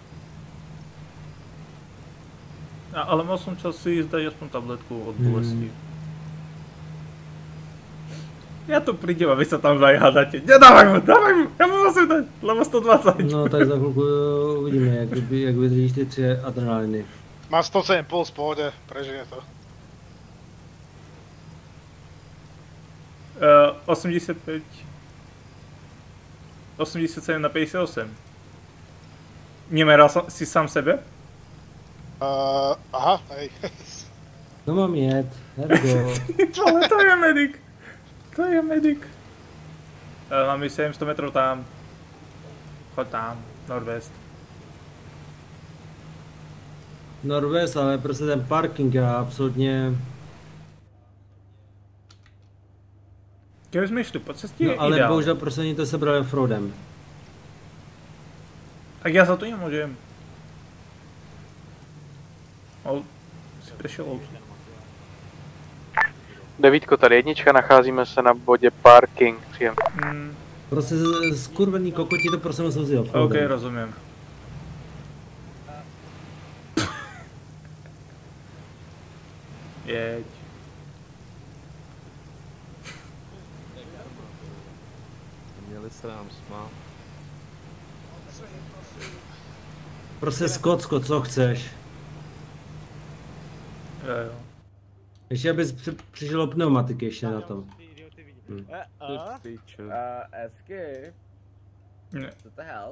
Ale mal som čas si ísť dať aspoň tabletku od bolesti. Ja tu prídem a vy sa tam zajhádate. Nedávaj mu, ja mu musím dať, lebo 120. No tak za chvilku uvidíme, jak vydržíš ty 3 adrenaliny. Má 107 puls, v pohodě, prežije to. 85. 87 na 58. Nemeral si sám sebe? Aha, hej. No mám jet, hergo. Ale to je medic. To je medic. Máme 700 metrů tam. Choď tam, Northwest. Northwest, ale prostě ten parking je absolutně... Když vezmeš tu po cestě je no, ale ideál. bohužel prostě oni to sebrali offroadem. Tak já za to nemůžem. Si přešel out. 9 tady jednička, nacházíme se na bodě parking, příjem. Prostě skurvený kokoti to prostě jsou si offroadem. OK, rozumím. Jeď. Měli se nám smát. Prostě Skotsko, co chceš? Jo. Ještě abys přišel o pneumatiky ještě na tom. Esky. Co to hell?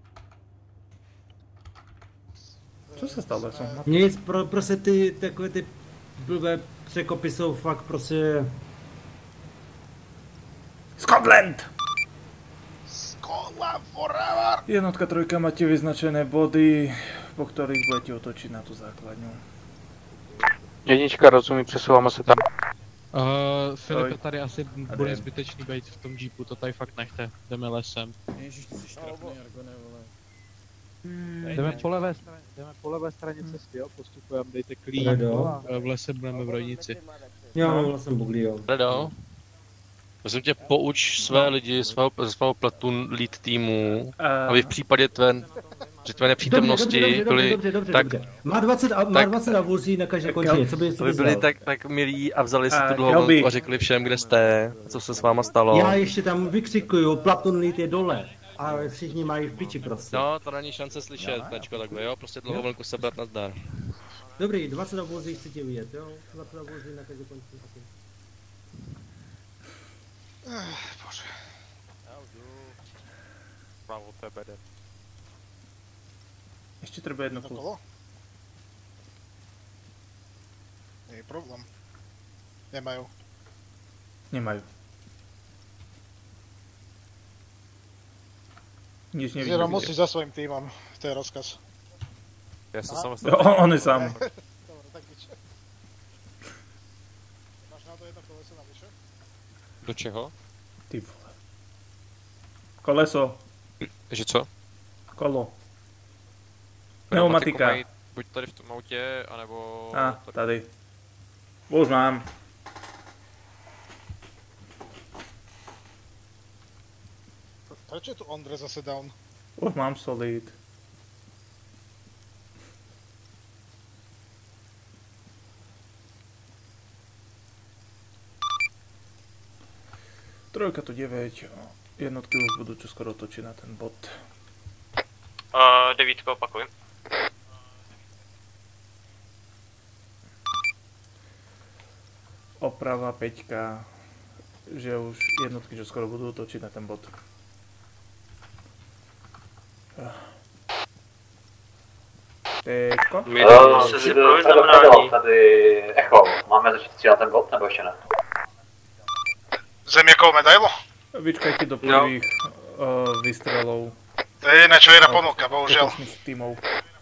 Co se stalo? Nic, prostě ty takové ty blbé překopy jsou fakt prostě... Scotland! Jednotka, trojka máte vyznačené body, po kterých budete otočit na tu základňu. Jednička, rozumí, přesouváme se tam. Filipe, tady asi bude zbytečný být v tom jeepu, to tady fakt nechte, jdeme lesem. Ježiš, ty jsi štrapný, Argone, vole. Jdeme po levé straně cesty, jo, postupujeme, dejte klíč, v lese budeme v rojnici. Jo, vlastně buglí, jo. Redo, prosím tě, pouč své lidi, svého platoon lead týmu, aby v případě tvé nepřítomnosti byli tak... Má 20 a vozí na každé končině, co by si aby byli tak milí a vzali si tu dlouhou a řekli všem, kde jste, co se s váma stalo. Já ještě tam vykřikuju, platoon lead je dole. A všichni mají v piči prostě. No, to není šance slyšet, tečko, takhle, jo, prostě dlouhou vlnku sebrat nazdar. Dobrý, 20 a vozí chci tě vidět, jo? 20 a vozí na každé končině. Bože. Pravo tebe jde. Ještě treba jedno kolo. Nie problém. Nemajú. Nemajú. Nič nevidím. Zero musí za svojím týmom, to je rozkaz. Já jsem samostatný. Jo, on je sám. Dobre, tak nič. Máš na to jedno koleso navyše? Do čeho? Ty vole. Koleso. Že co? Kolo. Pneumatika. Buď tady v tom autě, anebo... Tady. Už mám. Proč je tu Ondře zase down? Už mám solid. Trojka to 9. Jednotky už budou čoskoro točit na ten bod. 9 opakuj. Oprava 5, že už jednotky čoskoro budou točit na ten bod. Pětko? Tady Echo, máme začít střílet ten bod, nebo ještě ne? Zem jakou medailu? Vyčkajte do prvých výstřelů. To je jediné, čo je na ponuka, bohužel. Týmů.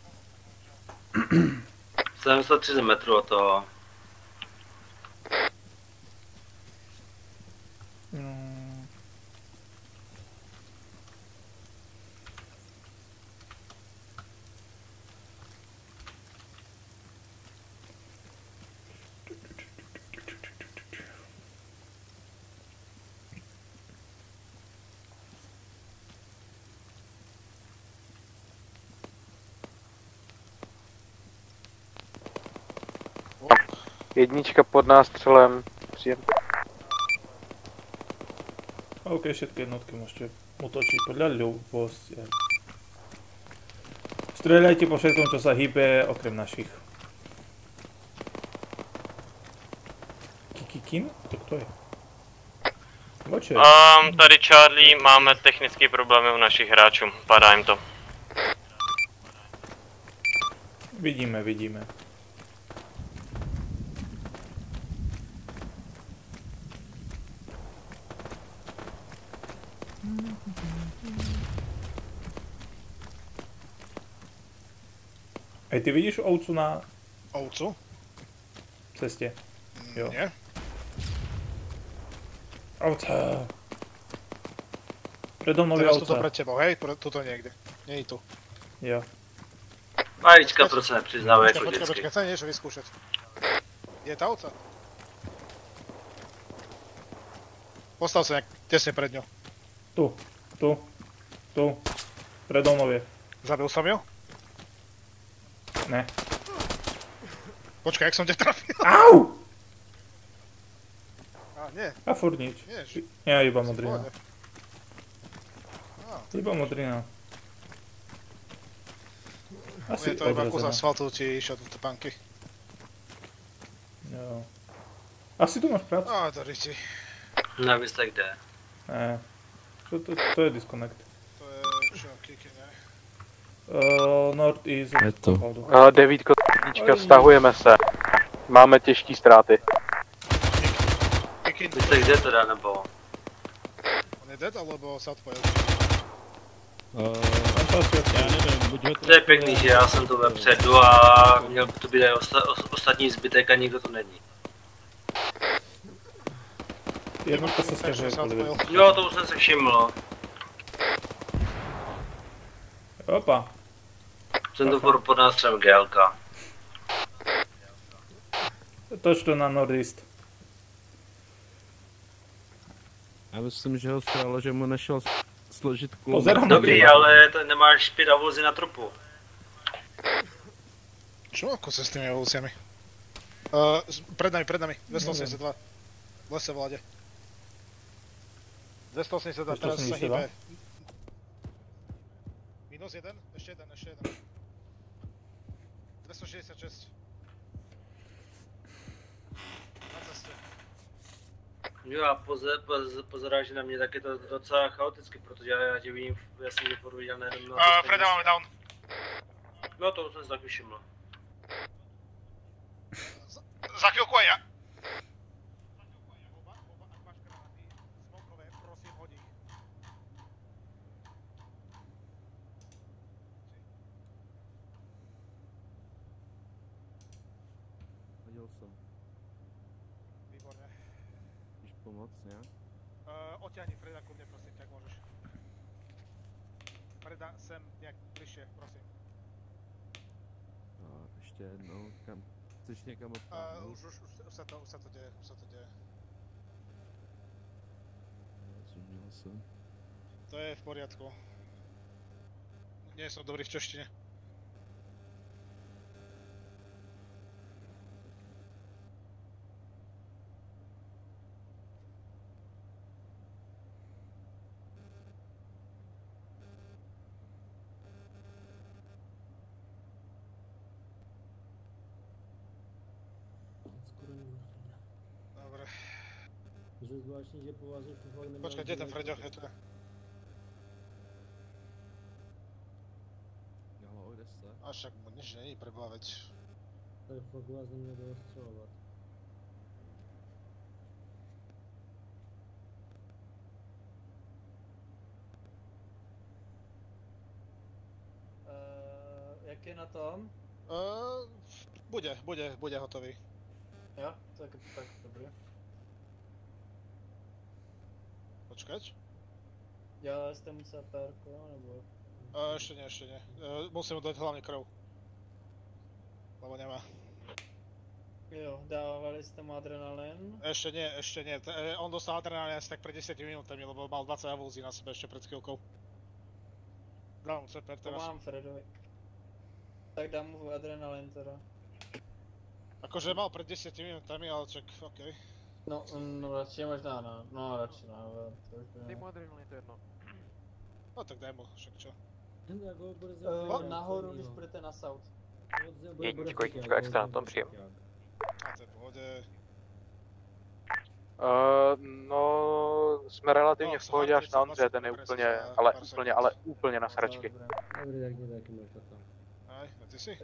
730 metrů a to... Jednička pod nástřelem. Příjem. OK, všetky jednotky môžete útočiť podľa ľubosti. Strieľajte po všetkom, čo sa hýbe, okrem našich. Kikikin? To kto je? Voče. Tady Charlie, máme technické problémy u našich hráčů, padá jim to. Vidíme, vidíme. Hej, ty vidíš ovcu na... Ovcu? Cestě. Jo. Nie. Ovca. Predo mnou je teraz ovca. tuto pred tebou, hej? Tuto niekde. Nie je tu. Jo. Majička, proč se nepřiznáme jako Počkaj, vždycky. chcem niečo vyskúšať. Je tá ovca? Postav sa nejak tesne pred ňou. Tu. Predo mnou je. Zabil som ju? Ne. Počkaj, jak som ťa trafil? Au! Nie. A furt nič. Nie, Ja iba modrina. Iba modrina. Asi je to iba kus odrezená. asfaltu ti išiel do topánky. Jo. Asi tu máš prácu? To ryči. Nevíš tak kde. Ne. To je disconnect. To je čo, kliky, ne? North East. Je to. 9, stahujeme se. Máme těžké ztráty. Víš tak kde teda, nebo? On je dead, alebo sa odpojil? Já nevím, buď ho To je pěkný, že já jsem tu vepředu a měl by to být aj ostatní zbytek a nikdo to není. Jednotka se stěžuje. Jo, to už jsem se všiml. Opa. Jsem to pod nástřelem GLK. Toč to na Nordist. Já myslím, že ho sralo, že mu nešel složit klub. Pozerám. Dobrý, ale to nemáš 5 vozy na trupu. Čo ako sa s tými evolúciami? Pred nami, 282. V lese v lade. 282, teraz sa hýbe. Minus 1, ešte jeden. 266. Na ceste. Jo a pozeráš na mě, tak je to docela chaoticky, protože já tě vidím, já jsem tě porušil nejenom na... Freda máme down. No to už jsem si taky všiml. Za chvíľku aj ja. Výborně. Chceš pomoct nějak? Oťahni Freda ku mne, prosím, jak môžeš. Freda, sem nějak bližšie, prosím. Ještě jednou, kam? Chceš někam odpáhnout? Už sa to děje, Rozuměl jsem. To je v poriadku. Nie som dobrý v češtine. Dobre. Že zvláštní, že po vás už fakt neměl... Počkej, kde je ten Freďo? Je to je. Halo, kde jste? A však nič není preboha, veď. Tak fakt vás neměl dostřelovat. Jak je na tom? Bude hotový. Jo, tak dobré. Počkať. Dělali jste mu CPR-ko, nebo? Ešte nie. Musím mu dať hlavne krv. Lebo nemá. Jo, dávali jste mu adrenalin? Ešte nie. On dostal adrenalin asi tak pred 10 minútami, lebo mal 20 avulzí na sebe ešte pred chvíľkou. Dám mu CPR To teraz. mám Fredovi. Tak dám mu adrenalin teda. Akože mal pred 10 minútami, ale čak, okej. No radši možná ne, radši ne, to už Dej mu adrenalin, to je jedno. No tak daj mu, však čo. Nahoru, když budete na south. Jedničko extra na tom příjem. A to je v pohodě. No, jsme relativně v pohodě až na Ondře, ten je úplně na sračky. Dobrý, tak mě taky máš to. Aj, a ty si?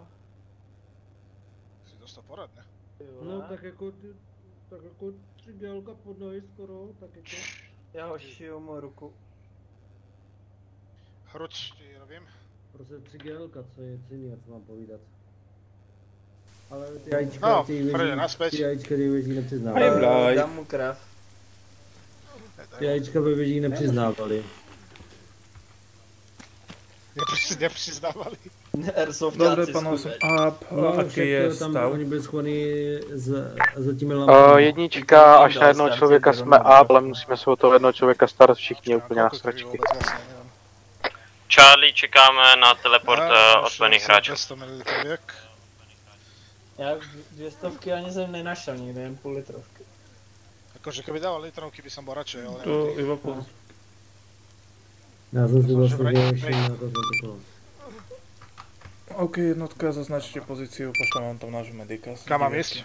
Si dostal porad, ne? No tak jako třidělka pod nohy skoro, tak jako... Já ho šiju mu ruku. Hruč ti robím. Prostě třidělka, co je jiného, co mám povídat. Ale ty jajíčka, ty jajíčka věží nepřiznávali. Dám mu krev. Ty jajíčka ve věží nepřiznávali. Nepřiznávali. Dobře, panu jsem up, aký je stav? Oni byli schovaní za těmi lampami. Jednička, až na jednoho člověka jsme up, ale musíme se o toho jednoho člověka starat všichni úplně na sračky. Charlie, čekáme na teleport od plných hráčů. Já 200 ani jsem nenašel nikde, jen půl litrovky. Akože keby dával litrovky, by som bol radšej, ale... To iba půl. Já jsem si vlastně ještě na to takovou. OK, jednotka, zaznačte pozíciu, pošlem vám tam nášho medika. Kam mám ísť?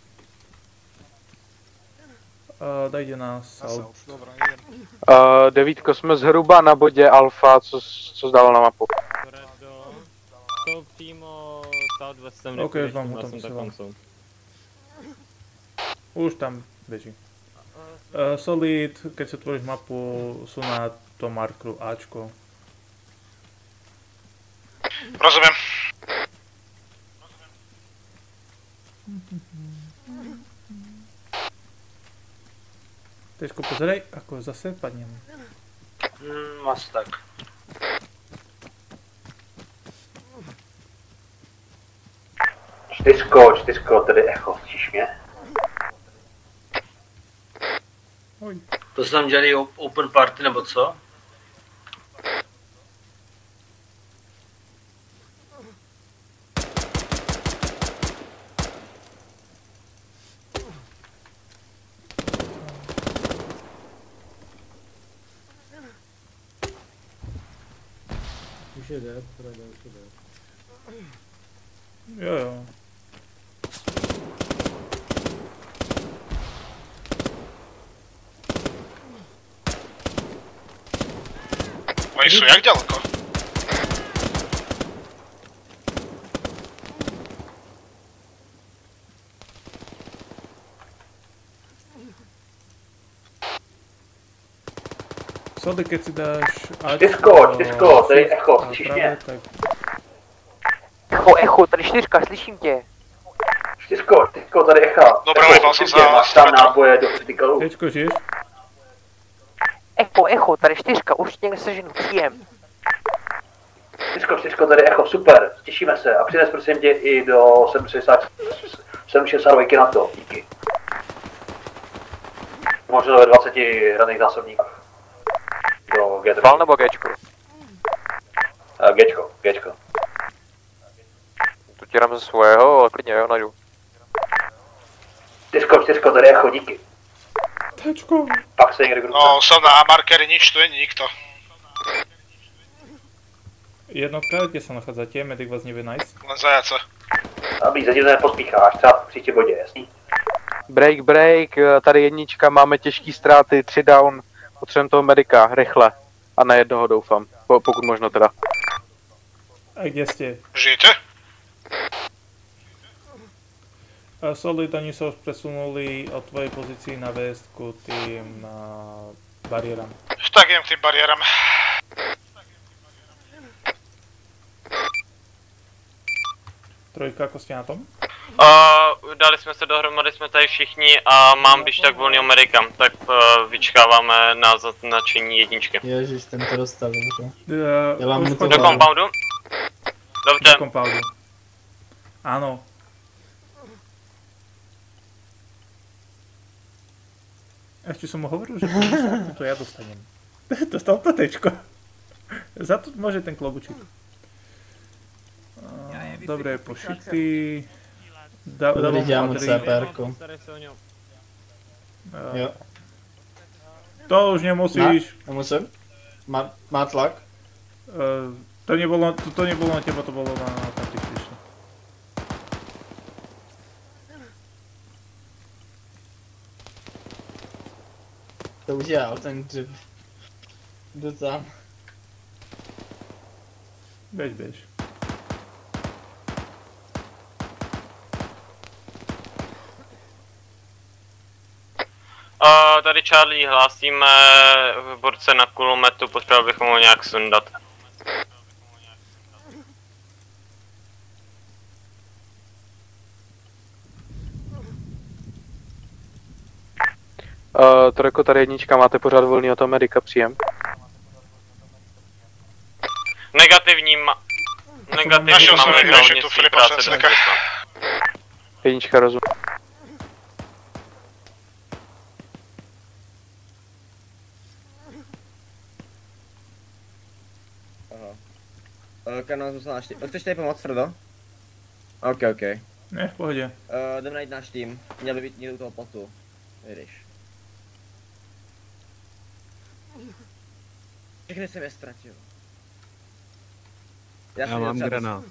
Dajte na south. Dobrá, idem. Devítko, jsme zhruba na bodě alfa, co zdával na mapu. To přímo southwestem, OK, vám ho tam posílám. Už tam beží. Solid, keď si tvoríš mapu, sú na tom markeru Ačko. Rozumiem. Težko pozerej, ako zase padnem. Asi tak. Čtyřko, tedy echo, slyšíš mě? To jsme tam dělali open party nebo co? Už je dead, Freda, už je dead. Jo. Oni sú jak ďaleko? Sody, keď si dáš... Čtyřko, tady echo, slyšíš mě? Echo, tady 4, slyším tě. Čtyřko, tady Echa. Dobrá, vypal jsem se. Máš tam náboje do criticalu. Tečko, žiješ? Echo, tady 4, už někde seženu příjem. Čtyřko, tady Echo, super, těšíme se. A přines prosím tě i do 762 na to, díky. Možná ve 20 hraných zásobníků. Do G2. Val nebo Gčko? Gčko. Tu ti dám ze svého, ale klidně jo, najdu. Čtyřko, tady Echo, díky. Tečko. Pak se někde kruce. No, som na markery, nič tu není nikto. Jednotka, kde sa nachádzate? Medic vás nevie nájsť? Len zajace. Aby zatím nepospícháš, třeba v příští bodě, jasný? Break, tady jednička, máme těžký ztráty, 3 down, potřebujeme toho medika, rychle. A na jednoho doufám, pokud možno teda. A kde ste? Žijete? Solid, oni sa už presunuli od tvojej pozícii na west ku tým bariéram. Tak idem k tým bariéram. Trojka, ako ste na tom? Dali jsme se dohromady, jsme tady všichni a mám když tak volný Amerika, tak vyčkáváme na značení jedničky. Ježiš, ten to dostal, dobře. Do compoundu? Dobře. Do compoundu. Áno. Ešte som mu hovoril, že to ja dostanem. Dostal to tečko. Za to môže ten klobučík. Dobre, pošitý. Dobrý, dělám mu CPR-ku. Jo. To už nemusíš. Nemusím? Má tlak? To nebolo na teba, to bolo na taktičku. To udělal ten drip. Jdu tam. Běž. Tady Charlie, hlásíme borce na kulometu, potřebovali bychom ho nějak sundat. Trojko, tady jednička, máte pořád volný od Amerika, příjem. Negativní máme zdravotnictví práce do Jednička, rozum. Kanál zůstal náš tým. Chceš tady pomoct, Fredo? OK. Ne, v pohodě. Jdeme najít náš tým. Měl by být někdo u toho plotu. Vidíš. Všechny jsem je ztratil. Já mám granát.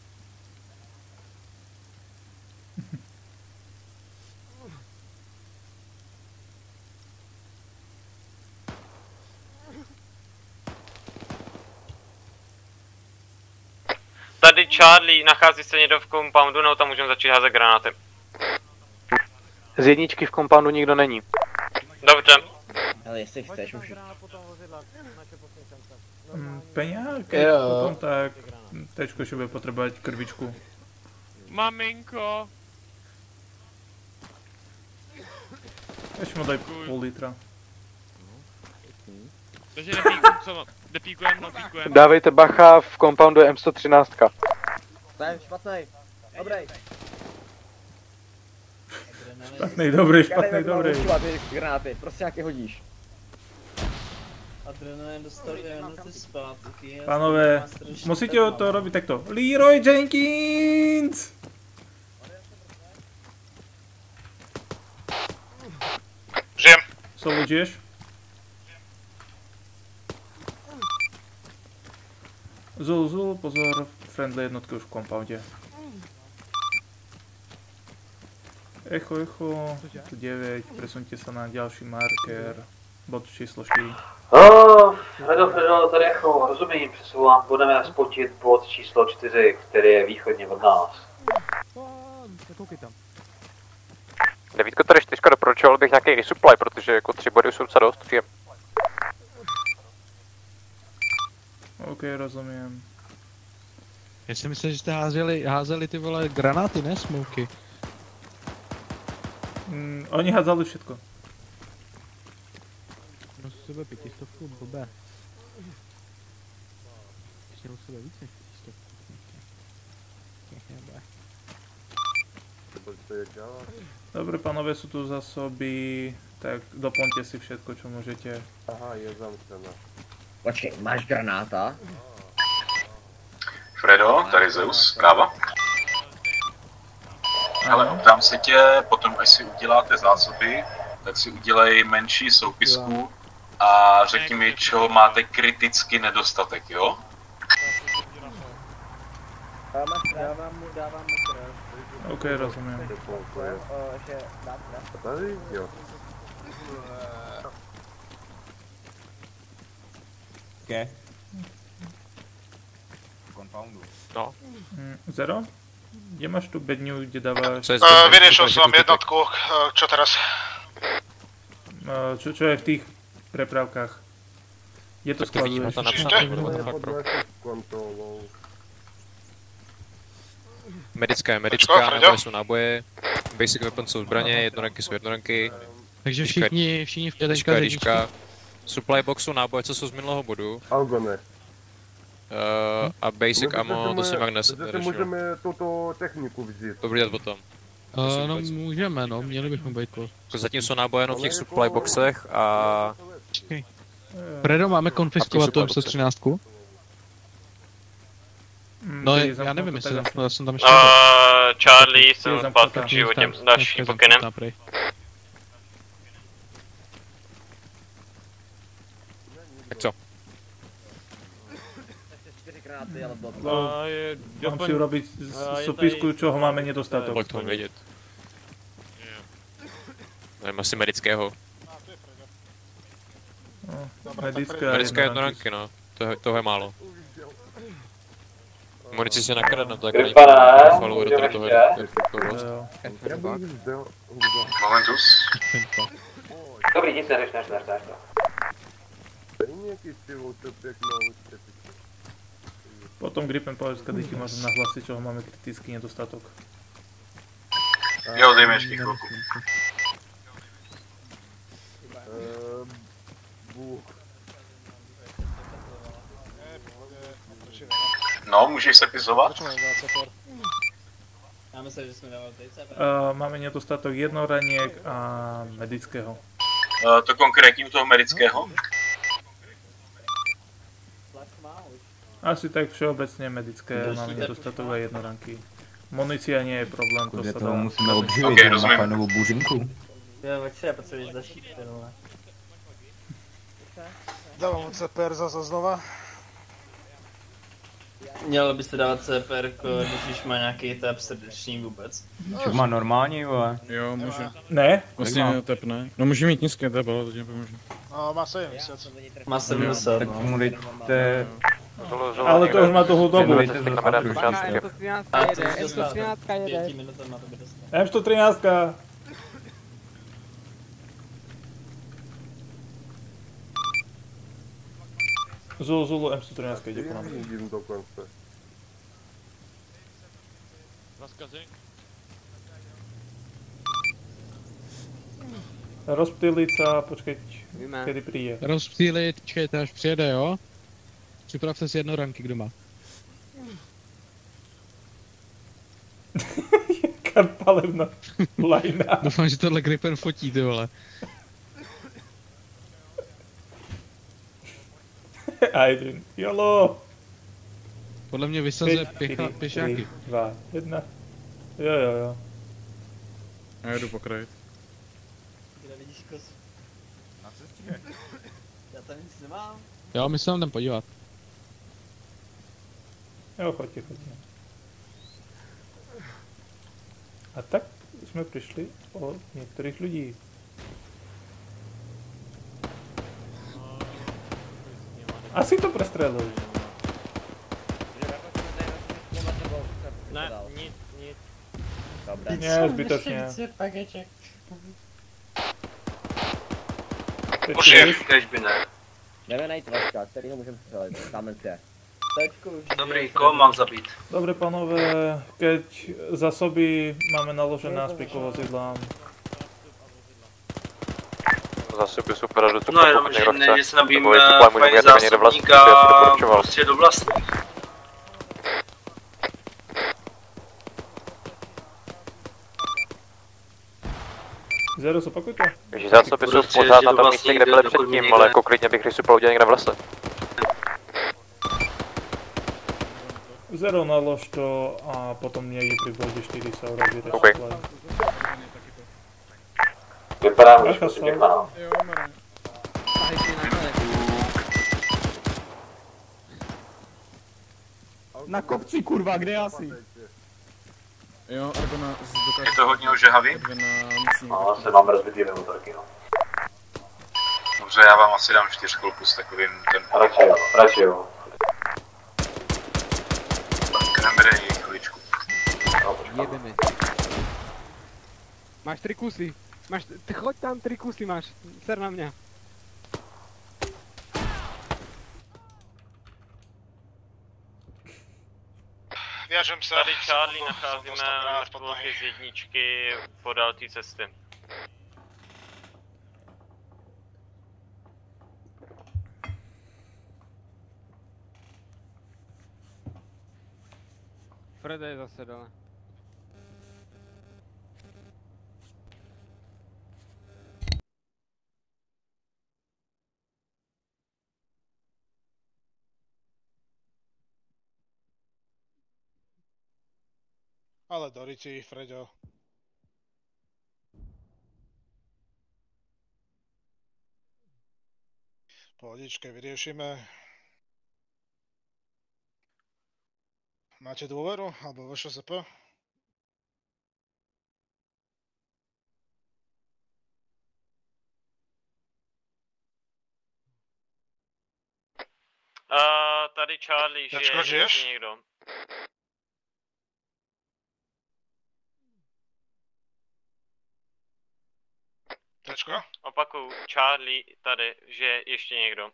Tady Charlie, nachází se někdo v compoundu, no tam můžeme začít házet granáty. Z jedničky v compoundu nikdo není. Dobře. Ale jestli chceš, můžu. Peňák, potom tak tečko ještě bude potřebovat krvičku. Maminko. Ještě mu daj půl litra. Takže nepíkujem. Dávejte bacha, v compoundu je M113. To je špatnej. Dobrý. Špatnej, dobrý. Granáty, prostě nějaké hodíš. Adrenalin dostal 2 minuty zpátky. Pánové, musíte to robiť takto. Leroy Jenkins! Žijem. Solo, žiješ? Zul, pozor, friendly jednotky už v compoundě. Echo, 9, presunte sa na ďalší marker, bod číslo 4. Fredo, tady Echo, rozumím, přesouvám, budeme spotit bod číslo 4, který je východně od nás. Devítko, tady 4 doporučoval bych nějaký resupply, protože jako 3 body jsou docela dost, příjem. OK, rozumím. Já si myslím, že jste házeli ty vole granáty, ne smoky. Oni hádzali všetko. No z sebe 500, blbé. Ještě u sebe víc než 500. Dobre, pánové, sú tu zásoby, tak doplňte si všetko, čo môžete. Aha, je zamknená. Počkej, máš granáta? Fredo, tady Zeus, zpráva. Ale dám se tě, potom až si uděláte zásoby, tak si udělej menší soupisku a řekni mi, čeho máte kriticky nedostatek, jo? Dávám mu krev. OK, rozumím. Tady, jo. OK. Confoundu. No. Zero? Kde máš tu bedňu, kde dáváš... Vyriešil som jednotku, čo teraz? Čo je v tých prepravkách? Kde to skladuješ? Medická je medická, náboje jsou náboje, basic weapons jsou zbraně, jednoranky jsou jednoranky. Takže všichni v jednička, jednička. Supply box jsou náboje, co jsou z minulého bodu. Algone. A basic ammo, to si Magnes řešil. Můžeme tuto techniku vzít. To bude dělat potom. No můžeme, no, měli bychom být kol. Zatím jsou náboje jenom v těch supply boxech a... Fredo, máme konfiskovat tu M113? No, já nevím, jestli já jsem tam ještě... Charlie, jsem zpátky v životě s dalším pokynem. Tak co? Mám si urobiť súpisku, čoho máme nedostatok. Jak to mám vědět? Nevím, asi medického. Medická jednoranky, no. Toho je málo. Munici si nakradnu, tak není falu do tady toho Momentus. Dobrý, nic neřeš to. Potom Gripen povedz, kedy ti môžem nahlasiť, čoho máme kritický nedostatok. Jo, dejme ještě chvilku. No, můžeš sepizovat? Já myslím, že jsme dávali teď Máme nedostatok jednoraniek a medického. To konkrétně u toho medického? Asi tak všeobecně medické, máme nedostatok a jednoranky. Municia nie je problém, to sa dá. toho musíme obživit, na fajnovou buřinku. Jo, počkej, já potřebuji začít, vole. Dávám CPR zase znova. Mělo byste dávat CPR, když už má nějaký tep srdeční vůbec. Čo má normální, vole? Jo, může. Ne? Vlastně tep ne. No může mít nízké tep, ale to ti nepomůže. No, má 70. Má 70, tak mu dejte... Ale to už má toho dobu. M113. Zulu M113 jde po nám. Vidím dokonce. Rozptýlit sa, počkej, kedy přijde. Rozptýlit, čekejte, až přijede, jo? Připravte si jednoranky, kdo má. Jaká palevná lajna. Doufám, že tohle Gripen fotí, ty vole. Aydin, jolo! Podle mě vysazuje pěšáky. 3, 2, 1. Jo. Já jdu pokrajit. Kde vidíš kosu? Na cestě. Já tam nic nemám. Jo, my se tam jdem podívat. Jo, choďte. A tak jsme přišli od některých lidí. Asi to prestrelili. Ne, nic. Dobré. Ne, zbytočně. Už kež by ne. Jdeme najít Vaška, kterýho můžeme střelit, tamhle je. Dobrý, koho mám zabít? Dobre, pánové, keď zásoby máme naložené na spík vozidlám. Zásoby super a do No jenom, že někde se nabím fajn zásobník a prostě do vlastních. Zero, zopakuj to. Takže zásoby jsou pořád na tom místě, kde byly předtím, ale jako klidně bych rysu udělal někde v lese. Zero nalož to a potom někdy při bodě 4 se urobí OK. Vypadám, že musím děkovat. Na kopci, kurva, kde asi? Jo, Argona dokáže... Je to hodně ožehavý? No, se mám rozbitý motorky, no. Dobře, já vám asi dám 4 s takovým tempem. Radši jo. Nebere chviličku. Jedeme. Máš 3 kusy. Ty choď tam, 3 kusy máš. Ser na mě. Viažem se. Tady Charlie nacházíme mrtvolky z jedničky podél té cesty. Freda je zase dole. Ale Dorici, Freďo. Pohodičke, vyriešime. Máte dôveru? Alebo VŠSP? Tady Charlie, že je někdo. Tečko? Opakuju, Charlie tady, že ještě někdo.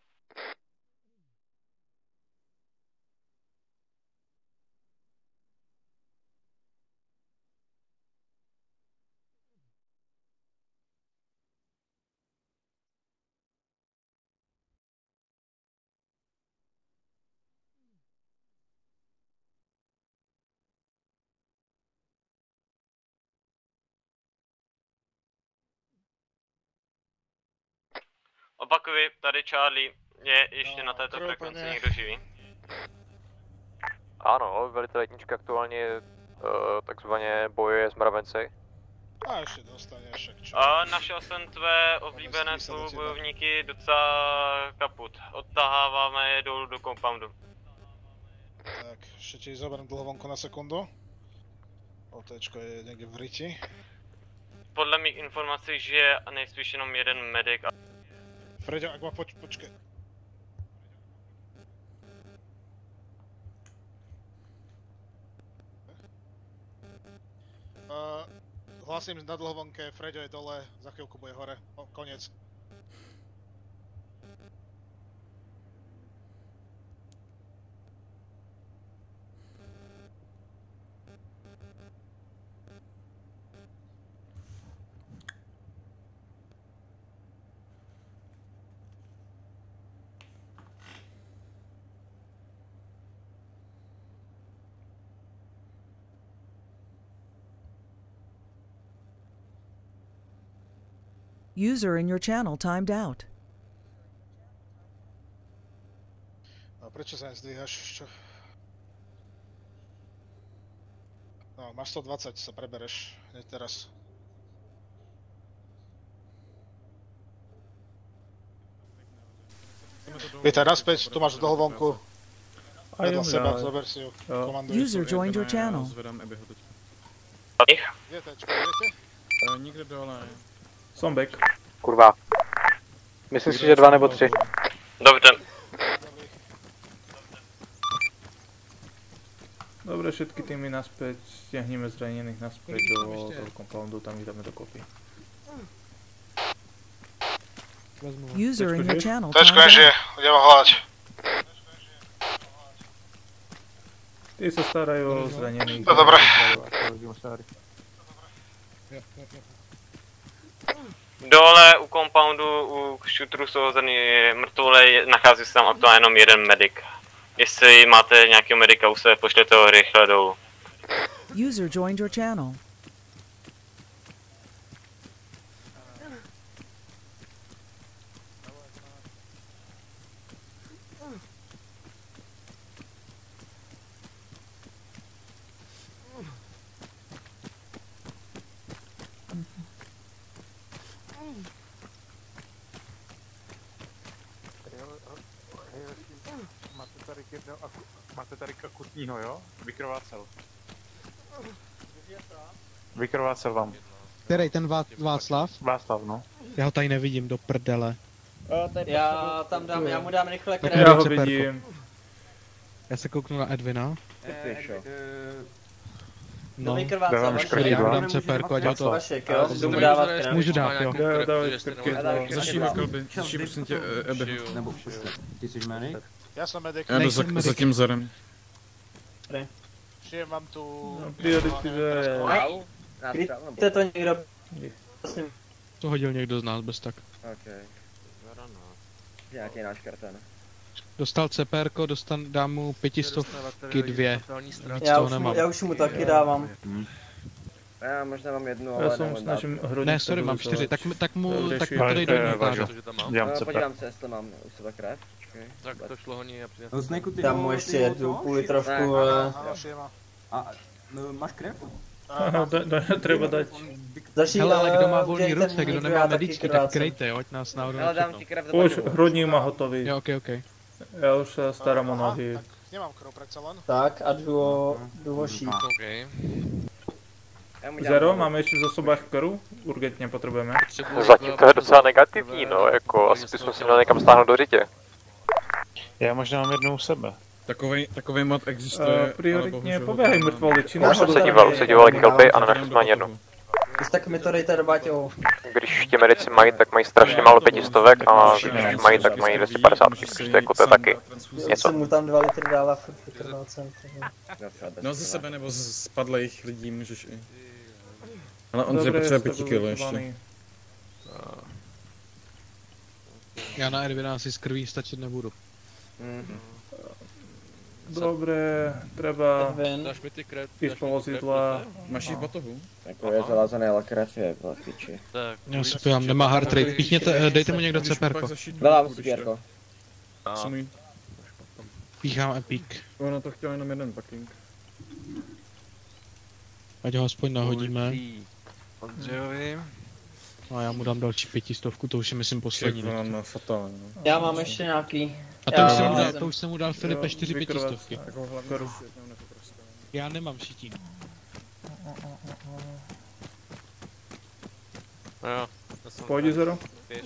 Opakuji, tady Charlie, je ještě na této frekvenci někdo živý? Ano, velitel jednička aktuálně takzvaně bojuje s mravenci. A ještě dostaneš, čo? Našel jsem tvé oblíbené spolubojovníky docela kaput. Odtaháváme je dolů do compoundu. Tak, ještě ti zoberiem dlhovonku na sekundu. OTčko je někde v ryti. Podle mých informací, že je nejspíš jenom jeden medic. Freďo, ak ma počkej. Hlasím na dlhovonke, Freďo je dole, za chvíľku bude hore. Koniec. User in your channel timed out. A prečo sa nezdvíhaš? Čo? No, máš 120, sa prebereš. Hneď teraz. Vítaj naspäť, tu máš dlhovonku. Vedľa seba, zober si ju. User joined your channel. Kde tečko, viete? Nikde dole. Som back. Kurva. Myslím si, že 2 nebo 3. Dobře. Dobre, všetky týmy naspäť, stiahneme zranených naspäť do compoundu, tam ich dáme dokopy. User in your channel Tečko timed nežije, out. idem ho hľadať. Tí sa starajú o zranených. To dobre. Dole u compoundu, u shooteru jsou hozený mrtvole, nachází se tam aktuálně jenom jeden medic. Jestli máte nějakého medika u sebe, pošlete ho rychle dolů. User joined your channel. Máte tady akutního, jo? Vykrvácel. Vykrvácel vám. Který, ten Václav? Václav, no. Já ho tady nevidím, do prdele. Já tam dám, já mu dám rychle krev. Já ho vidím. Já se kouknu na Edvina. No, dám CPR, ať ho to... Můžu dát, jo. Zašíme kolby, zašíme prosím tě, Ebe. Nebo ty jsi medic? Já jsem medic. Já jdu za tím vzorem. Přijem vám tu... Priority, že... Kryjte to někdo. To hodil někdo z nás bez tak. Ok. Nějaký náš karten. Dostal CPR, dám mu 500 2. Víc toho nemám. Já už mu taky dávám. Já možná mám jednu, ale snažím ne, sorry, mám 4, tak mu tady dojde. Podívám se, jestli mám u sebe krev. Tak to šlo honí a přijde. Dám mu ještě jednu půl litrovku, ale... Máš krev? Treba dať. Hele, ale kdo má volný ruce, kdo nemá medičky, tak kryjte, jo, ať nás náhodou nečetnou. Už hrudník má hotový. Jo, ok. Já už se starám o nohy. Nemám krv přece len. Tak a jdu šít. Zero, máme ještě v zásobách krv? Urgentně potřebujeme. Zatím to je docela negativní, no, jako asi bychom si měli někam stáhnout do řitě. Já možná mám jednou u sebe. Takový mod existuje, prioritně poběhají mrtvoli, či už jsem se díval kelby a nenašel jsme ani jednu. Tak mi to dejte do Báťovu. Když ti medici mají, tak mají strašně málo 500 a když mají, tak mají 250, prostě jako to je taky něco. Jsem mu tam 2 litry dala furt vykrvácel. No ze sebe nebo z spadlých lidí můžeš i. Ale on si potřebuje 5 kg ještě. Já na Edvina asi z krví stačit nebudu. Dobré, treba ísť po vozidla. Máš jít batohu? Jako je zalázaný, ale krev je v piči. Já si pojám, nemá hard rate, píchněte, dejte mu někdo CPR-ko. Dávám si CPR-ko. Píchám Epic. Ono to chtělo jenom jeden packing. Ať ho aspoň nahodíme. Ondřejovi. A já mu dám další 500, to už je myslím poslední. Já mám ještě nějaký. A to už jsem mu dal Filipe 4 500. Já nemám šitín. Jo. Pojď, Zero.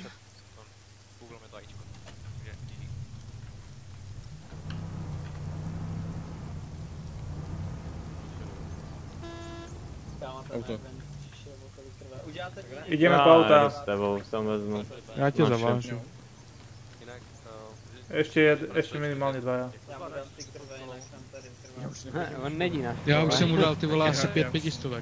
Auto. Jdeme po auta. S tebou, tam vezmu. Já tě zavážu. Ještě minimálně 2. On není na. Já už jsem mu dal ty vole asi 5 500.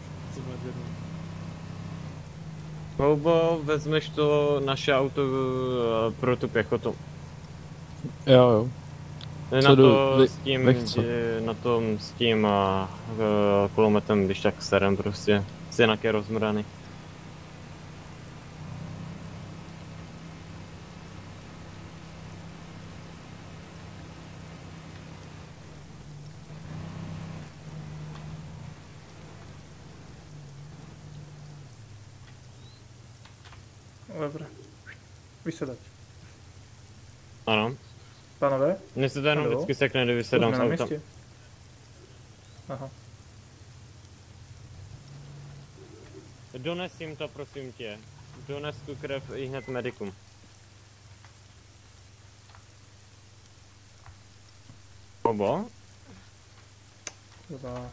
Bobo, vezmeš to naše auto pro tu pěchotu. Jo. Na to s tím, na tom s tím kulometem, když tak serem prostě. Jsi jinak je rozmraný. Dobré. Vysedat. Ano. Pánové? Mně se to jenom vždycky sekne, kdy vysedám z auta. Aha. Dones jim to, prosím tě. Dones tu krev i hned medikům. Obo? Dobrá.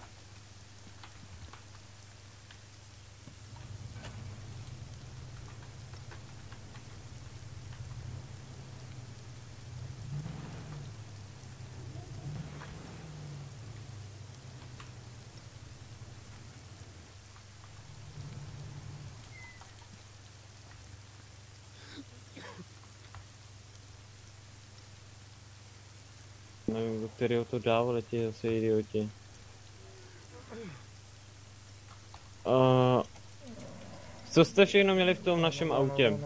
Nevím, do kterého to dál letí zase idioti. Co jste všechno měli v tom našem autě?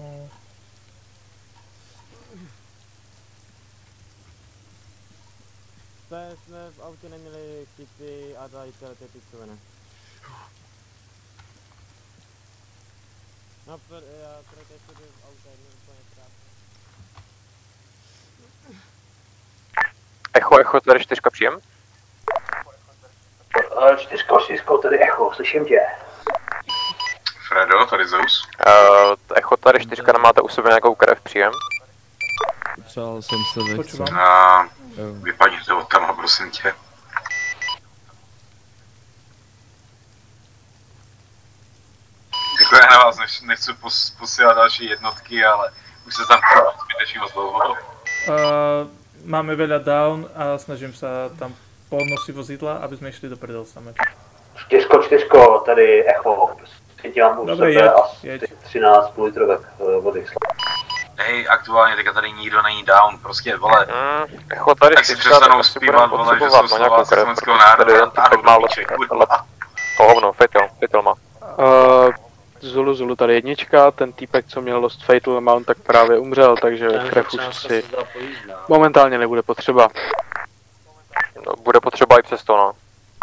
Jsme v autě neměli kity a tady ty pičoviny. No, já tady tady v autě jednou úplně krásně. Echo, tady 4 příjem. 4, tady Echo, slyším tě. Fredo, tady Zeus. Echo, tady 4, nemáte u sebe nějakou krev příjem? Přál jsem se nechce. Vypadněte od tam, prosím tě. Jako já na vás nechci posílat další jednotky, ale už se tam zbytečně moc dlouho. Máme veľa down a snažím sa tam podnosiť vozidla, aby sme išli do prdel same. 4, tady Echo. Světím u sebe asi 13 půlitrovek vody. Hej, aktuálně teďka tady nikdo není down, prostě vole. Echo, tady tak si přestanou zpívat, vole, že jsou slova ze slovenského národa, táhnou do míček, kurva. Hovno, Fatal má. Zulu, tady 1, ten týpek, co měl Lost Fatal Mount, tak právě umřel, takže krev už si momentálně nebude potřeba. No, bude potřeba i přesto, no.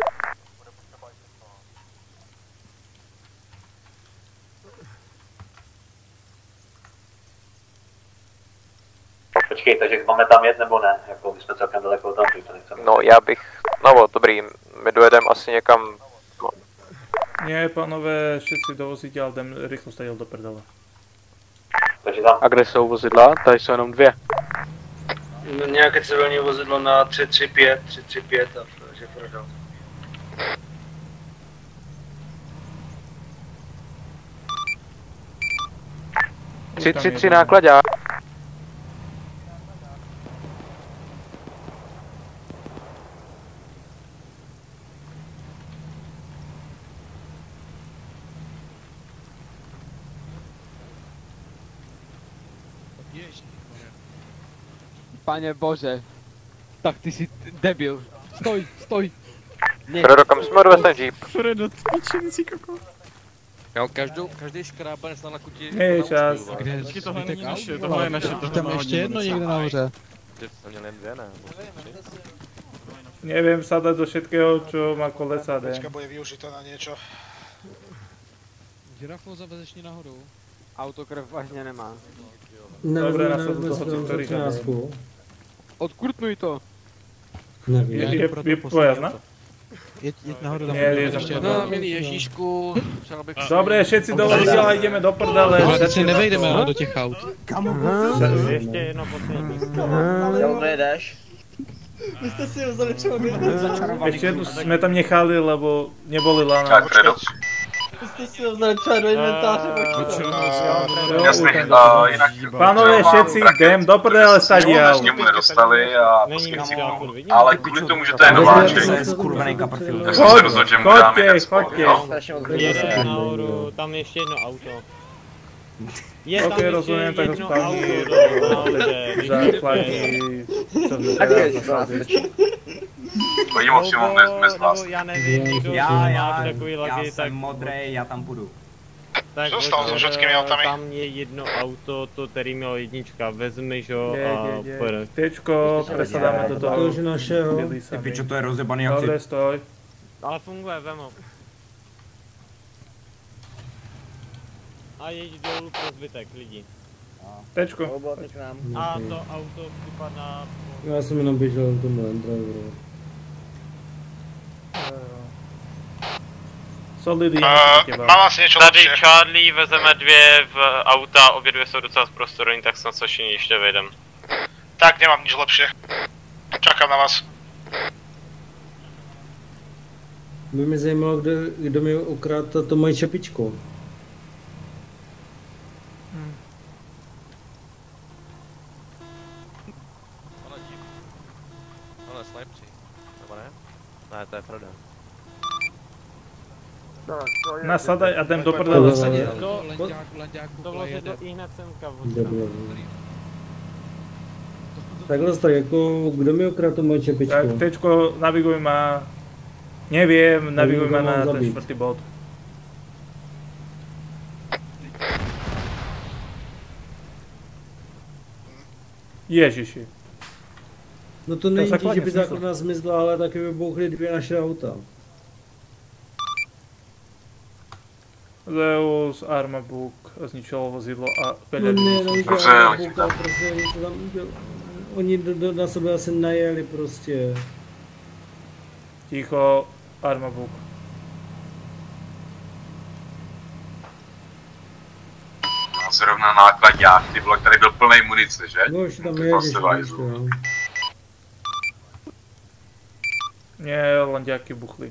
Počkej, takže máme tam jet nebo ne? Jako my jsme celkem daleko tam, to nechceme. No, já bych, no dobrý, my dojedeme asi někam. Nie, pánové, všetci do vozidla, jdem rychlo stadiel do prdele. Takže tam. A kde jsou vozidla? Tady jsou jenom 2. Nějaké civilní vozidlo na 335 a takže prodal. 333 nákladák. Pane bože, tak ty jsi debil. Stoj. Fredo, kam jsme odvezli jeep? Fredo, pičenci koko. Jo, každý škrábanec na lakuti. Hej, čas. Kde? Tohle není naše, tohle je naše, tohle tam ještě jedno někde nahoře. To měl jen 2, ne? Neviem sadať do všetkého, čo má kolesa, ne? Počka bude využito na niečo. Žirafo zavezeš ní nahoru. Autokrev vážně nemá. Dobre, nasadu toho cintoríka. Odkurtnuj to. Je pojazd, Jeď nahoru tam. No, milý Ježíšku, přál bych si... Dobre, všetci do vozidla, ideme do prdele. Ale teď si nevejdeme do těch aut. Ještě jedno poslední. Jo, nejdeš. Vy jste si ho vzali třeba Ešte jednu sme tam nechali, lebo neboli lana. Tak, Fredo. Vy jste si ho vzali třeba do inventáře. Jasný, jinak... Pánové, všetci, jdem do prdele stadiel. Jsme mu nedostali a prostě ale kvůli tomu, že to je nováček, tak jsem se rozhodl, že mu dáme ten spol. Jede nahoru, tam ještě jedno auto. Je tam ještě jedno auto. Základní... Chodím o přímo bez vás. Já nevím, nikdo má takový lagy, já jsem modrej, já tam půjdu. Tak co stalo se všetkými autami? Tam je jedno auto, to který mělo 1, vezmiš ho a pojedeš. Tečko, presadáme do toho. To už našeho. Ty pičo, to je rozebaný jak Dobre, stoj. Ale funguje, vem ho. A jeď dolů pro zbytek lidí. Tečko. A to auto připadá... Já jsem jenom běžel v tom Land Roveru. Mám asi niečo Tady lepšie. Charlie, vezeme 2 v auta, obě 2 jsou docela zprostorení, tak snad se všichni ještě vejdem. Tak, nemám nič lepšie. Čakám na vás. By mě zajímalo, kdo mi ukradl to moje čepičku. Ale Slipsy, nebo ne? Ne, to je Fredo. Nasadaj a jdem do prdele. To vložit do ihned semka. Takhle tak jako, kdo mi okradl to moje čepičku? Tak tečko, naviguj ma... Neviem, naviguj ma na ten čtvrtý bod. Ježiši. No to není tím, že by základna zmizla, ale taky vybouchly 2 naše auta. Zeus, Armabook zničilo vozidlo a No ne, no Dobře, prostě něco tam udělal. Oni na sebe asi najeli prostě. Ticho, Armabook. No, zrovna nákladňák, ty vole, který byl plnej munice, že? No, ještě tam Ty jedeš, pasivajzlu. no. Nie, landiáky buchly.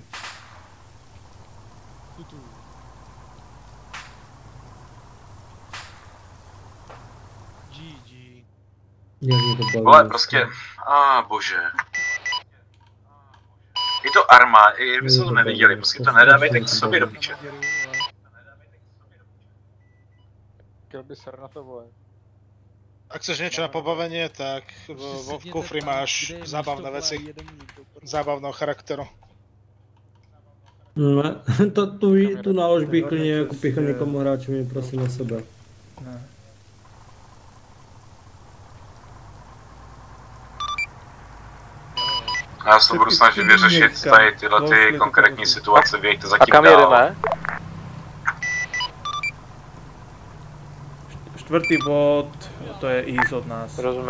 Vole, prostě, bože. Je to arma, i by se to neviděli, prostě to nedávejte k sobě do piče. Chtěl by ser na to vole. Ak chceš niečo na pobavenie, tak v kufri máš zábavné veci. Zábavného charakteru. Ne, tu nálož bych klidně jako pichl někomu hráčovi, prosím na sebe. Ne. Já se to budu snažit vyřešit tady tyhle ty konkrétní situace, vějte zatím dál. A kam jedeme? Čtvrtý bod, to je easy od nás. Rozumím.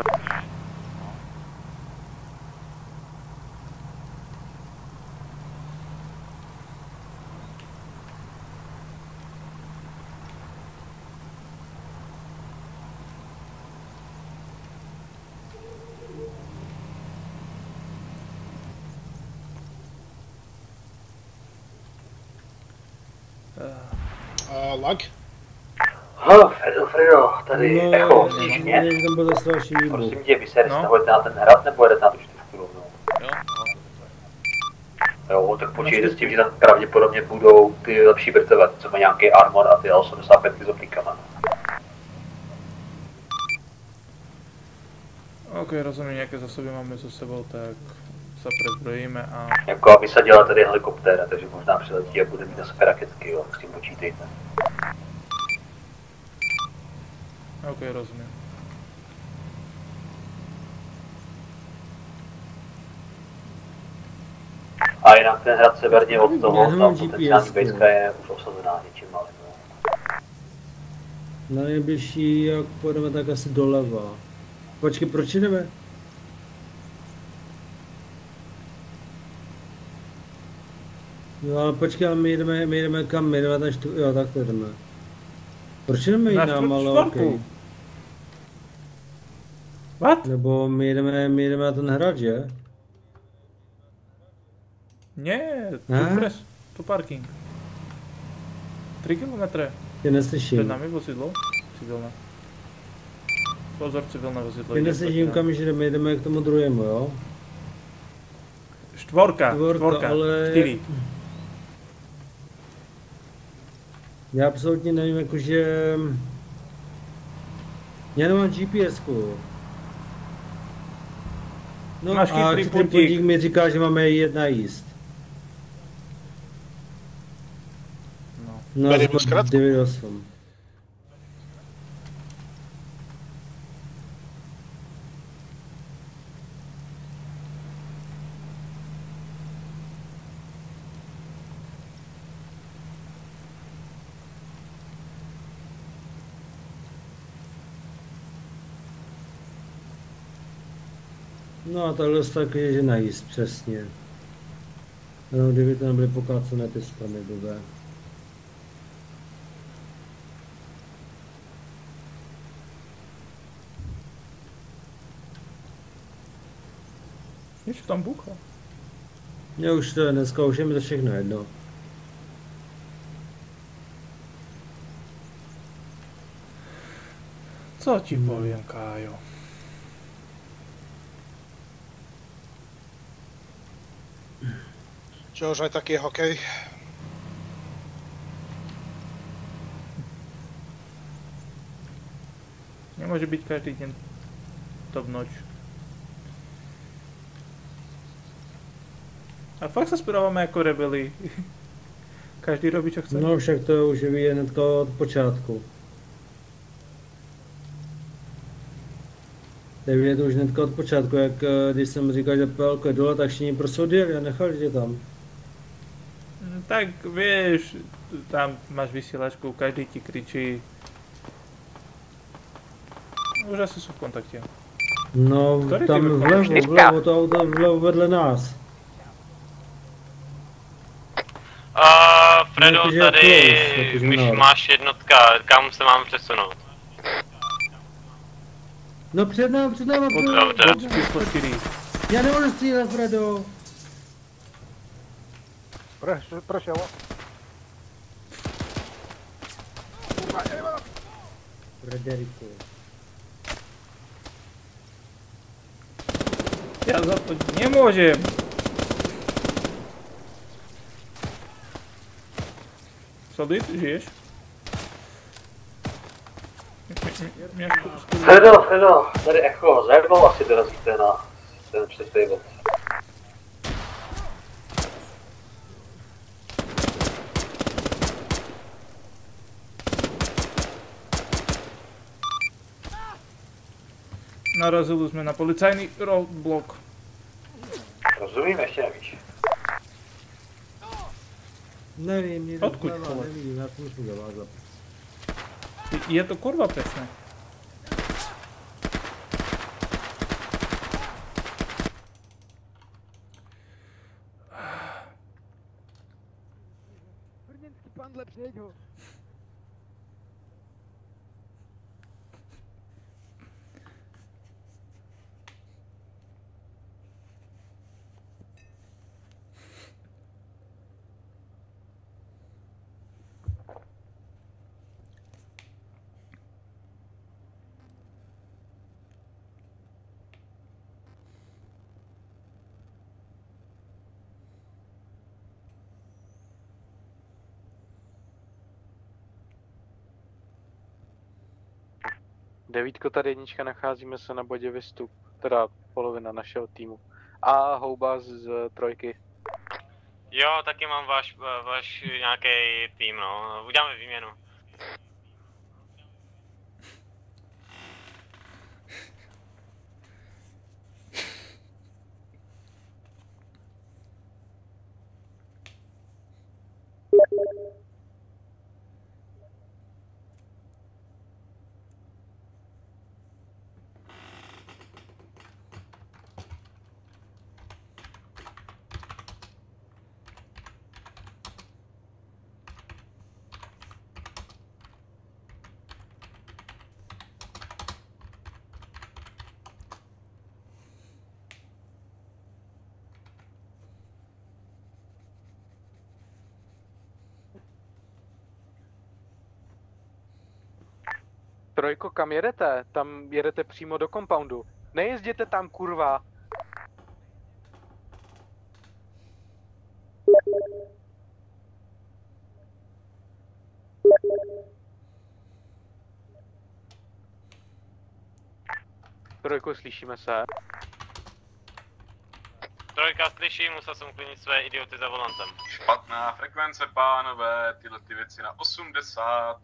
Lag? Fredo, tady Echo, slyšíš mě? Prosím tě, vy se stahujete na ten hrad, nebo jedete na tu 4 rovnou? Jo, tak počítejte s tím, že tam pravděpodobně budou ty lepší Britové, co mají nějaký armor a ty L85 s optikama. Ok, rozumím, nějaké zásoby máme za sebou, tak se prezbrojíme a... Jako aby se dělala tady helikoptéra, takže možná přiletí a bude mít na sebe raketky, jo, s tím počítejte. Ok, rozumím. A jinak ten hrad severně od toho, tam potenciální bejska je už obsazená něčím malým. Na nejbližší, jak půjdeme, tak asi doleva. Počkej, proč jdeme? No ale počkej, ale my jdeme kam? My jdeme ten jo, tak to jdeme. Proč jdeme jinam, ale okej. What? Nebo my jdeme na ten hrad, že? Ne, tu parking. 3 kilometry. Tě neslyším. Před námi vozidlo? Civilné. Pozor, civilné vozidlo. Tě neslyším, kam jdeme k tomu druhému, jo? Čtvorka, ale... 4. Já absolutně nevím, jakože... Já nemám GPS-ku. No máš a chytrý podík mi říká, že máme jedna jíst. No, 9-8. No a takhle taky je, že najíst, přesně. No, kdyby tam byly pokácené ty strany, blbé. Něco tam buchá. Já už to je, dneska už je mi to všechno jedno. Co ti povím, Kájo? Čo už aj taký hokej? Nemůže být každý den top noč. A fakt se spodáváme jako rebeli. Každý robí, co chce. No však to už je hnedka od počátku. Je to už hnedka od počátku, jak když jsem říkal, že PLK je dole, tak všichni prostě odjeli a nechali tě tam. Tak víš, tam máš vysílačku, každý ti kričí. Už asi jsou v kontaktě. No, tam vlevo, to auto vlevo vedle nás. Fredo, No, tady máš jednotka, kam se mám přesunout? No před náma. Já nemůžu střílet, Fredo. Prošel. Frederico. Já za to nemůžem. Sady, ty žiješ? Fredo, tady echo, za jak dlouho asi dorazíte na ten čtvrtý bod? Narazili jsme na policajný roadblock. Rozumím, ještě nevíš. Nevím, někdo odkud, nevím, já to musím zavázat. Je to kurva přesně. Brněnský pandle, přijeď ho. Devítko, tady jednička, nacházíme se na bodě vystup, teda polovina našeho týmu. A houba z trojky. Jo, taky mám váš nějaký tým, no. Uděláme výměnu. Trojko, kam jedete? Tam jedete přímo do compoundu. Nejezděte tam, kurva. Trojko, slyšíme se? Trojka, slyším, musel jsem uklidnit své idioty za volantem. Špatná frekvence, pánové, tyhle ty věci na 80.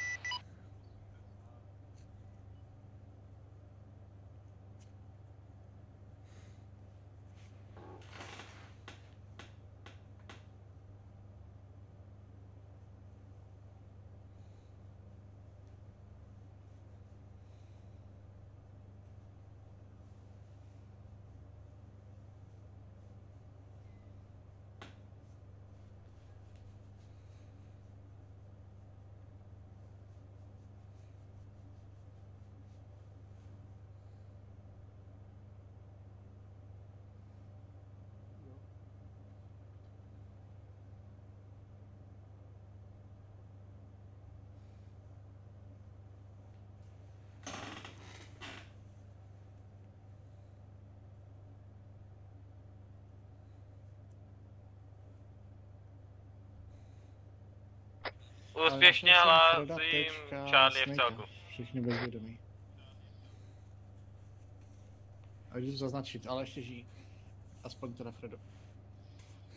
Úspěšně hlásím Charlie v celku. Všichni bezvědomí. A jdu zaznačit, ale ještě žijí. Aspoň teda Fredo.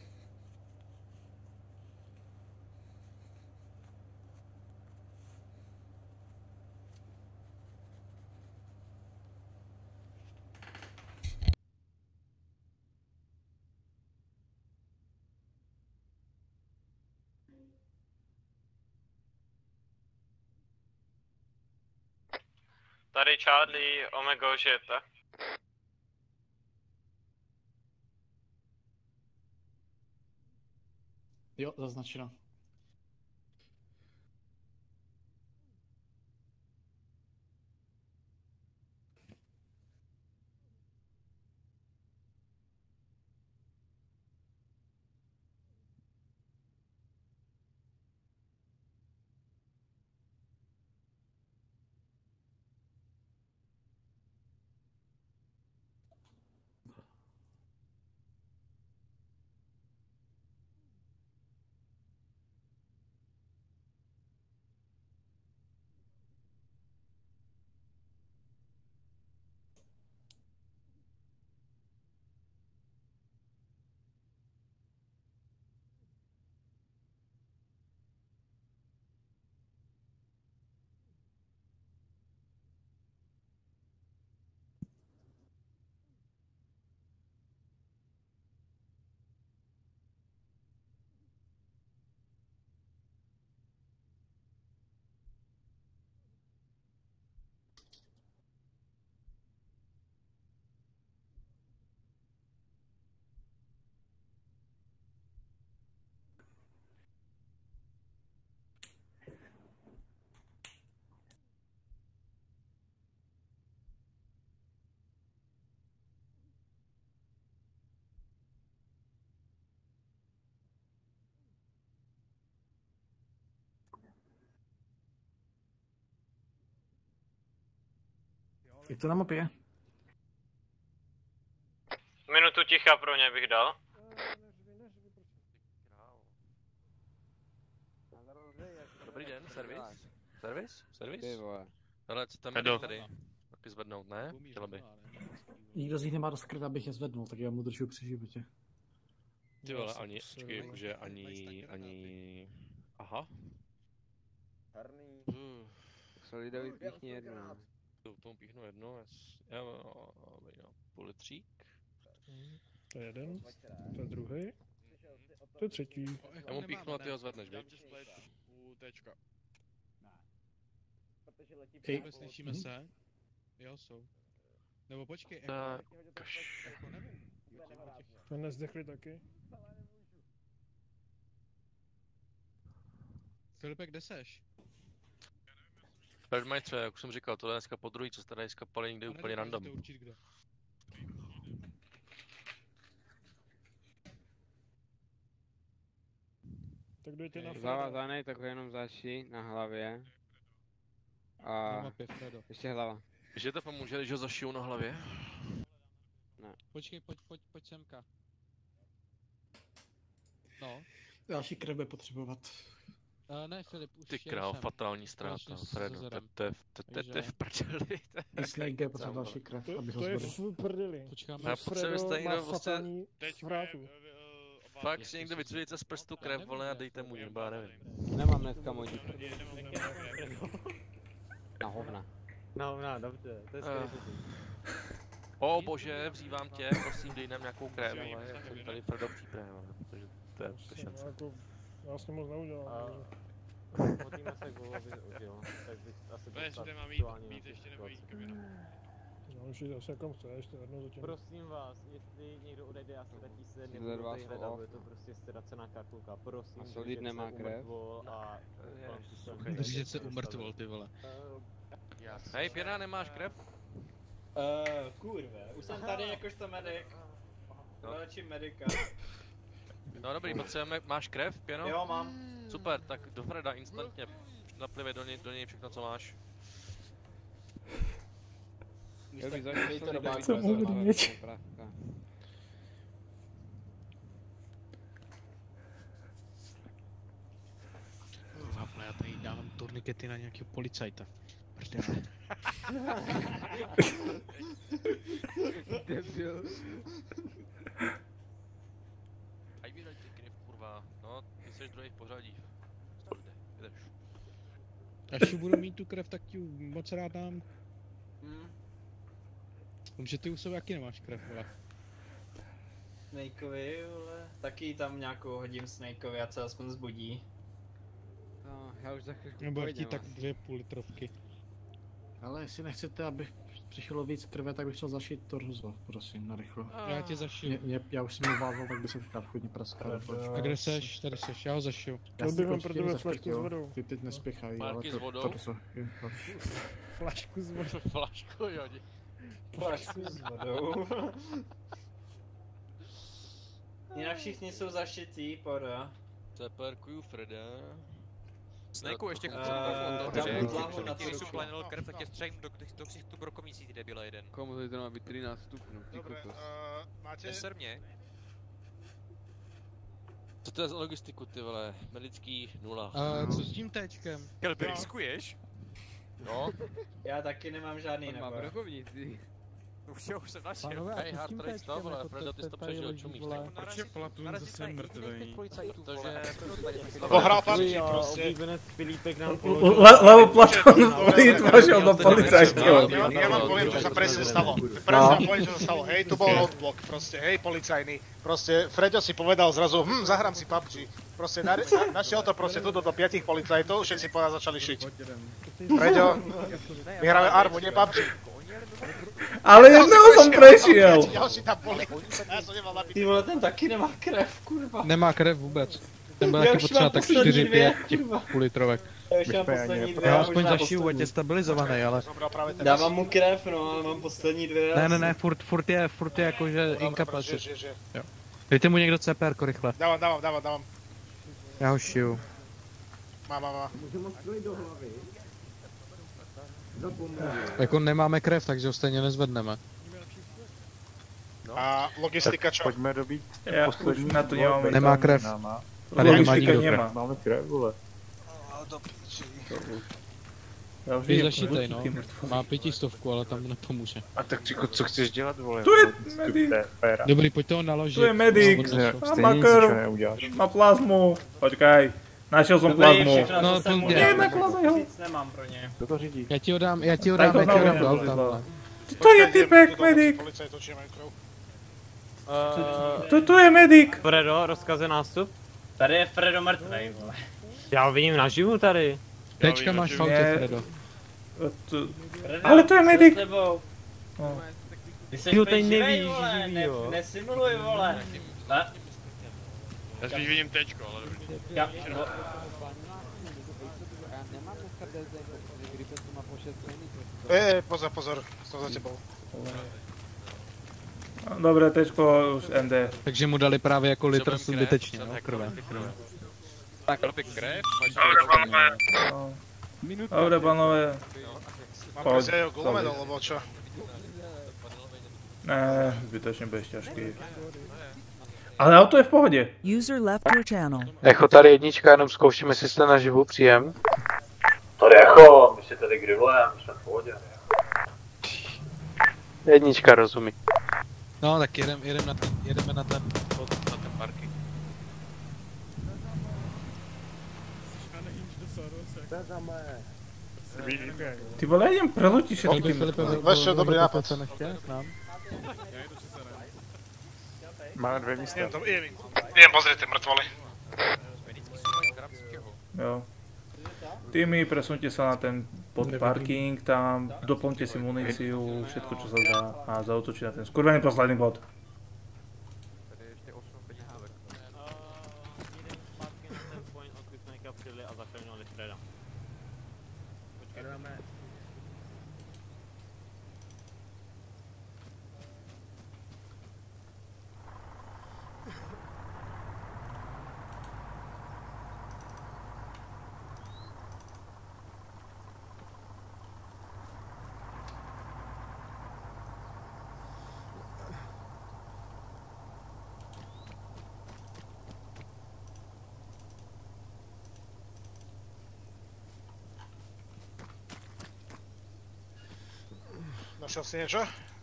Tady Charlie, Omega, žijete? Jo, zaznačeno. Je to na mapě? Minutu ticha pro ně bych dal. Dobrý den, servis? Servis? Servis? Ty vole. Ale co tam je tady? Taky zvednout, ne? Chtěla by. Nikdo z nich nemá dost krve, abych je zvednul, tak já mu držu při životě. Ty vole, ani, počkej, jakože ani... Aha. Solidovi píchni jedno. Tomu píchnu jedno, půl litřík. To je jeden, to je druhý, to je třetí. Já mu píchnu a ty ho zvedneš, víš? U Tčka. Hej, slyšíme se? Jo, jsou. Nebo počkej, jako nevím. To nezdechli taky. Filipe, kde seš? Birdmajstře, jak už jsem říkal, tohle je dneska podruhý, co jste tady skapali někde úplně random. Tak dojte na Zavazaný, tak ho jenom začí na hlavě. A ještě hlava. Že to pomůže, když ho zašijou na hlavě? Ne. Počkej, pojď semka. No. Další krev bude potřebovat. Ne, Filip, už ty král, fatální ztráta, Fredo, to je v prdeli. Snake jde potřebovat další krev, aby ho zvedl. To je v prdeli. Počkáme. Fredo má fatální ztrátu. Fakt si někdo vycudíte z prstu krev, vole, a dejte mu, nebo já nevím. Nemám dneska modí. Na hovna. Na hovna, dobře, to je skvělý. O bože, vzývám tě, prosím, dej nám nějakou krev, vole, já jsem tady Fredo příprave, protože to je šance. Já s ním moc neudělám. Hodíme se gólovi, jo, tak bych asi ještě mám mít ještě nebo jít kabinu. No už je zase jako chceš, to jedno zatím. Prosím vás, jestli někdo odejde a ztratí se, nebudu tady hledat, bude to prostě ztracená kartulka, prosím. A Solid nemá krev? Držet se umrtvol, ty vole. Hej, Pěna, nemáš krev? Kurva, už jsem tady jakožto medic. Vylečím medika. No dobrý, potřebujeme, máš krev, Pěno? Jo, mám. Super, tak do Freda instantně, naplivej do něj všechno, co máš. Co mohu mět? Já tady dávám turnikety na nějakého policajta. Prdele. Debil. Ať mi daj ty krev, kurva. No, ty jsi druhý v pořadí. Jdeš. Až budu mít tu krev, tak ti moc rád dám. Že ty u sebe jaký nemáš krev, vole. Snakeovi, vole. Taky tam nějakou hodím Snakeovi a se aspoň zbudí. No, já už za chvíli nebo ti tak 2,5 litrovky. Ale jestli nechcete, aby přišlo víc krve, tak bych chtěl zašít torzo, prosím, narychlo. Já tě zašiju. Já už jsem ho vázal, tak by se teďka chodně praskal. A kde seš? Tady seš, já ho zašiju. Já si to určitě flašku s vodou. Ty teď nespěchají, ale to torzo. Flašku s vodou. Flašku, jo. Flašku s vodou. Jinak všichni jsou zašitý, poda. Teperkuju Freda. Snejku, ještě chci když planil krev, tak tě střelím do ksichtu brokovnící, ty debila jeden. Komu to má být 13 stupňů, ty kokos. Máte... Neser mě. Co to je za logistiku, ty vole? Medický 0. Co s tím téčkem? Kelby, riskuješ? No. Já taky nemám žádný nabor. Má brokovnici. Už jsem našel. Hej, Hard Race, to vole, Fredo, ty jsi to přežil, čumíš. Proč je Platun zase mrtvej? Pohrál PUBG prostě. Lebo Platun vytvořil do policajtního. Ja vám poviem, čo sa presne stalo. Čo sa stalo. Hej, tu bol roadblock, proste, hej, policajný. Proste, Freďo si povedal zrazu, zahrám si PUBG. Proste, našiel to proste tu do 5 policajtov, všetci začali šiť. Freďo, my hráme armu, nie PUBG. Ale jednou jsem prešiel. Ty vole, ten taky nemá krev, kurva. Nemá krev vůbec. Ten byl taky potřeba tak 4-5 těch půlitrovek. Já aspoň zašiju, ať je stabilizovaný, ale... Dávám mu krev, no, ale mám poslední 2 Ne, furt je jakože incapacit. Dejte mu někdo CPR-ko rychle. Dávám. Já ho šiju. Má. Jako nemáme krev, takže ho stejně nezvedneme. A logistika čo? Pojďme dobít poslední. Na to nemáme. Nemá krev. Tady nemá nikdo krev. Máme krev, vole. Vy zašitej, no. Má 500, ale tam nepomůže. A tak co chceš dělat, vole? Tu je medic. Dobrý, pojď toho naložit. Tu je medic. Má krv. Má plazmu. Počkaj. Našel jsem plazmu. No, to je. Nakladaj ho. Nemám pro ně. Kdo to řídí? Já ti ho dám do auta. To je typek, medic. Tu je medic. Fredo, rozkazy nástup. Tady je Fredo mrtvej, vole. Já ho vidím naživu tady. Tečka máš v autě, Fredo. Ale to je medic. Ty jsi živej, vole, nesimuluj, vole. Já spíš vidím tečko, ale dobrý. Já, Pozor, jsem za tebou. Dobré, tečko, už MD. Takže mu dali právě jako litr zbytečně, no, krve. Tak, krev. Dobre, panové. Mám prezieho gulomedol, alebo čo? Ne, zbytečně budeš těžký. Ale auto je v pohodě. User left your channel. Echo tady jednička, jenom zkoušíme, jestli jste naživu, příjem. Tady Echo, my si tady grillujeme, jsme v pohodě. Jednička, rozumí. No, tak jedeme na ten parking. Ty vole, jdem prelotit všetkým. Vaše dobrý nápad. Máme 2 místa. Idem pozrieť tie mŕtvoly. Jo. Týmy, presunte sa na ten podparking, tam doplňte si muníciu, všetko čo sa dá a zaútočí na ten skurvený posledný bod. Našiel si niečo?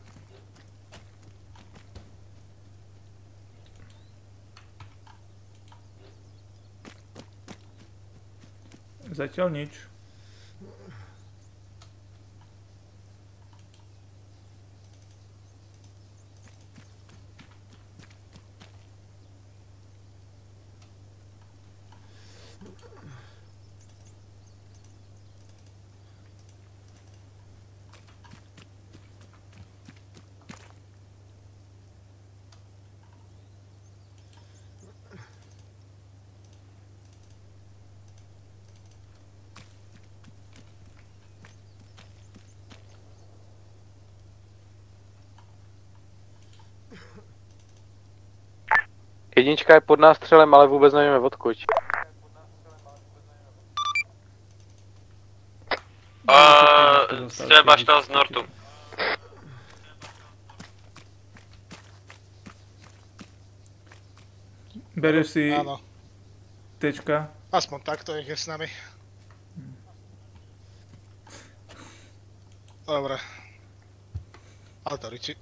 Zatiaľ nič. Jednička je pod nástřelem, ale vůbec nevíme odkud. Střelba šla z nortu. Bereš si Áno. tečka? Aspoň takto ich je s nami. Dobre. Ale to Riči.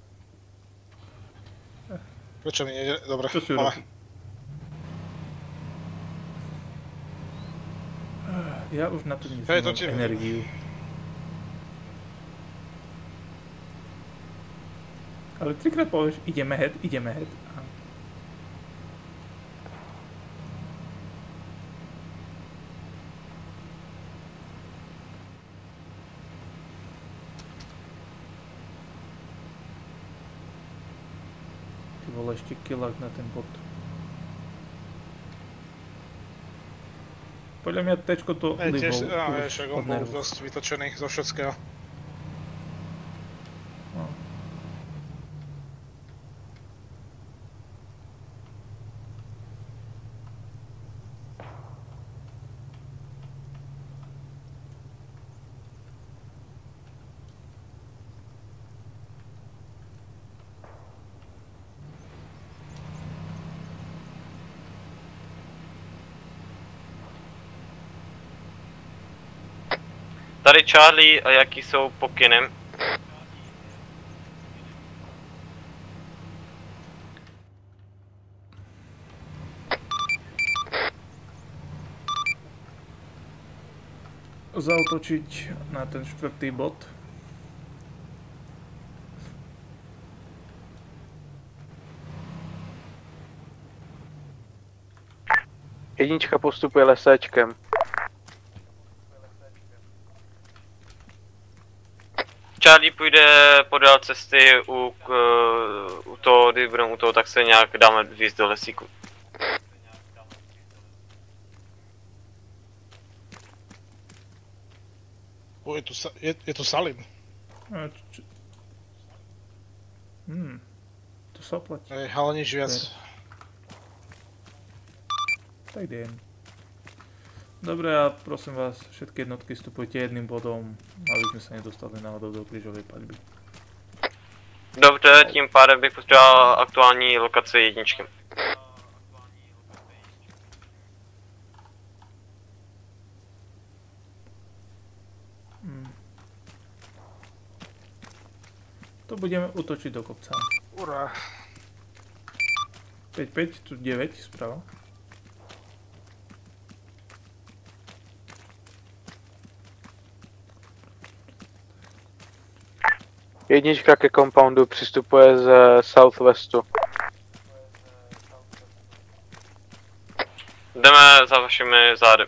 Prečo mi nejde? Dobre, Čo si máme. urobil? Ja už na to Hej, to nemám ti- energiu. Ale trikrát povieš, ideme head, ideme head. A ty vole, ešte killák na ten bod. Podľa mňa tečko to Hej, tiež, libol už však od on bol nervu. dosť vytočený zo všetkého. No. Tady Charlie, a jaký jsou pokyny? Zaútočiť na ten štvrtý bod. Jednička postupuje leséčkem. Charlie půjde podél cesty u toho, kdy budeme u toho, tak se nějak dáme víc do lesíku. Je tu Salim. To sa oplatí. Hej, ale nič viac. Tak idem. Dobre, a prosím vás, všetky jednotky vstupujte jedným bodom, aby sme sa nedostali náhodou do krížovej paľby. Dobře, tím pádem bych potřeboval aktuální lokaci jedničky. To budeme útočiť do kopca. Urá. 5-5, tu 9 sprava. Jednička ke compoundu přistupuje z southwestu. Jdeme za vašimi zády.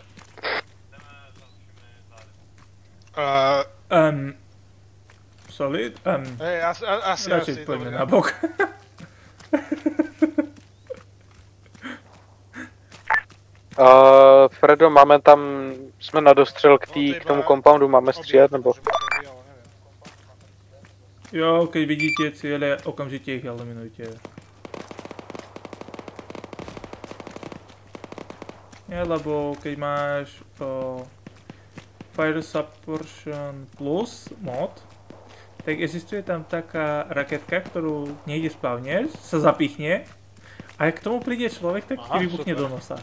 Solid? Hej, asi. Radšej poďme na bok. Fredo, máme tam, jsme na dostřel k tomu compoundu, máme střílet nebo? Jo, keď vidíte ciele, okamžite ich eliminujte. Nie, lebo keď máš Fire Suppression Plus mod, tak existuje tam taká raketka, ktorú niekde spavneš, sa zapichne a ak k tomu príde človek, tak ti vybuchne do nosa.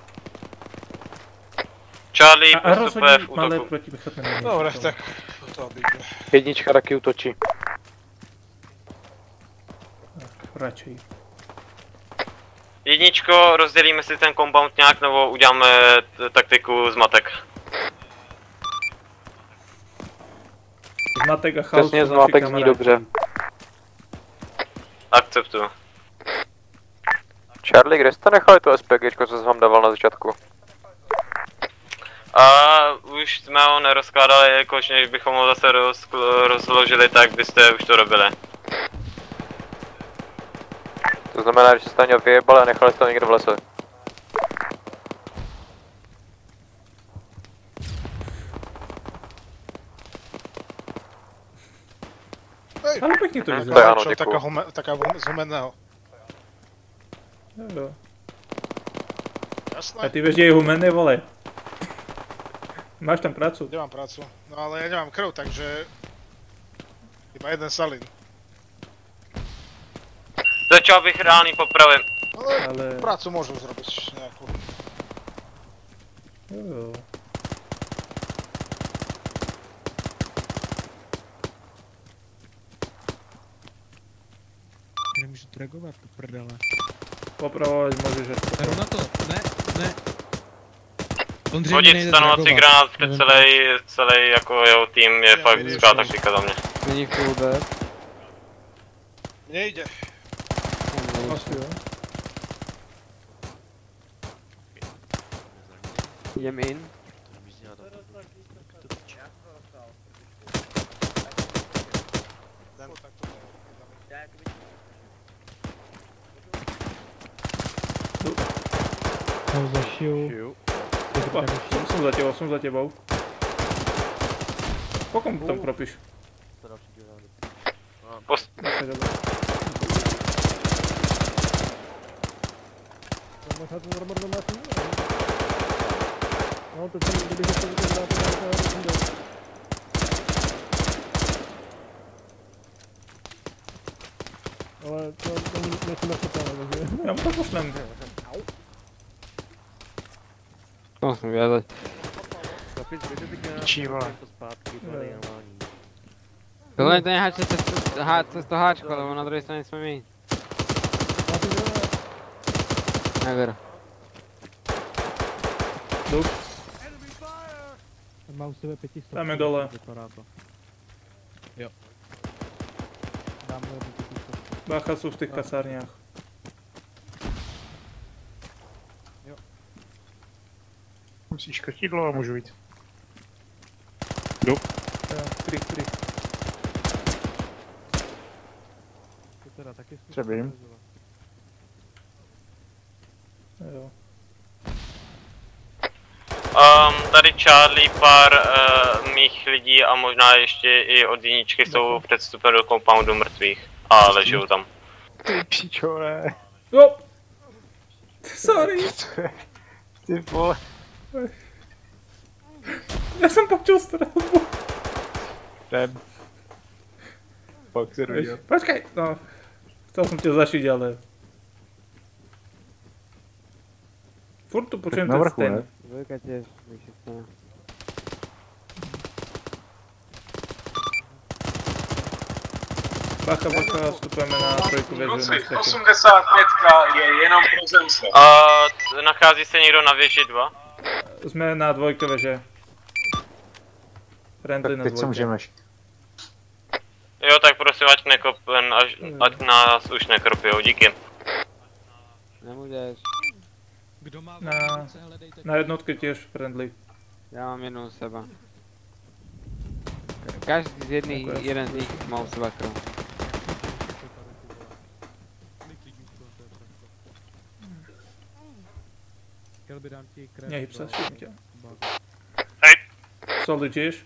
Charlie a postupuje v malé útoku. protipechotné munice. Dobre, tak to obíde. Jednička taky útočí. Radšej. Jedničko, rozdělíme si ten compound nějak, nebo uděláme taktiku zmatek. Zmatek a chaos. Přesně, zmatek zní dobře. Akceptuju. Charlie, kde jste nechali to SPGčko, co jsem vám dával na začátku? A už jsme ho nerozkládali, jakož než bychom ho zase rozložili, tak byste už to robili. To znamená, že jste to vyjebali a nechali jste to někde v lese. Hej, ale pekne to vyzerá. To je ano, čo, děkuju. taká z humenného. Jo. Jasné. A ty vieš, kde je humeny, vole. Máš tam prácu. Kde mám prácu? No ale ja nemám krv, takže... Iba jeden salín. Začal bych reálný popravy. Ale prácu môžu zrobiť nejakú. Jo. Nemůžu tragovat, to prdele. Popravovat můžeš. Beru na to, ne. Hodit stanovací granát před celý jako jeho tým je fakt vždycká taktika za mě. Není full dead. Nejde. Asi jo. Jdem in. Tam zašiju. Jsem za tebou. Pokom tam propiš. Ale to nejsem nachopáno, takže... Já mu to pošlem. To jsem věděl. Tohle to neháčte cez to háčko, lebo na druhé straně jsme my. Never. Jdu. Má u sebe 500. Tam je dole. Jo. Bacha jsou v těch kasárnách. Musíš krtidlo a můžu jít. Jdu. Trik. Třebím. Jo. Tady Charlie, pár mých lidí a možná ještě i od jedničky jsou před vstupem do compoundu mrtvých a ležou tam. Ty pičo, ne. Jo. Sorry. Ty vole. Já jsem počul střelbu. Ten. Pak se rodil. Počkej, no. Chtěl jsem tě zašít, ale... Furt tu počujem ten stejn. Dvojka těž, vyšetřená. Bacha, vstupujeme na trojku věžu. 85 je jenom pro Zeuse. Nachází se někdo na věži 2? Jsme na dvojke veže. Friendly na teď co dvojke. můžeme? Jo, tak prosím, ať nás už nekropijou, díky. Nemůžeš. Na jednotky těž friendly. Já mám jednou seba. Každý z jeden z nich má u seba krv. Nehyb se, ším tě. Hej. Co ličíš?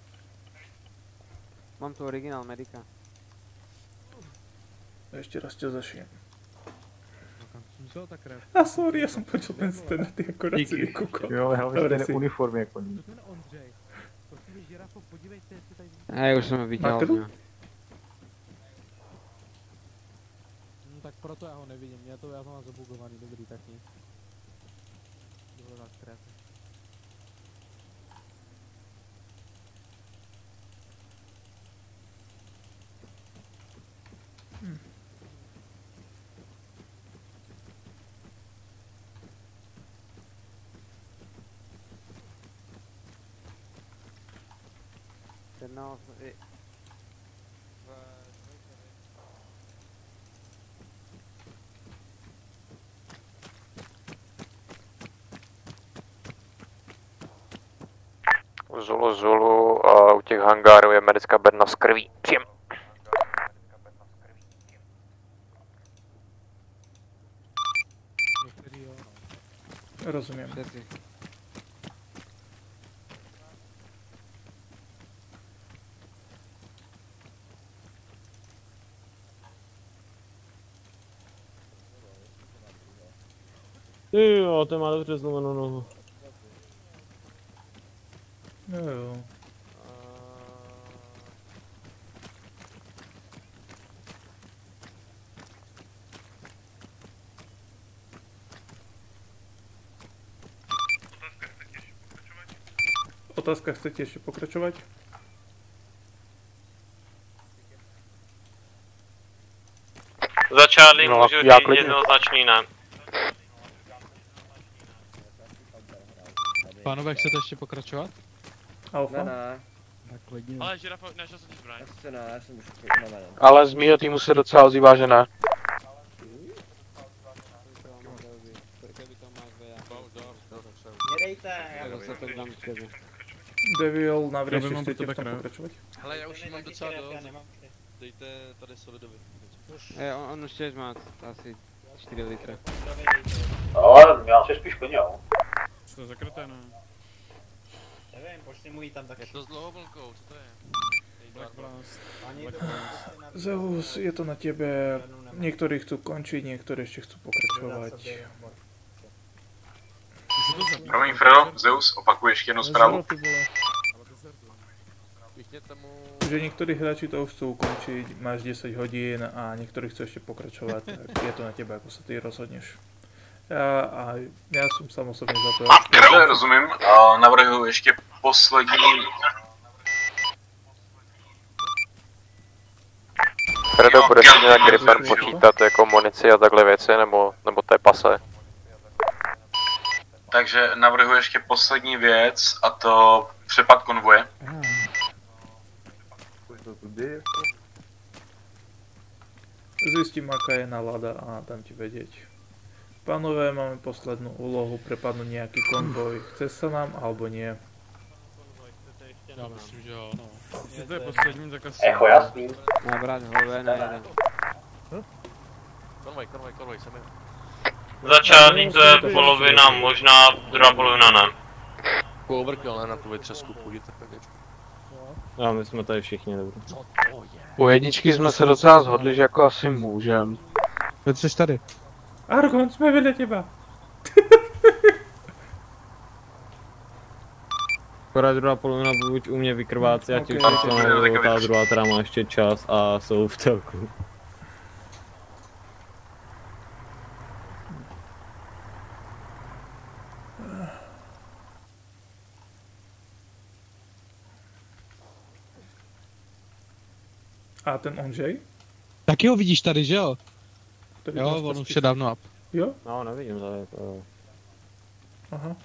Mám tu originál medika. Ještě raz tě zašijem. A sorry, já jsem počul ten stejný, ty akorát si vykoukal. Jo, ale hlavně v té uniformě jako ní. Hej, už jsem ho viděl. No tak proto já ho nevidím, já to mám zabugovaný, dobrý, tak nic. Dohledat kreativ. No, Zulu a u těch hangárů je americká bedna z krví. Přijem. Rozumím. Ty jo, to má dobře zlomenou nohu. No jo. Otázka, chcete ještě pokračovat? Za Charlie můžu říct jednoznačný ne. Pánové, chcete ještě pokračovat? Alfa? Ne. Ale žirafa, našel jsem ti zbraň. Asi ne, já jsem už unavený. Ale z mýho týmu se docela ozývá, že ne. Nedejte, já se to dám k tebe. Devil, návrh, ještě chcete v tom pokračovat? Hele, já už mám docela dost. Dejte tady solidovi. On už těž má asi 4 litry. Ale já se spíš plnil. To zakryté, ne? Nevím, pošli mu jí tam taky. Je to s dlouhou vlnkou, co to je? Zeus, je to na tebe. Někteří chcou končit, někteří ještě chcou pokračovat. Promiň Fredo, Zeus, opakuj ještě jednu zprávu. Že někteří hráči to už chcou ukončit, máš 10 hodin a někteří chcou ještě pokračovat, tak je to na tebe, jako se ty rozhodneš. Já jsem sám osobně za to. Dobře, rozumím. Navrhuji ještě poslední... Fredo, budeš si nějak Gripen počítat jako munici a takhle věci, nebo to je pase? Takže navrhuji ještě poslední věc, a to přepad konvoje. Zjistím, jaká je nálada a dám ti vědět. Pánové, máme poslední úlohu prepadnout nějaký konvoj. Chce se nám, alebo nie? Já myslím, že jo, no. Jestli to je poslední, tak asi... Echo, jasný. Nabrat hové na jeden. Konvoj, jsem Za Charlie to je polovina, možná druhá polovina ne. Overkill, ne, na tu vytřesku půjdete pěkečku. No, my jsme tady všichni dobrý. U jedničky jsme se docela shodli, že jako asi můžem. Teď jsi tady. Argon, jsme vedle těba. Akorát druhá polovina buď u mě vykrvácí a ti Okay. už ta druhá teda má ještě čas a jsou v celku. A ten Ondřej? Taky ho vidíš tady, že jo? Který Jo, on už je dávno up. Jo? No, nevidím tady to. Aha.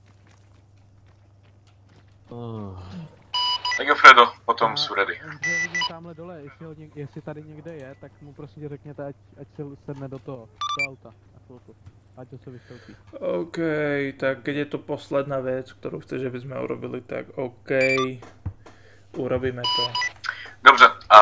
Tak jo, Fredo, potom jsou ready. Ondřej vidím tamhle dole, jestli tady někde je, tak mu prosím tě řekněte, ať se sedne do toho, do auta, na chvilku. Ať to se vystoupí. OK, tak keď je to posledná věc, kterou chceš, aby jsme urobili, tak OK. Urobíme to. Dobře,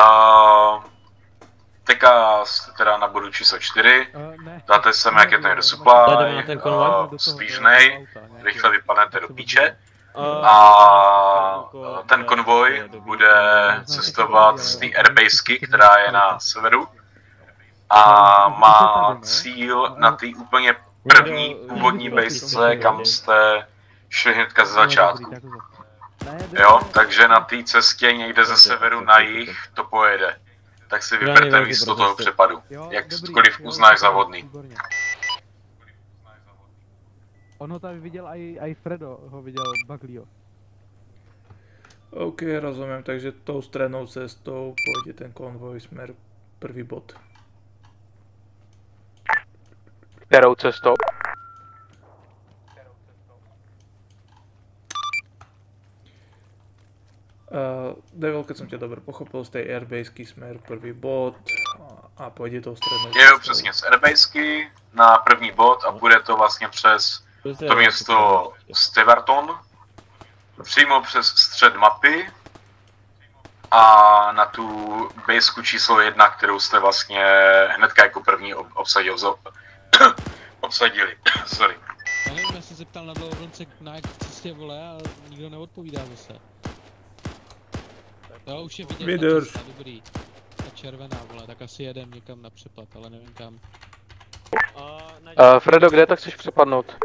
teďka teda na bodu číslo 4, dáte sem, jak je ten resupply, stížnej, rychle vypadnete do píče a ten konvoj bude cestovat z té airbasky, která je na severu a má cíl na té úplně první původní basece, kam jste šli hnedka ze začátku. Jo, takže na té cestě někde ze severu na jih to pojede. Tak si vyberte místo toho přepadu, jakkoliv uznáš za vhodný. On ho tady viděl, i Fredo ho viděl, Baglio. OK, rozumím, takže tou střednou cestou pojde ten konvoj směr první bod. Kterou cestou? Devil, keď som ťa dobre pochopil, z tej airbasky smer prvý bod a pojde tou střednou. Jo, přesně z airbasky na první bod a bude to vlastně přes to město Steverton, přímo přes střed mapy a na tu basku číslo 1, kterou jste vlastně hnedka jako první obsadili. Sorry. Já nevím, já jsem se ptal na dlouhovlnce, na jak cestě vole, ale nikdo neodpovídá zase. Jo, už je vidět ta cesta, dobrý. Ta červená vole, tak asi jedem někam na přepad, ale nevím kam. Fredo, kde to chceš přepadnout?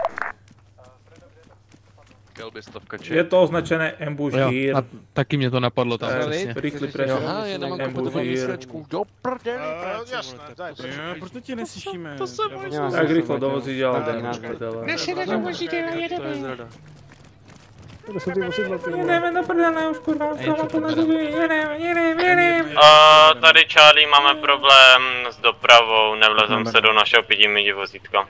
Je to označené ambush here. A taky mě to napadlo tam přesně. Rychlý pressure. Aha, já nemám kompletovanou střečku. Do prdeli. Jasné, daj. Proto tě neslyšíme. To se může. Tak rychlo do vozidel, jdeme. Nešli do vozidel, jedeme. Jedeme do prdele, už kurva, už to na zuby, jedeme. Tady Charlie, máme problém s dopravou, nevlezem se do našeho pidí vozítka.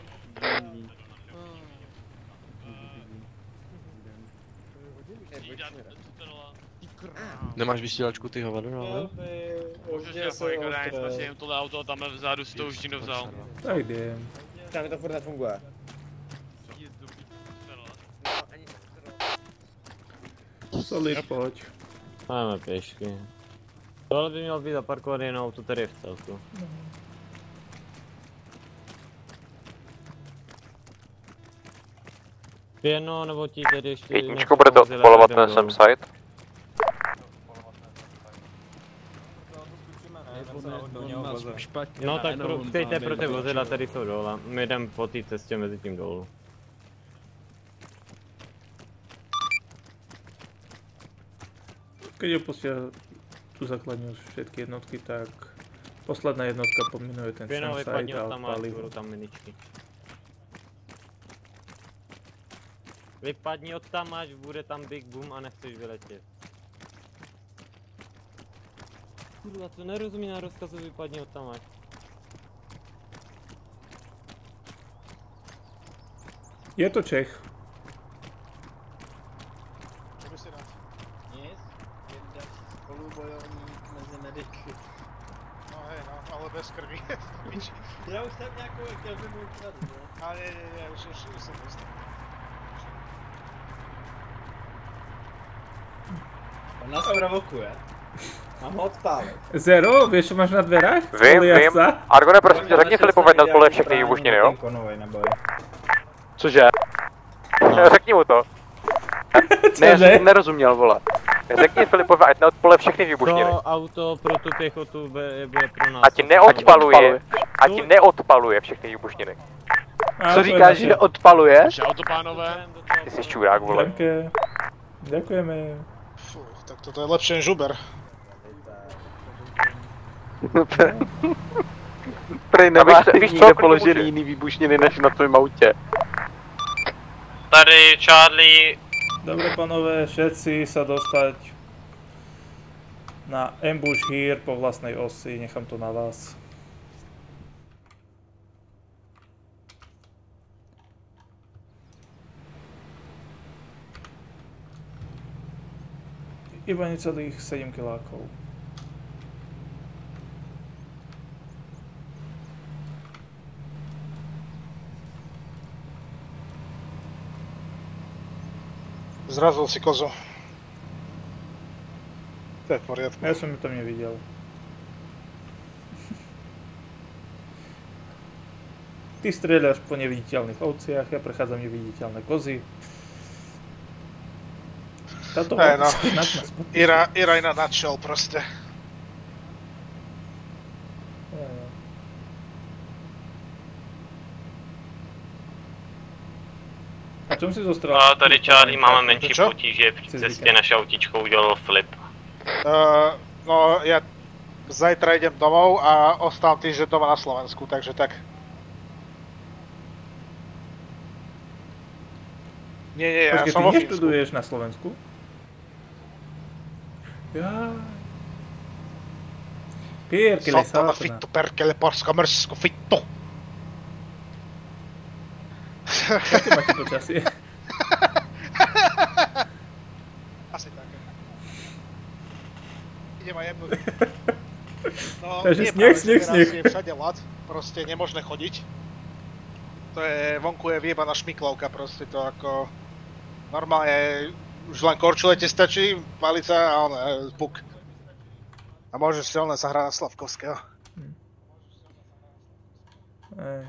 Nemáš vysílačku ty hovado, no? Jsem tohle auto tam vzadu si to už někdo vzal. Tak jdem. Tam to furt nefunguje. Solid, pojď. Máme pěšky. Tohle by mělo být zaparkovat jen auto tady v celku. Jedno, nebo ti tady ještě... Jedničko, bude to odpalovat ten sem site? No tak chtějte pro ty vozidla, tady jsou dole. My jdem po té cestě mezi tím dolů. Když opustí tu základní všetky jednotky, tak posledná jednotka pominuje ten sam site a odpálí. Tam miničky. Vypadni od tam, až bude tam big boom a nechceš vyletět. Kurva, co nerozumí na rozkazu, vypadni od tam, až. Je to Čech. Bez krví. Já už tak nějakou chtěl by mu ukradl, ne? Ale ne, už jsem dostal. On nás provokuje. Mám ho odpálit. Zero, víš, co máš na dverách? Vím. Argone, prosím tě, řekni Filipovi na pole všechny výbušniny, jo? Cože? Řekni mu to. Ne, já jsem nerozuměl, vole. Řekni Filipovi, ať neodpaluje všechny výbušniny. To auto pro tu pěchotu bude pro nás. Ať neodpaluje všechny výbušniny. Co říkáš, že odpaluje? Auto, pánové. Ty jsi čurák, vole. Děkujeme. Tak toto je lepší než Uber. Prej nemáš nikde položený jiný výbušniny než na tvém autě. Tady Charlie. Dobre panové, všetci sa dostať na ambush here po vlastnej osi, nechám to na vás. Iba necelých 7 kilákov. Zrazil si kozu. To je v poriadku. Ja som ju tam nevidel. Ty strieľaš po neviditeľných ovciach, ja prechádzam neviditeľné kozy. Táto Ira na nutshell proste. A čom si zostral? Tady Charlie, máme menší potíže, při cestě naše autíčko udělalo flip. No, ja zajtra idem domov a ostám týždeň doma na Slovensku, takže tak. Nie, ja som vo Fínsku. Ty neštuduješ na Slovensku? Jaj. Perkele, satana. Fittu, perkele, paska, mörsko, fittu. Jaké máte počasie? Asi tak. Idem aj jebnúť. No, takže sneh. Je všade ľad, proste nemožné chodiť. To je, vonku je vyjebaná šmiklovka, proste to ako... Normálne, už len korčulete stačí, palica a puk. A môžeš si sa hrať na Slavkovského. Ej.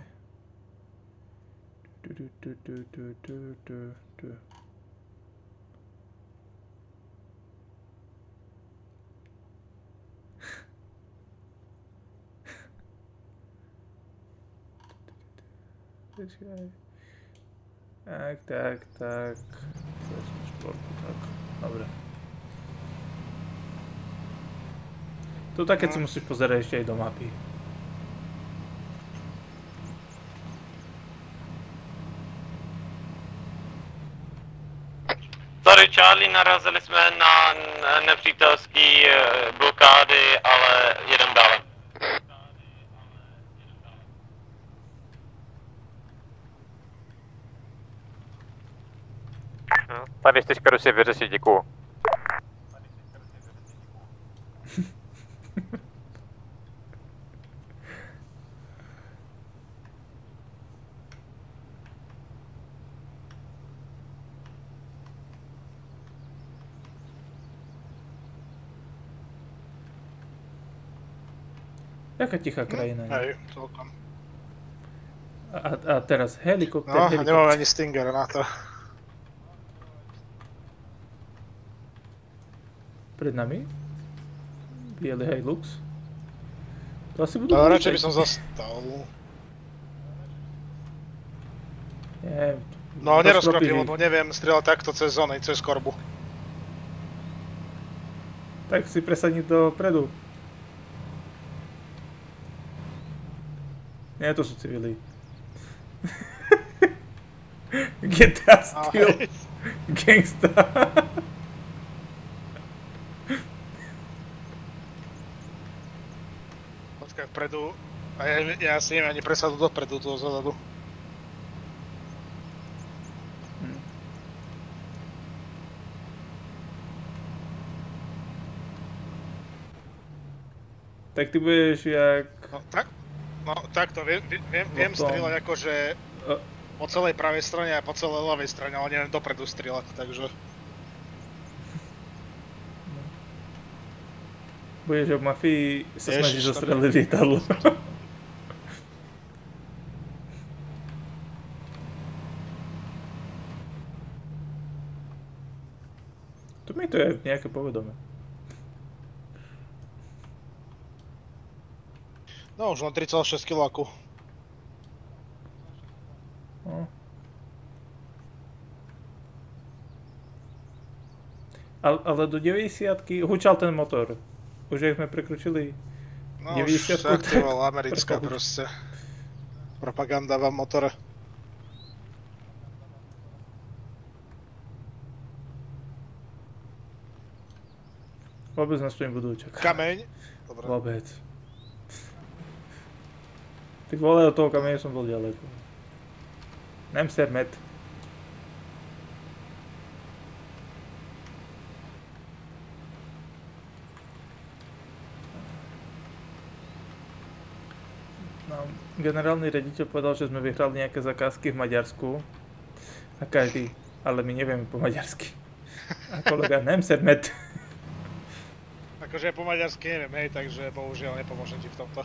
Tak. Tak. Dobre. Tu také si musíš pozerať ešte aj do mapy. Tady Charlie, narazili jsme na nepřítelský blokády, ale jedem dále. Tady teďka jdu si vyřešit, děkuju. Jaká tichá krajina, nie? Hej, celkom. A teraz helikopter, No, nemáme ani Stinger na to. Pred nami? Bielý Hilux? To asi budú... No, radšej by som zastal. Nie... No, nerozkropil, lebo neviem strieľať takto cez zóny, cez korbu. Tak si presadni dopredu. Nie, to sú civili. GTA styl. Gangsta. Počkaj, vpredu. A ja si neviem ani presadu dopredu, toho zozadu. Tak ty budeš jak... No takto, viem strieľať akože po celej pravej strane a po celej ľavej strane, ale neviem dopredu strieľať, takže... Budeš jak mafii sa snažíš zostreliť lietadlo. Tu mi to je nejaké povedomé. No už len 3,6 kg. No. Ale do 90-ky hučal ten motor. Už jak sme prekročili 90-ku. No už sa aktivovala americká proste propaganda v motore. Vôbec nás tu nebudú čakať. Kameň? Dobre. Vôbec. Ty vole, od toho kameňa som bol ďaleko. Nemser met. No, generálny riaditeľ povedal, že sme vyhrali nejaké zakázky v Maďarsku. A každý, ale my nevieme po maďarsky. A kolega, nemser met. Akože po maďarsky neviem, hej, takže bohužiaľ nepomôžem ti v tomto.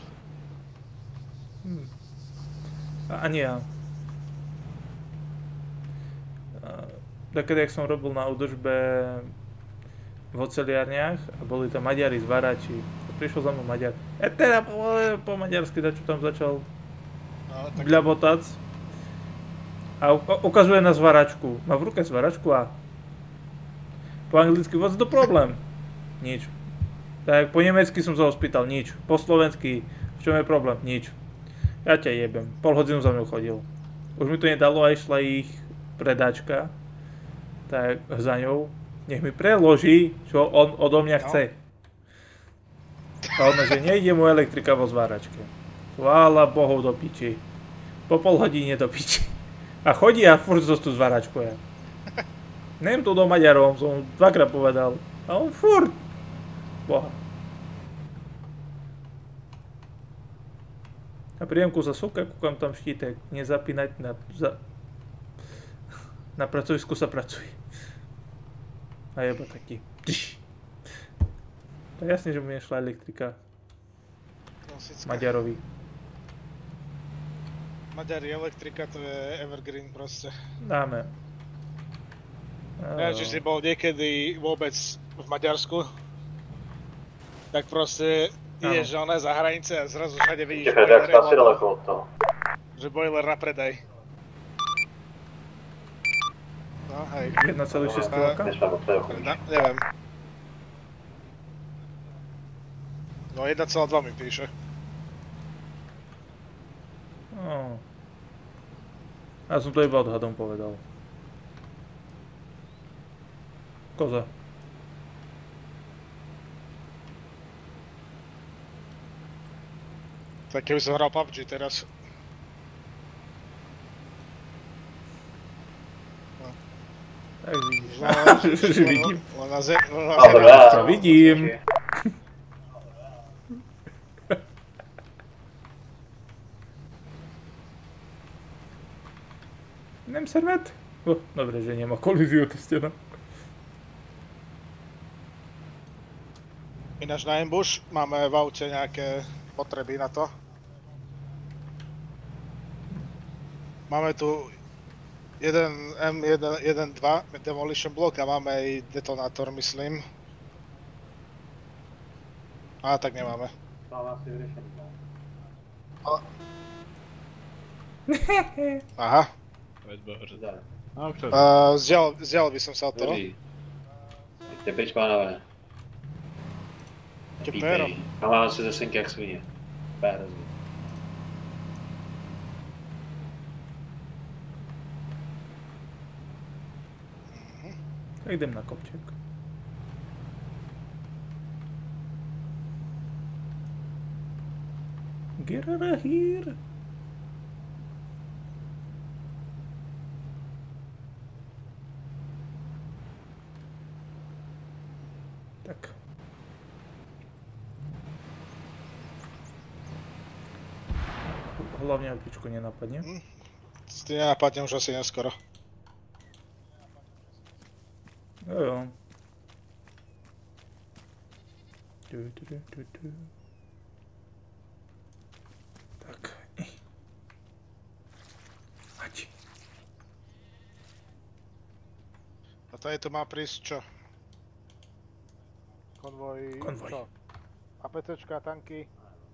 Ani ja. Takedy, jak som robil na údržbe v oceliarniach a boli tam Maďari, zvárači. Prišiel za mnou Maďar. Teda po maďarsky, čo tam začal bľabotať. A ukazuje na zváračku. Má v ruke zváračku a po anglicky what's the problem? Nič. Tak po nemecky som sa ho spýtal, nič. Po slovensky, v čom je problém? Nič. Ja ťa jebem. Pol hodinu za mnou chodil. Už mi to nedalo a išla ich predačka. Tak za ňou. Nech mi preloží, čo on odo mňa chce. A ono, že nejde mu elektrika vo zváračke. Chvála Bohu do piči. Po pol hodine do piči. A chodí a furt zo tú zváračku ja. Neviem tu do Maďarov, som dvakrát povedal. A on furt. Boha. Na príjemku za suka, kúkam tam štítek, nezapínať, na pracovisku sa pracuje. A jeba taký. To je jasne, že mu nešla elektrika. Maďarovi. Maďari, elektrika to je evergreen proste. Dáme. Ja, či si bol niekedy vôbec v Maďarsku, tak proste ideš za hranice a zrazu všade vidíš boiler, že boiler na predaj. No, hej. 1,6 kg? Neviem. No 1,2 mi píše. No. Ja som to iba odhadom povedal. Koza. Tak keby som hral PUBG teraz. Tak vidíš. Že vidím. Ja vidím. Nem servet? Dobre, že nemá kolíziu, to ste no. Ináč na ambush máme v aute nejaké potreby na to. Máme tu jeden M1-2 demolition block a máme aj detonátor, myslím. A tak nemáme. Aha. Vzdial by som sa od toho. Jděte pryč, pánové. A mám se zase jak svině. Pérozy. Tak jdem na kopček. Get out of here. Tak. Hlavne opičku nenapadne. Ty nenapadne už asi neskoro. Jo. Tak. Ať. A tady to má prísť čo? Konvoj. Čo? APCčka, tanky.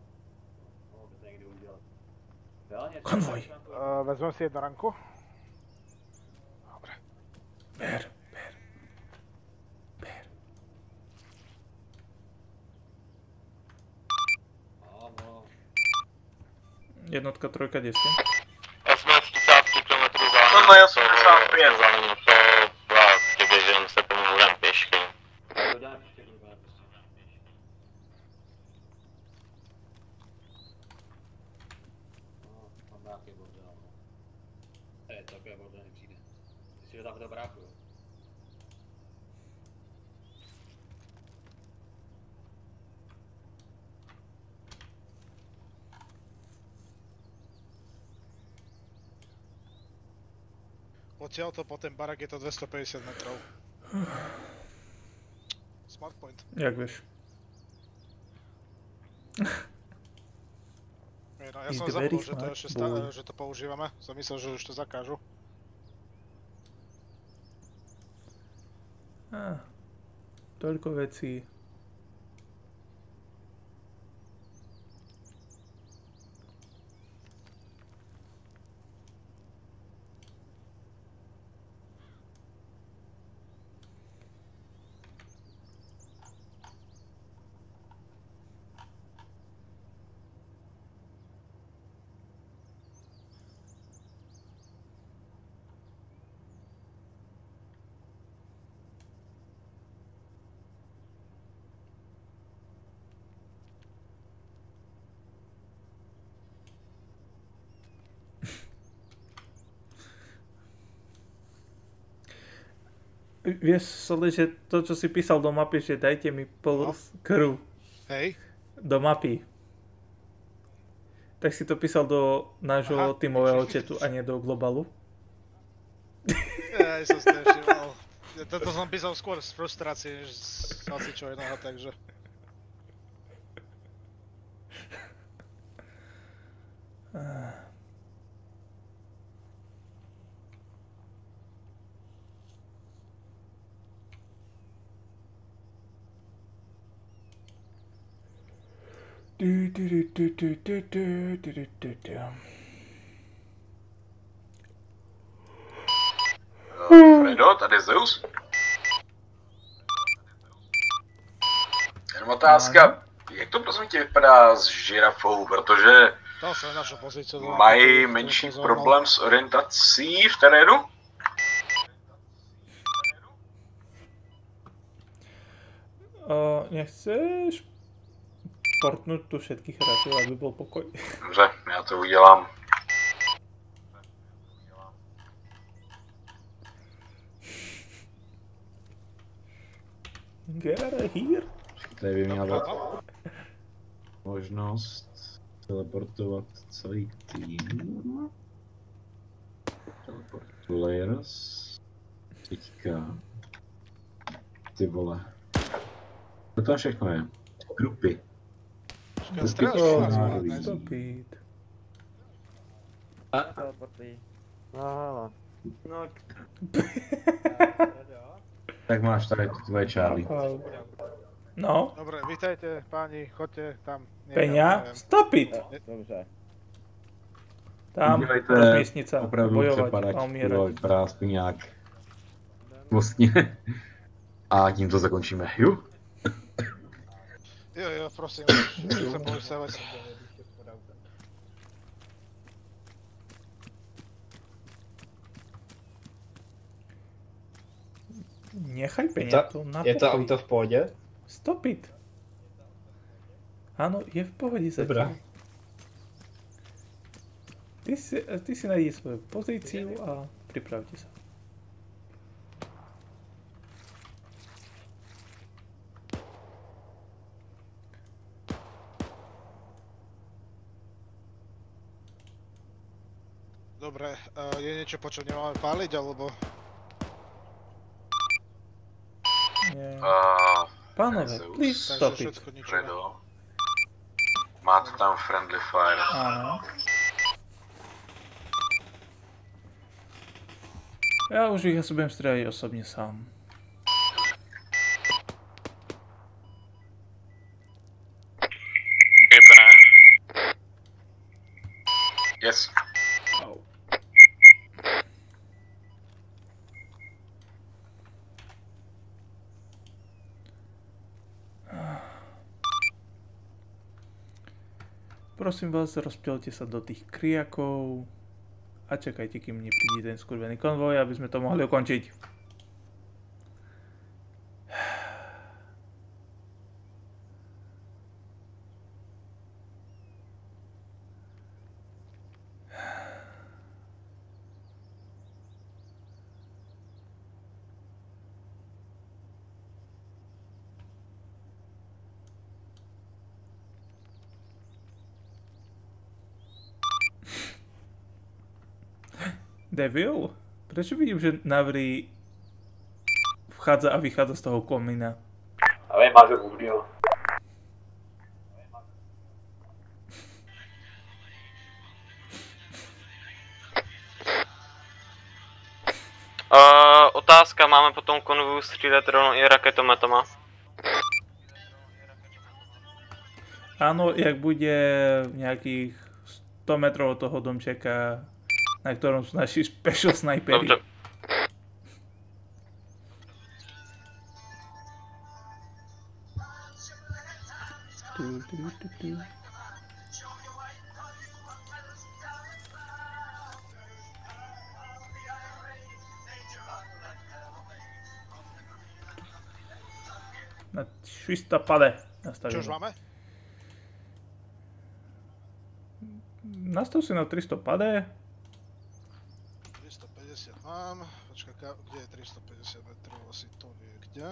Konvoj. Vezmem si jednu ranku. Dobre. Ber. Jednotka, trojka, 10. Já jsme v 30 km za No, já jsem 55. za mnou to a tě běžím se tomu můžem pěšky. Takové bordel nepřijde. Ty si ho tam v dobráku, jo? Odtiaľto po ten barak je to 250 metrov. Smart point. Jak vieš? No, ja som zabudol, že to ešte že to používame. Som myslel, že už to zakážu. Toľko vecí. Vieš, Soli, že to, čo si písal do mapy, že dajte mi pol krv. Hej. Do mapy. Tak si to písal do nášho tímového chatu a nie do globalu. Ja som si nevšimol. Toto som písal skôr z frustrácie, než z asi čo iného, takže... Fredo, tady Zeus. Jenom otázka, jak to prosím tě vypadá s žirafou, protože mají menší problém s orientací v terénu? Nechceš portnout tu všetkých hráčů, aby byl pokoj? Dobře, já to udělám. Get out of here. Tady by měla být možnost teleportovat celý tým. Teleport players. Teďka. Ty vole. Co to všechno je? Grupy. Stopit. Teleportují. Aha. No. Tak máš tady tvoje Charlie. No. Dobre, vítajte páni, choďte tam. Peňa, stopit. Dobře. Tam, udělejte rozměstnica, opravdu bojovat přepadač, a umírat. vypadá aspoň nějak vlastně. A tím to zakončíme. Jo, prosím, se povysávať. Nechaj Peňa to na Je to auto v pohodě? Stopit. Ano, je v pohodě zatím. Dobrá. Ty si najdi svoju pozici a připravte se. Dobre, je niečo, po čo nemáme páliť, alebo? Pánové, please stop it. Fredo. Máte tam friendly fire. Ano. Já už ich asi budem střílet osobně sám. Yes. Prosím vás, rozptielte sa do tých kriakov a čakajte, kým nepríde ten skurvený konvoj, aby sme to mohli ukončiť. Devil? Prečo vidím, že Navry vchádza a vychádza z toho komína? A vy máte audio. Otázka, máme potom konvoju střílet rovnou i raketometama? Áno, jak bude nejakých 100 metrov od toho domčeka, na ktorom sú naši special sniperi. Dobře. Na 300 pade nastavíme. Čo už máme? Nastav si na 300 pade. 350 mám. Počkaj, kde je 350 metrov? Asi to vie kde.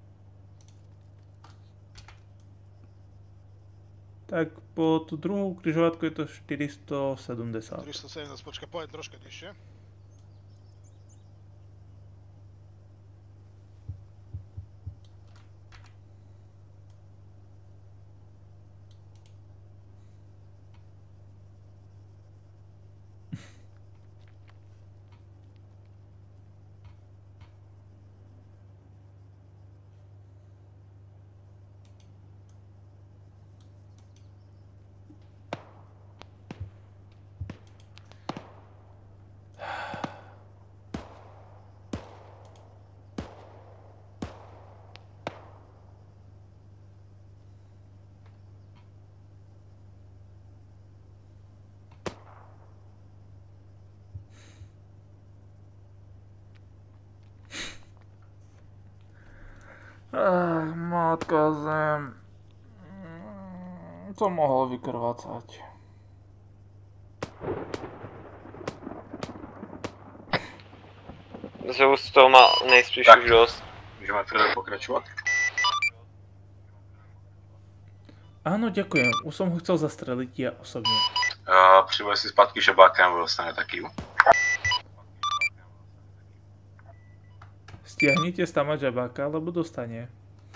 Tak pod druhou križovatku je to 470. 370, počkaj, pojem troška nižšie. Matka zem. Co mohlo vykrvácať? Zeus to má nejspíš už dost. Můžeme teda pokračovat? Áno, ďakujem. Už som ho chcel zastreliť ja osobne. Přivoj si zpátky žabáka, nebo dostane taky. Stiahnite stama žabáka, lebo dostane.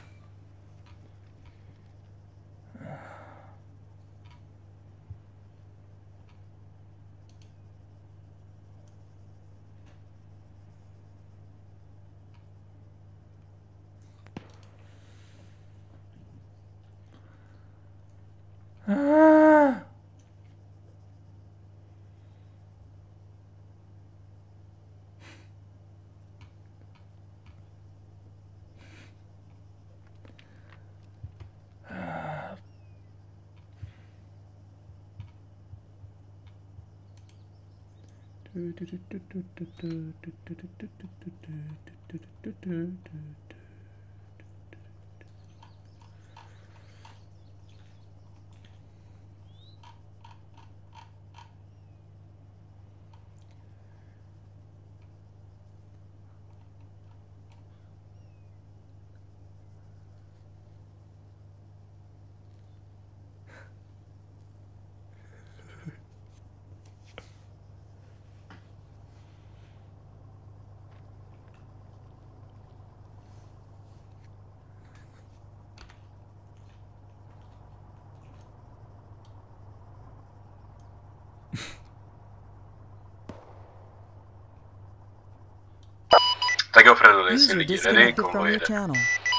Tak jo, Fredo, dej si User lidi ready, disconnected from konvoj your jede. channel.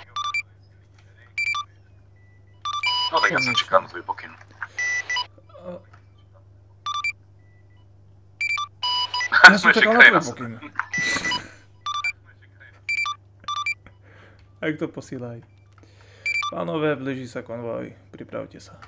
No tak já jsem čekal na tvůj pokyn. Ja som čakal na tvoj pokyn. Tak to posílaj. Pánové, blíži sa konvoj. Pripravte sa.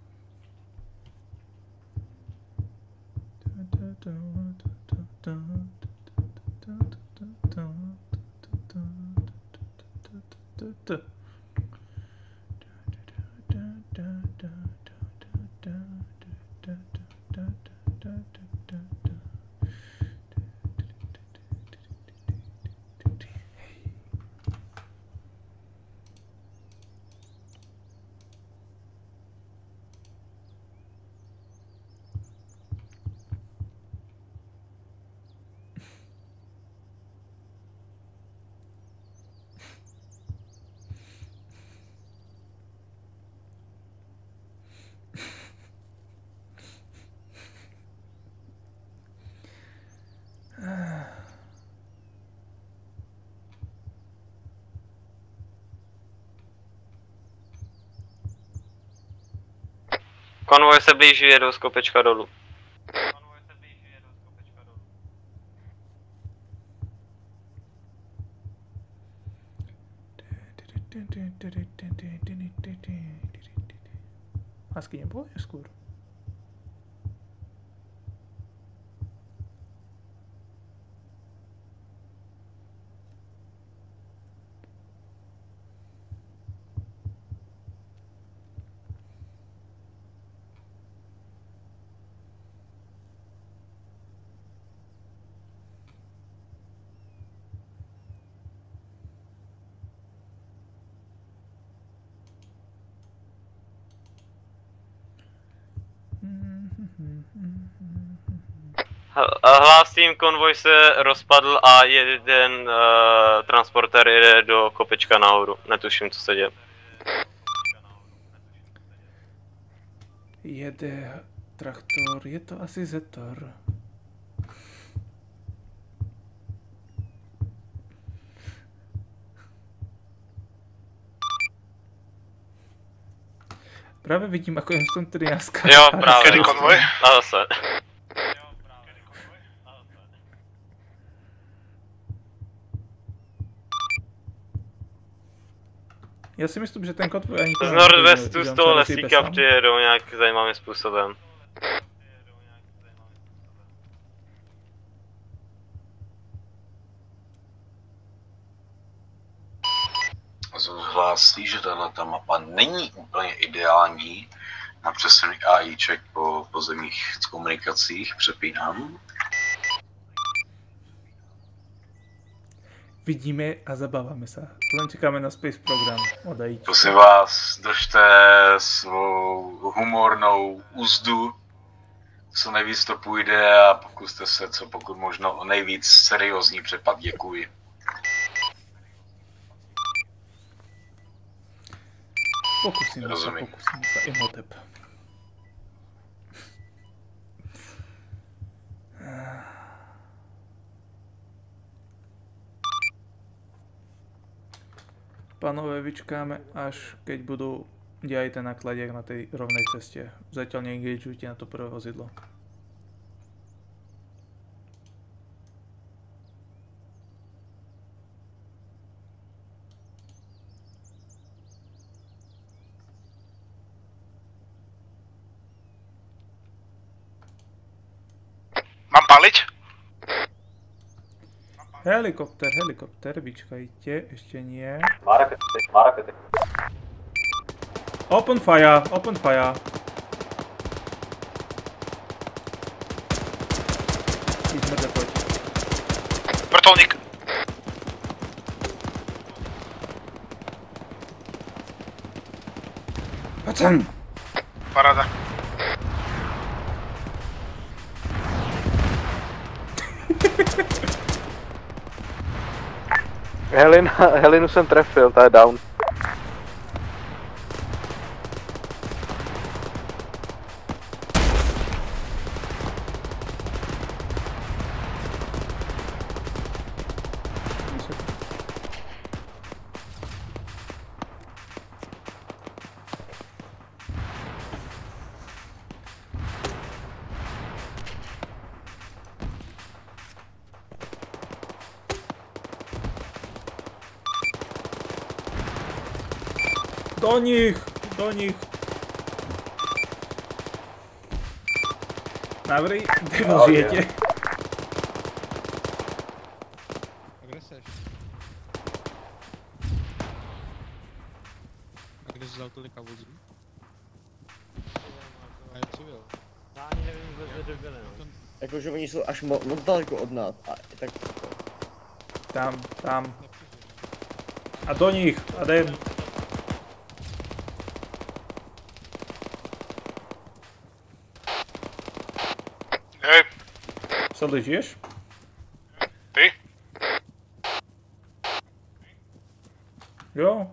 Konvoj se blíží, jedou z kopečka dolů. Masky nebolo skôr. Hlásím, konvoj se rozpadl a jeden transportér jede do kopečka nahoru. Netuším, co se děje. Jede traktor, je to asi Zetor. Právě vidím, ako jsem tady jaská. Jo, právě. Kedy konvoj? A zase. Já si myslím, že ten konvoj ani to z Nordwestu z toho lesíka přijedou nějak zajímavým způsobem. hlásí, že tato mapa není úplně ideální na přesun AIček po pozemních komunikacích, přepínám. Vidíme a zabáváme se. Len čekáme na space program od AIček. Prosím vás, držte svou humornou úzdu, co nejvíc to půjde a pokuste se, co pokud možno o nejvíc seriózní přepad. Děkuji. Pokusíme se, Imhotep. Pánové, vyčkáme, až keď budú diajte na kladiach na tej rovnej ceste. Zatiaľ neengagujte na to prvé vozidlo. Mám paliť? Helikopter, vyčkajte, ešte nie. Má rakety. Open fire. Ideme pojď. Vrtulník. Poď sem. Paráda. Helinu jsem trefil, ta je down. Do nich. Dobrý, kde žijete? A kde seš? A kde jsi vzal tolika vozů? A jak jsi byl? Já ani nevím vůbec, kde byli, no. Jakože oni jsou až moc daleko od nás, a tak... Tam. A do nich, a jdem. Hej. Soli, žiješ? Ty? Jo.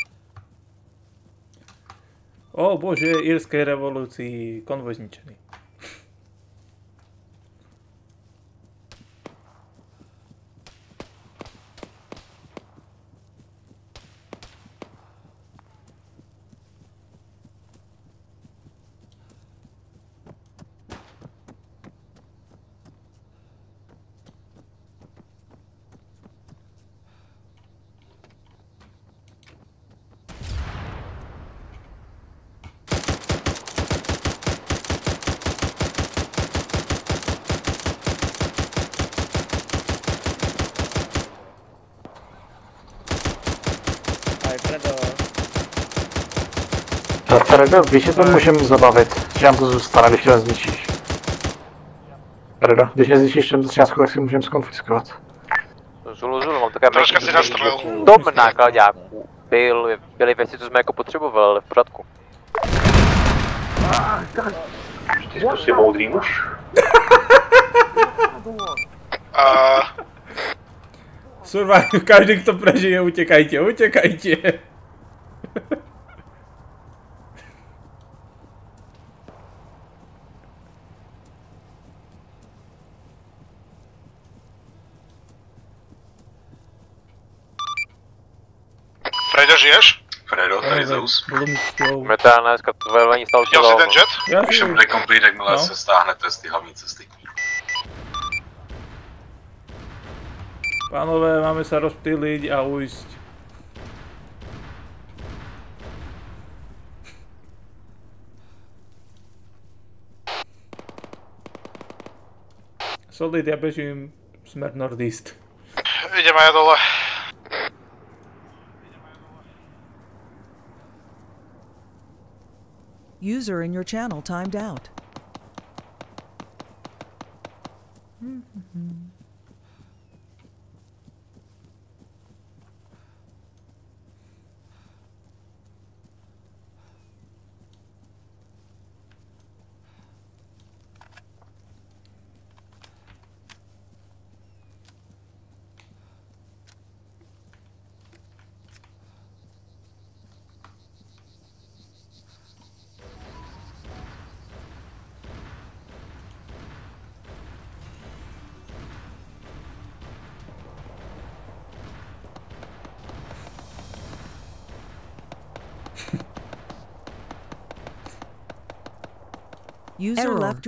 O bože, irskej revolúcii, konvoj zničený. Fredo, víš, že to můžeme zabavit, že nám to zůstane, když to nezničíš. Fredo, když nezničíš ten třináctku, tak si můžeme zkonfiskovat. Zulu, mám také Troška si nastrojil. Tom nákladáků byly věci, co jsme jako potřebovali, ale v pořádku. Ty jsi prostě moudrý muž. Survive, každý, kdo prežije, utěkajte. Fredo, žiješ? Fredo, tady Zeus. Metálné velení stalo viděl jsi ten jet? Když bude complete, jakmile se stáhnete z ty hlavní cesty. Pánové, máme sa rozptýliť a ujsť. Solid, ja bežím smer nordist. Ideme aj dole. User in your channel timed out. User left